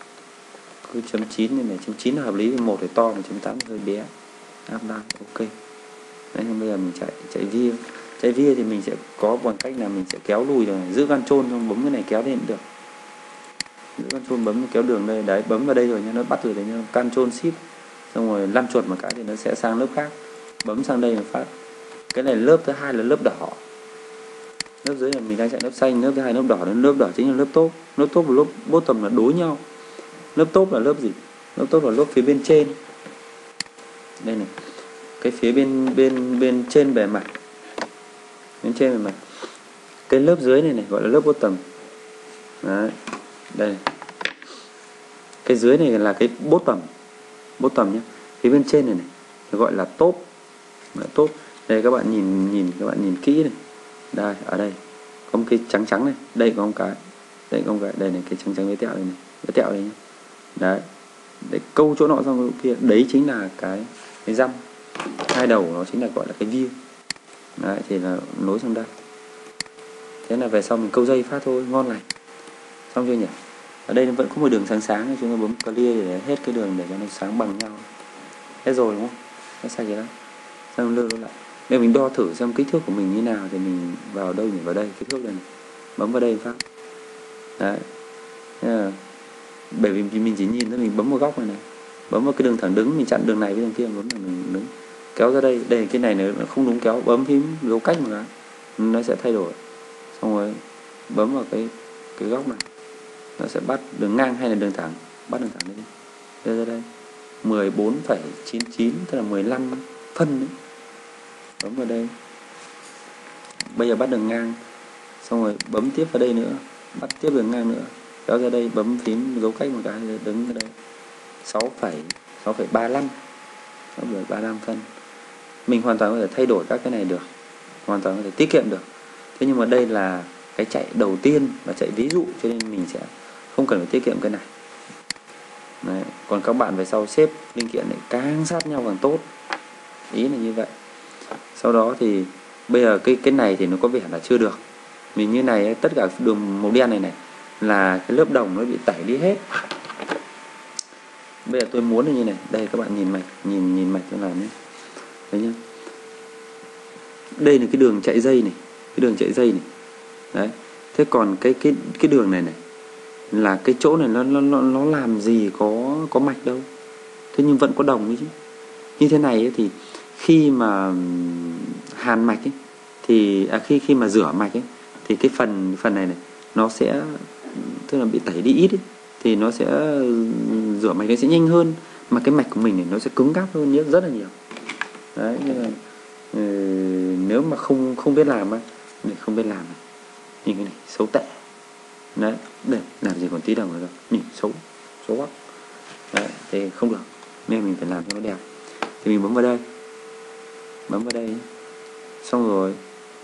cứ chấm chín này này, chấm chín là hợp lý, một thì to, một chấm tám hơi bé, áp đan ok. Đấy, bây giờ mình chạy chạy via, chạy via thì mình sẽ có bằng cách là mình sẽ kéo lùi rồi, giữ control xong bấm cái này kéo lên được, giữ control bấm kéo đường đây, đấy bấm vào đây rồi nhá, nó bắt rồi đấy nhá, control shift xong rồi lăn chuột một cái thì nó sẽ sang lớp khác, bấm sang đây một phát. Cái này lớp thứ hai là lớp đỏ, lớp dưới là mình đang chạy lớp xanh, lớp thứ hai lớp đỏ, lớp đỏ chính là lớp top, lớp top và lớp bottom là đối nhau. Lớp top là lớp gì? Lớp top là lớp phía bên trên đây này, cái phía bên bên bên trên bề mặt, bên trên bề mặt. Cái lớp dưới này này gọi là lớp bottom. Đấy, đây này. Cái dưới này là cái bottom, bottom nhé. Phía bên trên này này gọi là top, gọi là top. Đây các bạn nhìn nhìn các bạn nhìn kỹ này, đây ở đây có một cái trắng trắng này, đây có một cái, đây có một cái, đây này cái trắng trắng với tẹo này, này với tẹo đây nhé. Đấy, để câu chỗ nọ sang chỗ kia, đấy chính là cái cái răm, hai đầu nó chính là gọi là cái via. Đấy thì là nối sang đây. Thế là về sau mình câu dây phát thôi, ngon lành. Xong chưa nhỉ? Ở đây nó vẫn có một đường sáng sáng, chúng ta bấm clear để hết cái đường để cho nó sáng bằng nhau. Hết rồi đúng không? Nó sạch rồi đó. Xong lưu nó lại. Bây giờ mình đo thử xem kích thước của mình như nào thì mình vào đâu nhỉ? Vào đây, kích thước đây này. Bấm vào đây phát. Đấy. Là, bởi vì mình chỉ nhìn thôi, mình bấm vào góc này này. Bấm vào cái đường thẳng đứng, mình chặn đường này với đường kia, bấm vào mình đứng. Kéo ra đây, đây cái này nó không đúng kéo, bấm phím dấu cách một cái. Nó sẽ thay đổi. Xong rồi bấm vào cái cái góc này. Nó sẽ bắt đường ngang hay là đường thẳng, bắt đường thẳng đây đi. Đây ra đây. mười bốn phẩy chín chín tức là mười lăm phân đấy. Bấm vào đây. Bây giờ bắt đường ngang. Xong rồi bấm tiếp vào đây nữa, bắt tiếp đường ngang nữa. Kéo ra đây, bấm phím dấu cách một cái, đứng ở đây. sáu phẩy ba lăm sáu phẩy ba lăm phân. Mình hoàn toàn có thể thay đổi các cái này được, hoàn toàn có thể tiết kiệm được. Thế nhưng mà đây là cái chạy đầu tiên và chạy ví dụ, cho nên mình sẽ không cần phải tiết kiệm cái này. Đấy. Còn các bạn về sau xếp linh kiện này càng sát nhau càng tốt, ý là như vậy. Sau đó thì bây giờ cái cái này thì nó có vẻ là chưa được. Mình như này tất cả đường màu đen này này là cái lớp đồng nó bị tẩy đi hết. Bây giờ tôi muốn là như này, đây các bạn nhìn mạch, nhìn nhìn mạch tôi làm nhé. Đấy nhá. Đây là cái đường chạy dây này, cái đường chạy dây này. Đấy. Thế còn cái cái cái đường này này là cái chỗ này nó nó nó làm gì có có mạch đâu. Thế nhưng vẫn có đồng ấy chứ. Như thế này ấy, thì khi mà hàn mạch ấy, thì à, khi khi mà rửa mạch ấy, thì cái phần phần này này nó sẽ tức là bị tẩy đi ít ấy, thì nó sẽ rửa mạch nó sẽ nhanh hơn, mà cái mạch của mình này nó sẽ cứng cáp hơn rất là nhiều. Đấy, nên là ừ, nếu mà không không biết làm á, không biết làm này. Nhìn cái này xấu tệ. Đấy, đây làm gì còn tí đồng nữa đâu, nhìn xấu xấu quá. Đấy, thì không được, nên mình phải làm cho nó đẹp. Thì mình bấm vào đây, bấm vào đây, xong rồi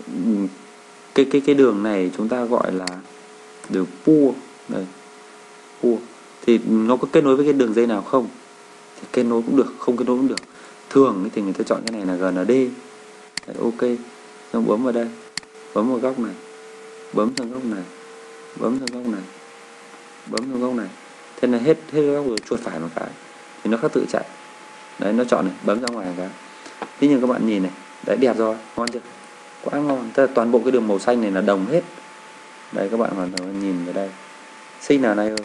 cái cái cái đường này chúng ta gọi là đường pua đây, pua. Thì nó có kết nối với cái đường dây nào không? Thì kết nối cũng được, không kết nối cũng được. Thường thì người ta chọn cái này là giê en đê. Đấy, ok. Xong bấm vào đây, bấm vào góc này, bấm sang góc này, bấm sang góc này, bấm sang góc này. Thế là hết hết góc rồi, chuột phải một cái thì nó khắc tự chạy. Đấy, nó chọn này, bấm ra ngoài một cái. Thế nhưng các bạn nhìn này, đấy đẹp rồi, ngon chưa? Quá ngon. Tức là toàn bộ cái đường màu xanh này là đồng hết. Đây các bạn hoàn toàn nhìn vào đây, xinh là này ơi.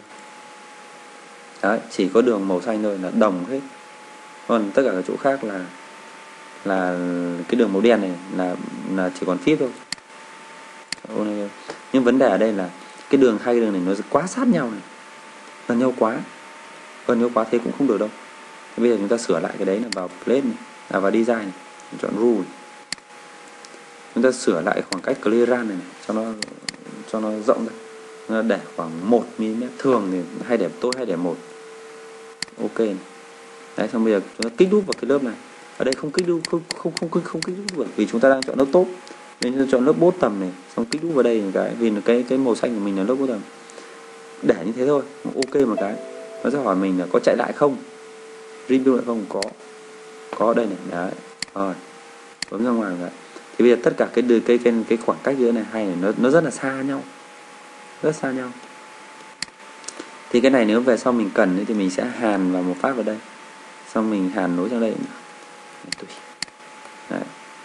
Đấy, chỉ có đường màu xanh thôi là đồng hết. Còn tất cả các chỗ khác là là cái đường màu đen này là là chỉ còn phíp thôi. Nhưng vấn đề ở đây là cái đường hai cái đường này nó quá sát nhau này, gần nhau quá, gần nhau quá thế cũng không được đâu. Bây giờ chúng ta sửa lại cái đấy là vào plate này, à vào design này, chọn rule. Chúng ta sửa lại khoảng cách clearance này, này cho nó cho nó rộng ra. Nó để khoảng một mi li mét, thường thì hay để tôi hay để một. Ok này. Đấy, xong bây giờ chúng ta kích đúp vào cái lớp này. Ở đây không kích đúp không không không không, không kích đúp được vì chúng ta đang chọn lớp top. Nên chúng ta chọn lớp bottom này, xong kích đúp vào đây một cái vì cái cái màu xanh của mình là lớp bottom. Để như thế thôi, ok một cái. Nó sẽ hỏi mình là có chạy lại không? Rebuild lại không? Có. Có đây này, đấy. Rồi. Bấm ra ngoài một cái. Thì bây giờ tất cả cái cái cái cái khoảng cách giữa này hai này nó nó rất là xa nhau. Rất xa nhau. Thì cái này nếu về sau mình cần thì mình sẽ hàn vào một phát vào đây. Xong mình hàn nối sang đây. Đấy.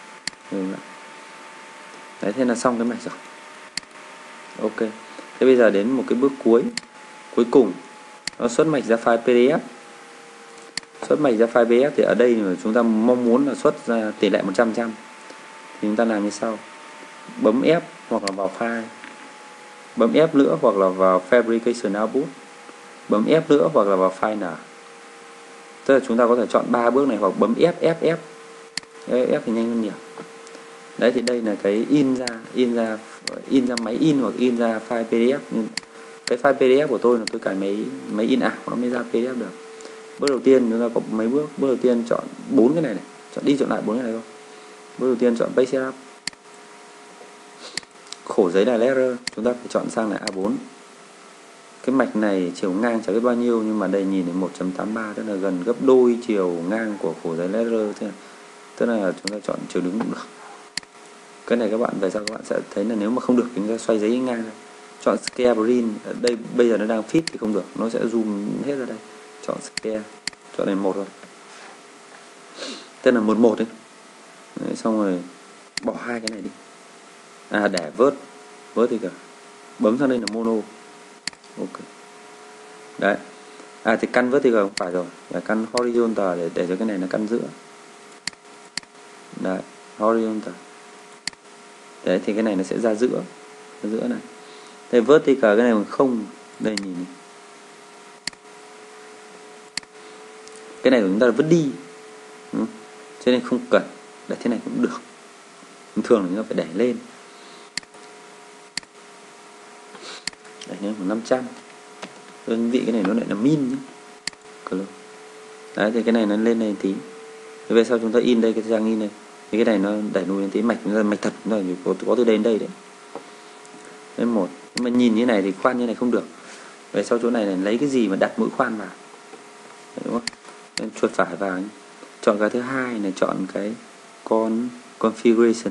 Đấy, thế là xong cái mạch rồi. Ok. Thế bây giờ đến một cái bước cuối. Cuối cùng nó xuất mạch ra file pê đê ép. Xuất mạch ra file pê đê ép thì ở đây mà chúng ta mong muốn là xuất ra tỷ lệ một trăm phần trăm. Thì chúng ta làm như sau. Bấm F hoặc là vào file. Bấm F nữa hoặc là vào fabrication output. Bấm F nữa hoặc là vào file nào. Tức là chúng ta có thể chọn ba bước này hoặc bấm F F F. F thì nhanh hơn nhiều. Đấy thì đây là cái in ra, in ra in ra máy in hoặc in ra file pê đê ép. Nhưng cái file pê đê ép của tôi là tôi cài máy máy in ảo nó mới ra pê đê ép được. Bước đầu tiên chúng ta có mấy bước. Bước đầu tiên chọn bốn cái này này, chọn đi chọn lại bốn cái này thôi. Bước đầu tiên chọn page setup. Khổ giấy là letter, chúng ta phải chọn sang là A bốn. Cái mạch này chiều ngang chẳng biết bao nhiêu nhưng mà đây nhìn thấy một chấm tám ba, tức là gần gấp đôi chiều ngang của khổ giấy letter. Tức là chúng ta chọn chiều đứng cũng được. Cái này các bạn về sau các bạn sẽ thấy là nếu mà không được thì chúng ta xoay giấy ngang ra. Chọn scale print, ở đây bây giờ nó đang fit thì không được, nó sẽ zoom hết ra đây. Chọn scale, chọn này một thôi. Tức là một một đấy. Đấy, xong rồi bỏ hai cái này đi. À để vớt, vớt thì cả. Bấm sang đây là mono. Ok. Đấy. À thì căn vớt thì không phải rồi, là căn horizontal để để cho cái này nó căn giữa. Đấy, horizontal. Đấy thì cái này nó sẽ ra giữa, ra giữa này. Đây vertical cái này còn không, đây nhìn này. Cái này của chúng ta là vứt đi. Ừ. Cho nên không cần, để thế này cũng được. Thường là chúng ta phải đẩy lên. Đẩy lên khoảng năm trăm. Đơn vị cái này nó lại là min nhé. Đấy thì cái này nó lên này tí. Thế về sau chúng ta in đây cái trang in này. Thì cái này nó đẩy lùi đến tí mạch nó mạch thật rồi có, có từ đây đến đây đấy. Đây một. Nhưng mà nhìn như này thì khoan như này không được. Về sau chỗ này này lấy cái gì mà đặt mũi khoan vào. Đấy, đúng không? Nên chuột phải vào. Chọn cái thứ hai này, chọn cái con configuration.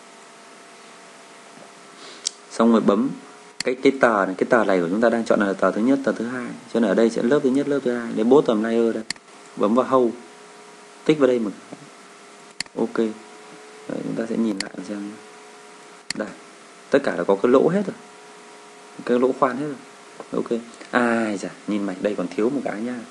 Xong rồi bấm cái cái tờ này, cái tờ này của chúng ta đang chọn là tờ thứ nhất, tờ thứ hai. Cho nên ở đây sẽ lớp thứ nhất, lớp thứ hai. Lấy bottom layer đây. Bấm vào hold. Tích vào đây một cái. Ok. Đấy, chúng ta sẽ nhìn lại xem. Đây. Tất cả là có cái lỗ hết rồi. Cái lỗ khoan hết rồi. Ok. Ai da, nhìn mạch đây còn thiếu một cái nha.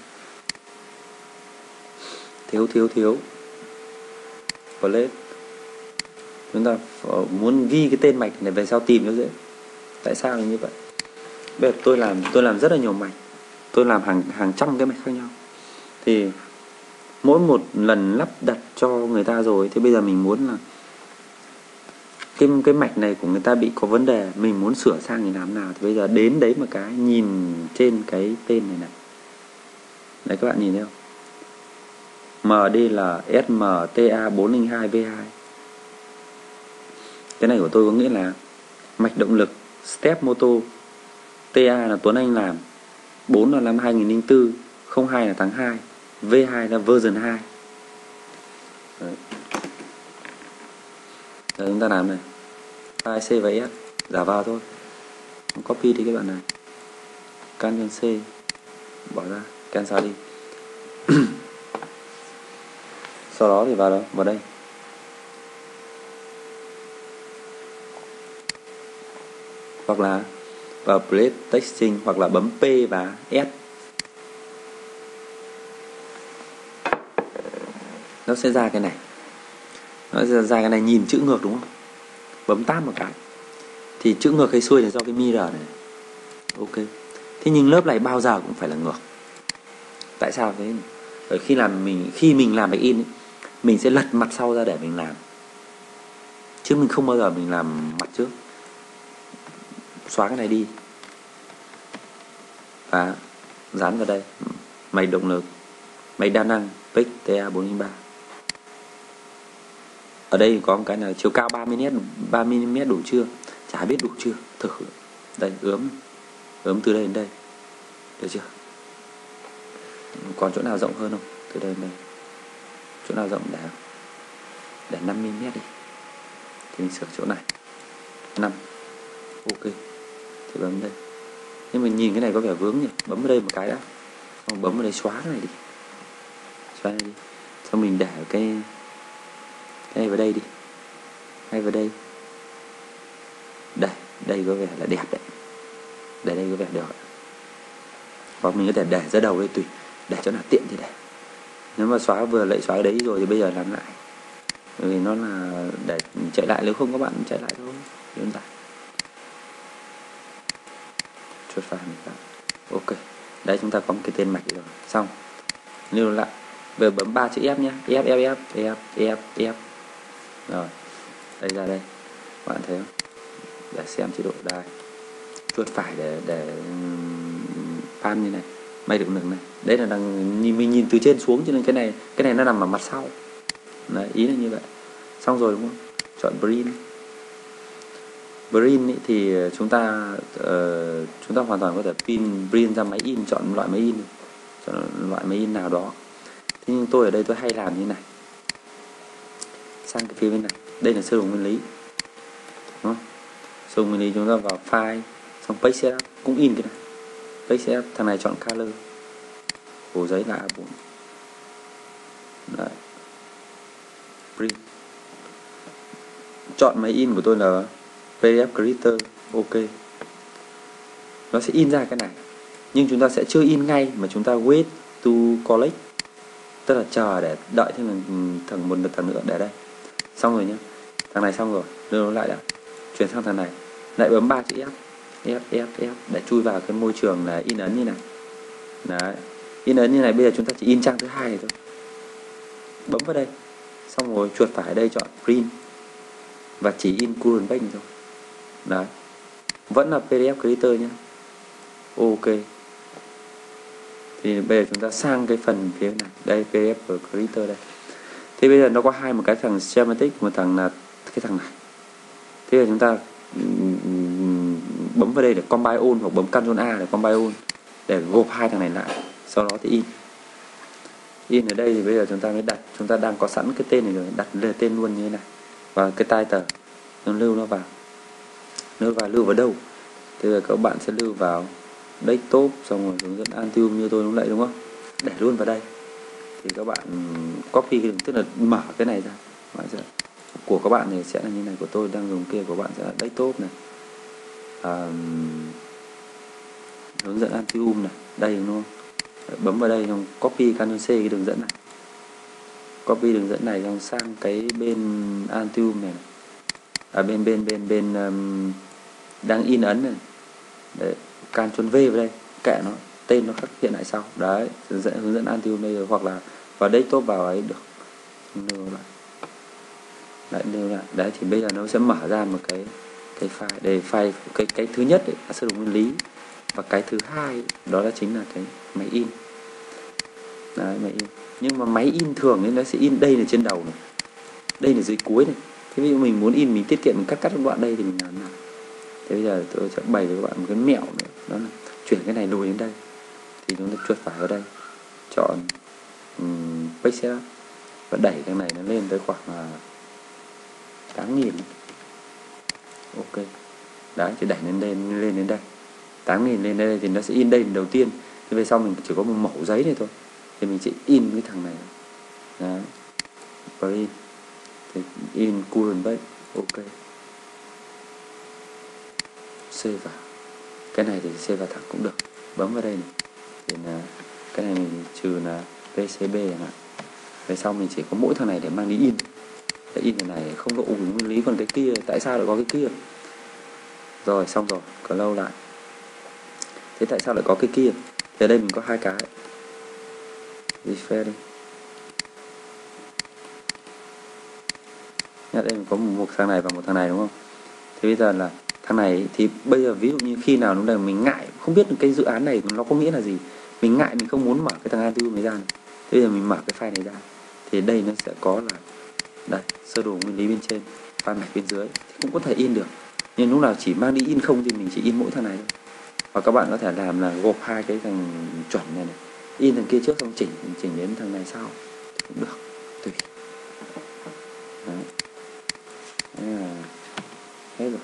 Thiếu thiếu thiếu. Plate. Chúng ta muốn ghi cái tên mạch này về sau tìm cho dễ. Tại sao như vậy? Bây giờ tôi làm tôi làm rất là nhiều mạch. Tôi làm hàng hàng trăm cái mạch khác nhau. Thì mỗi một lần lắp đặt cho người ta rồi thì bây giờ mình muốn là cái cái mạch này của người ta bị có vấn đề, mình muốn sửa sang thì làm nào, thì bây giờ đến đấy một cái nhìn trên cái tên này này. Đấy các bạn nhìn thấy không? em đê lờ ét em tê a bốn không hai vê hai. Cái này của tôi có nghĩa là mạch động lực step motor. tê a là Tuấn Anh làm, bốn là năm hai nghìn lẻ bốn, không hai là tháng hai, vê hai là version hai. Đấy. Đấy, chúng ta làm này. File C và S giả vào thôi. Copy đi các bạn này. Ctrl C bỏ ra, cancel đi. Sau đó thì vào đó, vào đây. Hoặc là vào plate texting hoặc là bấm P và S. Nó sẽ ra cái này. Nó sẽ ra cái này, nhìn chữ ngược đúng không? Bấm tab một cái. Thì chữ ngược hay xuôi là do cái mirror này. Ok. Thế nhưng lớp này bao giờ cũng phải là ngược. Tại sao thế? Bởi khi làm mình khi mình làm mạch in ấy, mình sẽ lật mặt sau ra để mình làm, chứ mình không bao giờ mình làm mặt trước. Xóa cái này đi và dán vào đây mạch động lực, mạch đa năng pê i xê tê a bốn không ba. Ở đây có một cái là chiều cao ba mi li mét đủ chưa? Chả biết đủ chưa, thử. Đây, ướm ướm từ đây đến đây, được chưa? Còn chỗ nào rộng hơn không? Từ đây đến đây, chỗ nào rộng để để năm mi li mét đi, thì mình sửa chỗ này năm. Ok, thì bấm đây. Nhưng mình nhìn cái này có vẻ vướng nhỉ, bấm vào đây một cái đã, xong bấm vào đây xóa cái này đi, xóa này đi, xong mình để cái cái này vào đây đi, hay vào đây. Đây, đây có vẻ là đẹp đấy, để đây có vẻ được. Hoặc mình có thể để ra đầu đây, tùy, để chỗ nào tiện thì để. Nếu mà xóa vừa lại xóa cái đấy rồi thì bây giờ làm lại, bởi vì nó là để chạy lại, nếu không các bạn chạy lại thôi, đơn giản. Chuột phải mình vào. Ok, đấy chúng ta có một cái tên mạch rồi, xong. Lưu lại, bây giờ bấm ba chữ F nhé, F F F F F F. Rồi, đây ra đây, các bạn thấy không? Để xem chế độ đây, chuột phải để để pan như này, may được nực này. Đấy là đang nhìn, mình nhìn từ trên xuống, cho nên cái này cái này nó nằm ở mặt sau. Đấy, ý là như vậy. Xong rồi đúng không? Chọn Brin. Brin ý, thì chúng ta uh, chúng ta hoàn toàn có thể pin Brin ra máy in, chọn loại máy in, chọn loại máy in nào đó. Thế nhưng tôi ở đây tôi hay làm như này. Sang cái phía bên này, đây là sơ đồ nguyên lý. Đúng không? Sơ đồ nguyên lý chúng ta vào file, xong Page Setup cũng in cái này. Page Setup, thằng này chọn color. Hồ giấy là A bốn. Đấy. Print. Chọn máy in của tôi là pê đê ép Creator. Ok, nó sẽ in ra cái này, nhưng chúng ta sẽ chưa in ngay mà chúng ta wait to collect, tức là chờ để đợi thêm một thằng một thằng nữa để đây. Xong rồi nhá, thằng này xong rồi, đưa nó lại đã, chuyển sang thằng này, lại bấm ba chữ F F F F để chui vào cái môi trường là in ấn như này. Đấy, in ấn như này. Bây giờ chúng ta chỉ in trang thứ hai này thôi, bấm vào đây, xong rồi chuột phải ở đây chọn print và chỉ in current page thôi. Đấy, vẫn là pê đê ép Creator nhé. Ok, thì bây giờ chúng ta sang cái phần phía này, đây pê đê ép Creator đây. Thế bây giờ nó có hai, một cái thằng schematic, một thằng là cái thằng này. Thế là chúng ta bấm vào đây để combine all, hoặc bấm Ctrl A để combine all, để gộp hai thằng này lại, sau đó thì in. In ở đây thì bây giờ chúng ta mới đặt, chúng ta đang có sẵn cái tên này rồi, đặt lên tên luôn như thế này, và cái title nó lưu nó vào, lưu vào lưu vào đâu? Thế giờ các bạn sẽ lưu vào desktop, xong rồi hướng dẫn Altium như tôi lúc nãy, đúng không? Để luôn vào đây. Thì các bạn copy cái, tức là mở cái này ra. Của các bạn thì sẽ là như này, của tôi đang dùng kia, của bạn sẽ là desktop này, à, hướng dẫn Altium này, đây đúng không? Bấm vào đây, xong copy Ctrl C cái đường dẫn này, copy đường dẫn này xong sang cái bên Altium này, à bên bên bên bên um, đang in ấn này, để Ctrl V vào đây, kệ nó, tên nó khắc hiện lại sau. Đấy, hướng dẫn, hướng dẫn Altium đây rồi, hoặc là vào desktop vào ấy được, lưu lại, lại lưu lại. Đấy, thì bây giờ nó sẽ mở ra một cái cái file, để file cái cái thứ nhất ấy, là sơ đồ nguyên lý, và cái thứ hai đó là chính là cái máy in. Đấy, máy in. Nhưng mà máy in thường nên nó sẽ in đây là trên đầu này, đây là dưới cuối này. Thế ví dụ mình muốn in, mình tiết kiệm, mình cắt cắt đoạn đây thì mình làm nào? Thế bây giờ tôi sẽ bày cho các bạn một cái mẹo nữa, đó là chuyển cái này lùi đến đây, thì chúng ta chuột phải vào đây, chọn um, Page Setup và đẩy cái này nó lên tới khoảng là tám nghìn. Ok, đấy, thì đẩy lên lên lên đến đây, tám nghìn lên đây thì nó sẽ in đây đầu tiên. Thì về sau mình chỉ có một mẩu giấy này thôi, thì mình sẽ in cái thằng này. Đấy, print thì in current page. Ok, save vào. Cái này thì save vào thẳng cũng được, bấm vào đây này, thì là cái này mình trừ là pê xê bê chẳng hạn. Về sau mình chỉ có mỗi thằng này để mang đi in. Để in cái này không có ủ nguyên lý, còn cái kia tại sao lại có cái kia? Rồi, xong rồi, có lâu lại. Thế tại sao lại có cái kia? Thì ở đây mình có hai cái. refresh đi. Nhá, đây mình có một thằng này và một thằng này đúng không? Thế bây giờ là thằng này thì bây giờ ví dụ như khi nào lúc này mình ngại không biết được cái dự án này nó có nghĩa là gì, mình ngại mình không muốn mở cái thằng antivirus này ra này. Thế bây giờ mình mở cái file này ra thì đây nó sẽ có là đây sơ đồ nguyên lý bên trên, file mạch bên dưới thì cũng có thể in được, nhưng lúc nào chỉ mang đi in không thì mình chỉ in mỗi thằng này thôi. Và các bạn có thể làm là gộp hai cái thằng chuẩn này này, in thằng kia trước xong chỉnh chỉnh đến thằng này sau cũng được, tùy. Đấy. Đấy là hết rồi.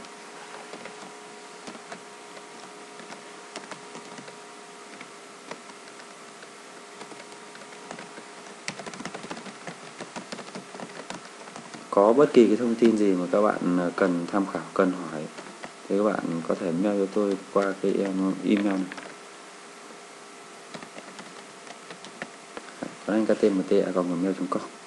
Có bất kỳ cái thông tin gì mà các bạn cần tham khảo, cần hỏi thì các bạn có thể mail cho tôi qua cái email này. Anh kt m t a còng gmail chấm com.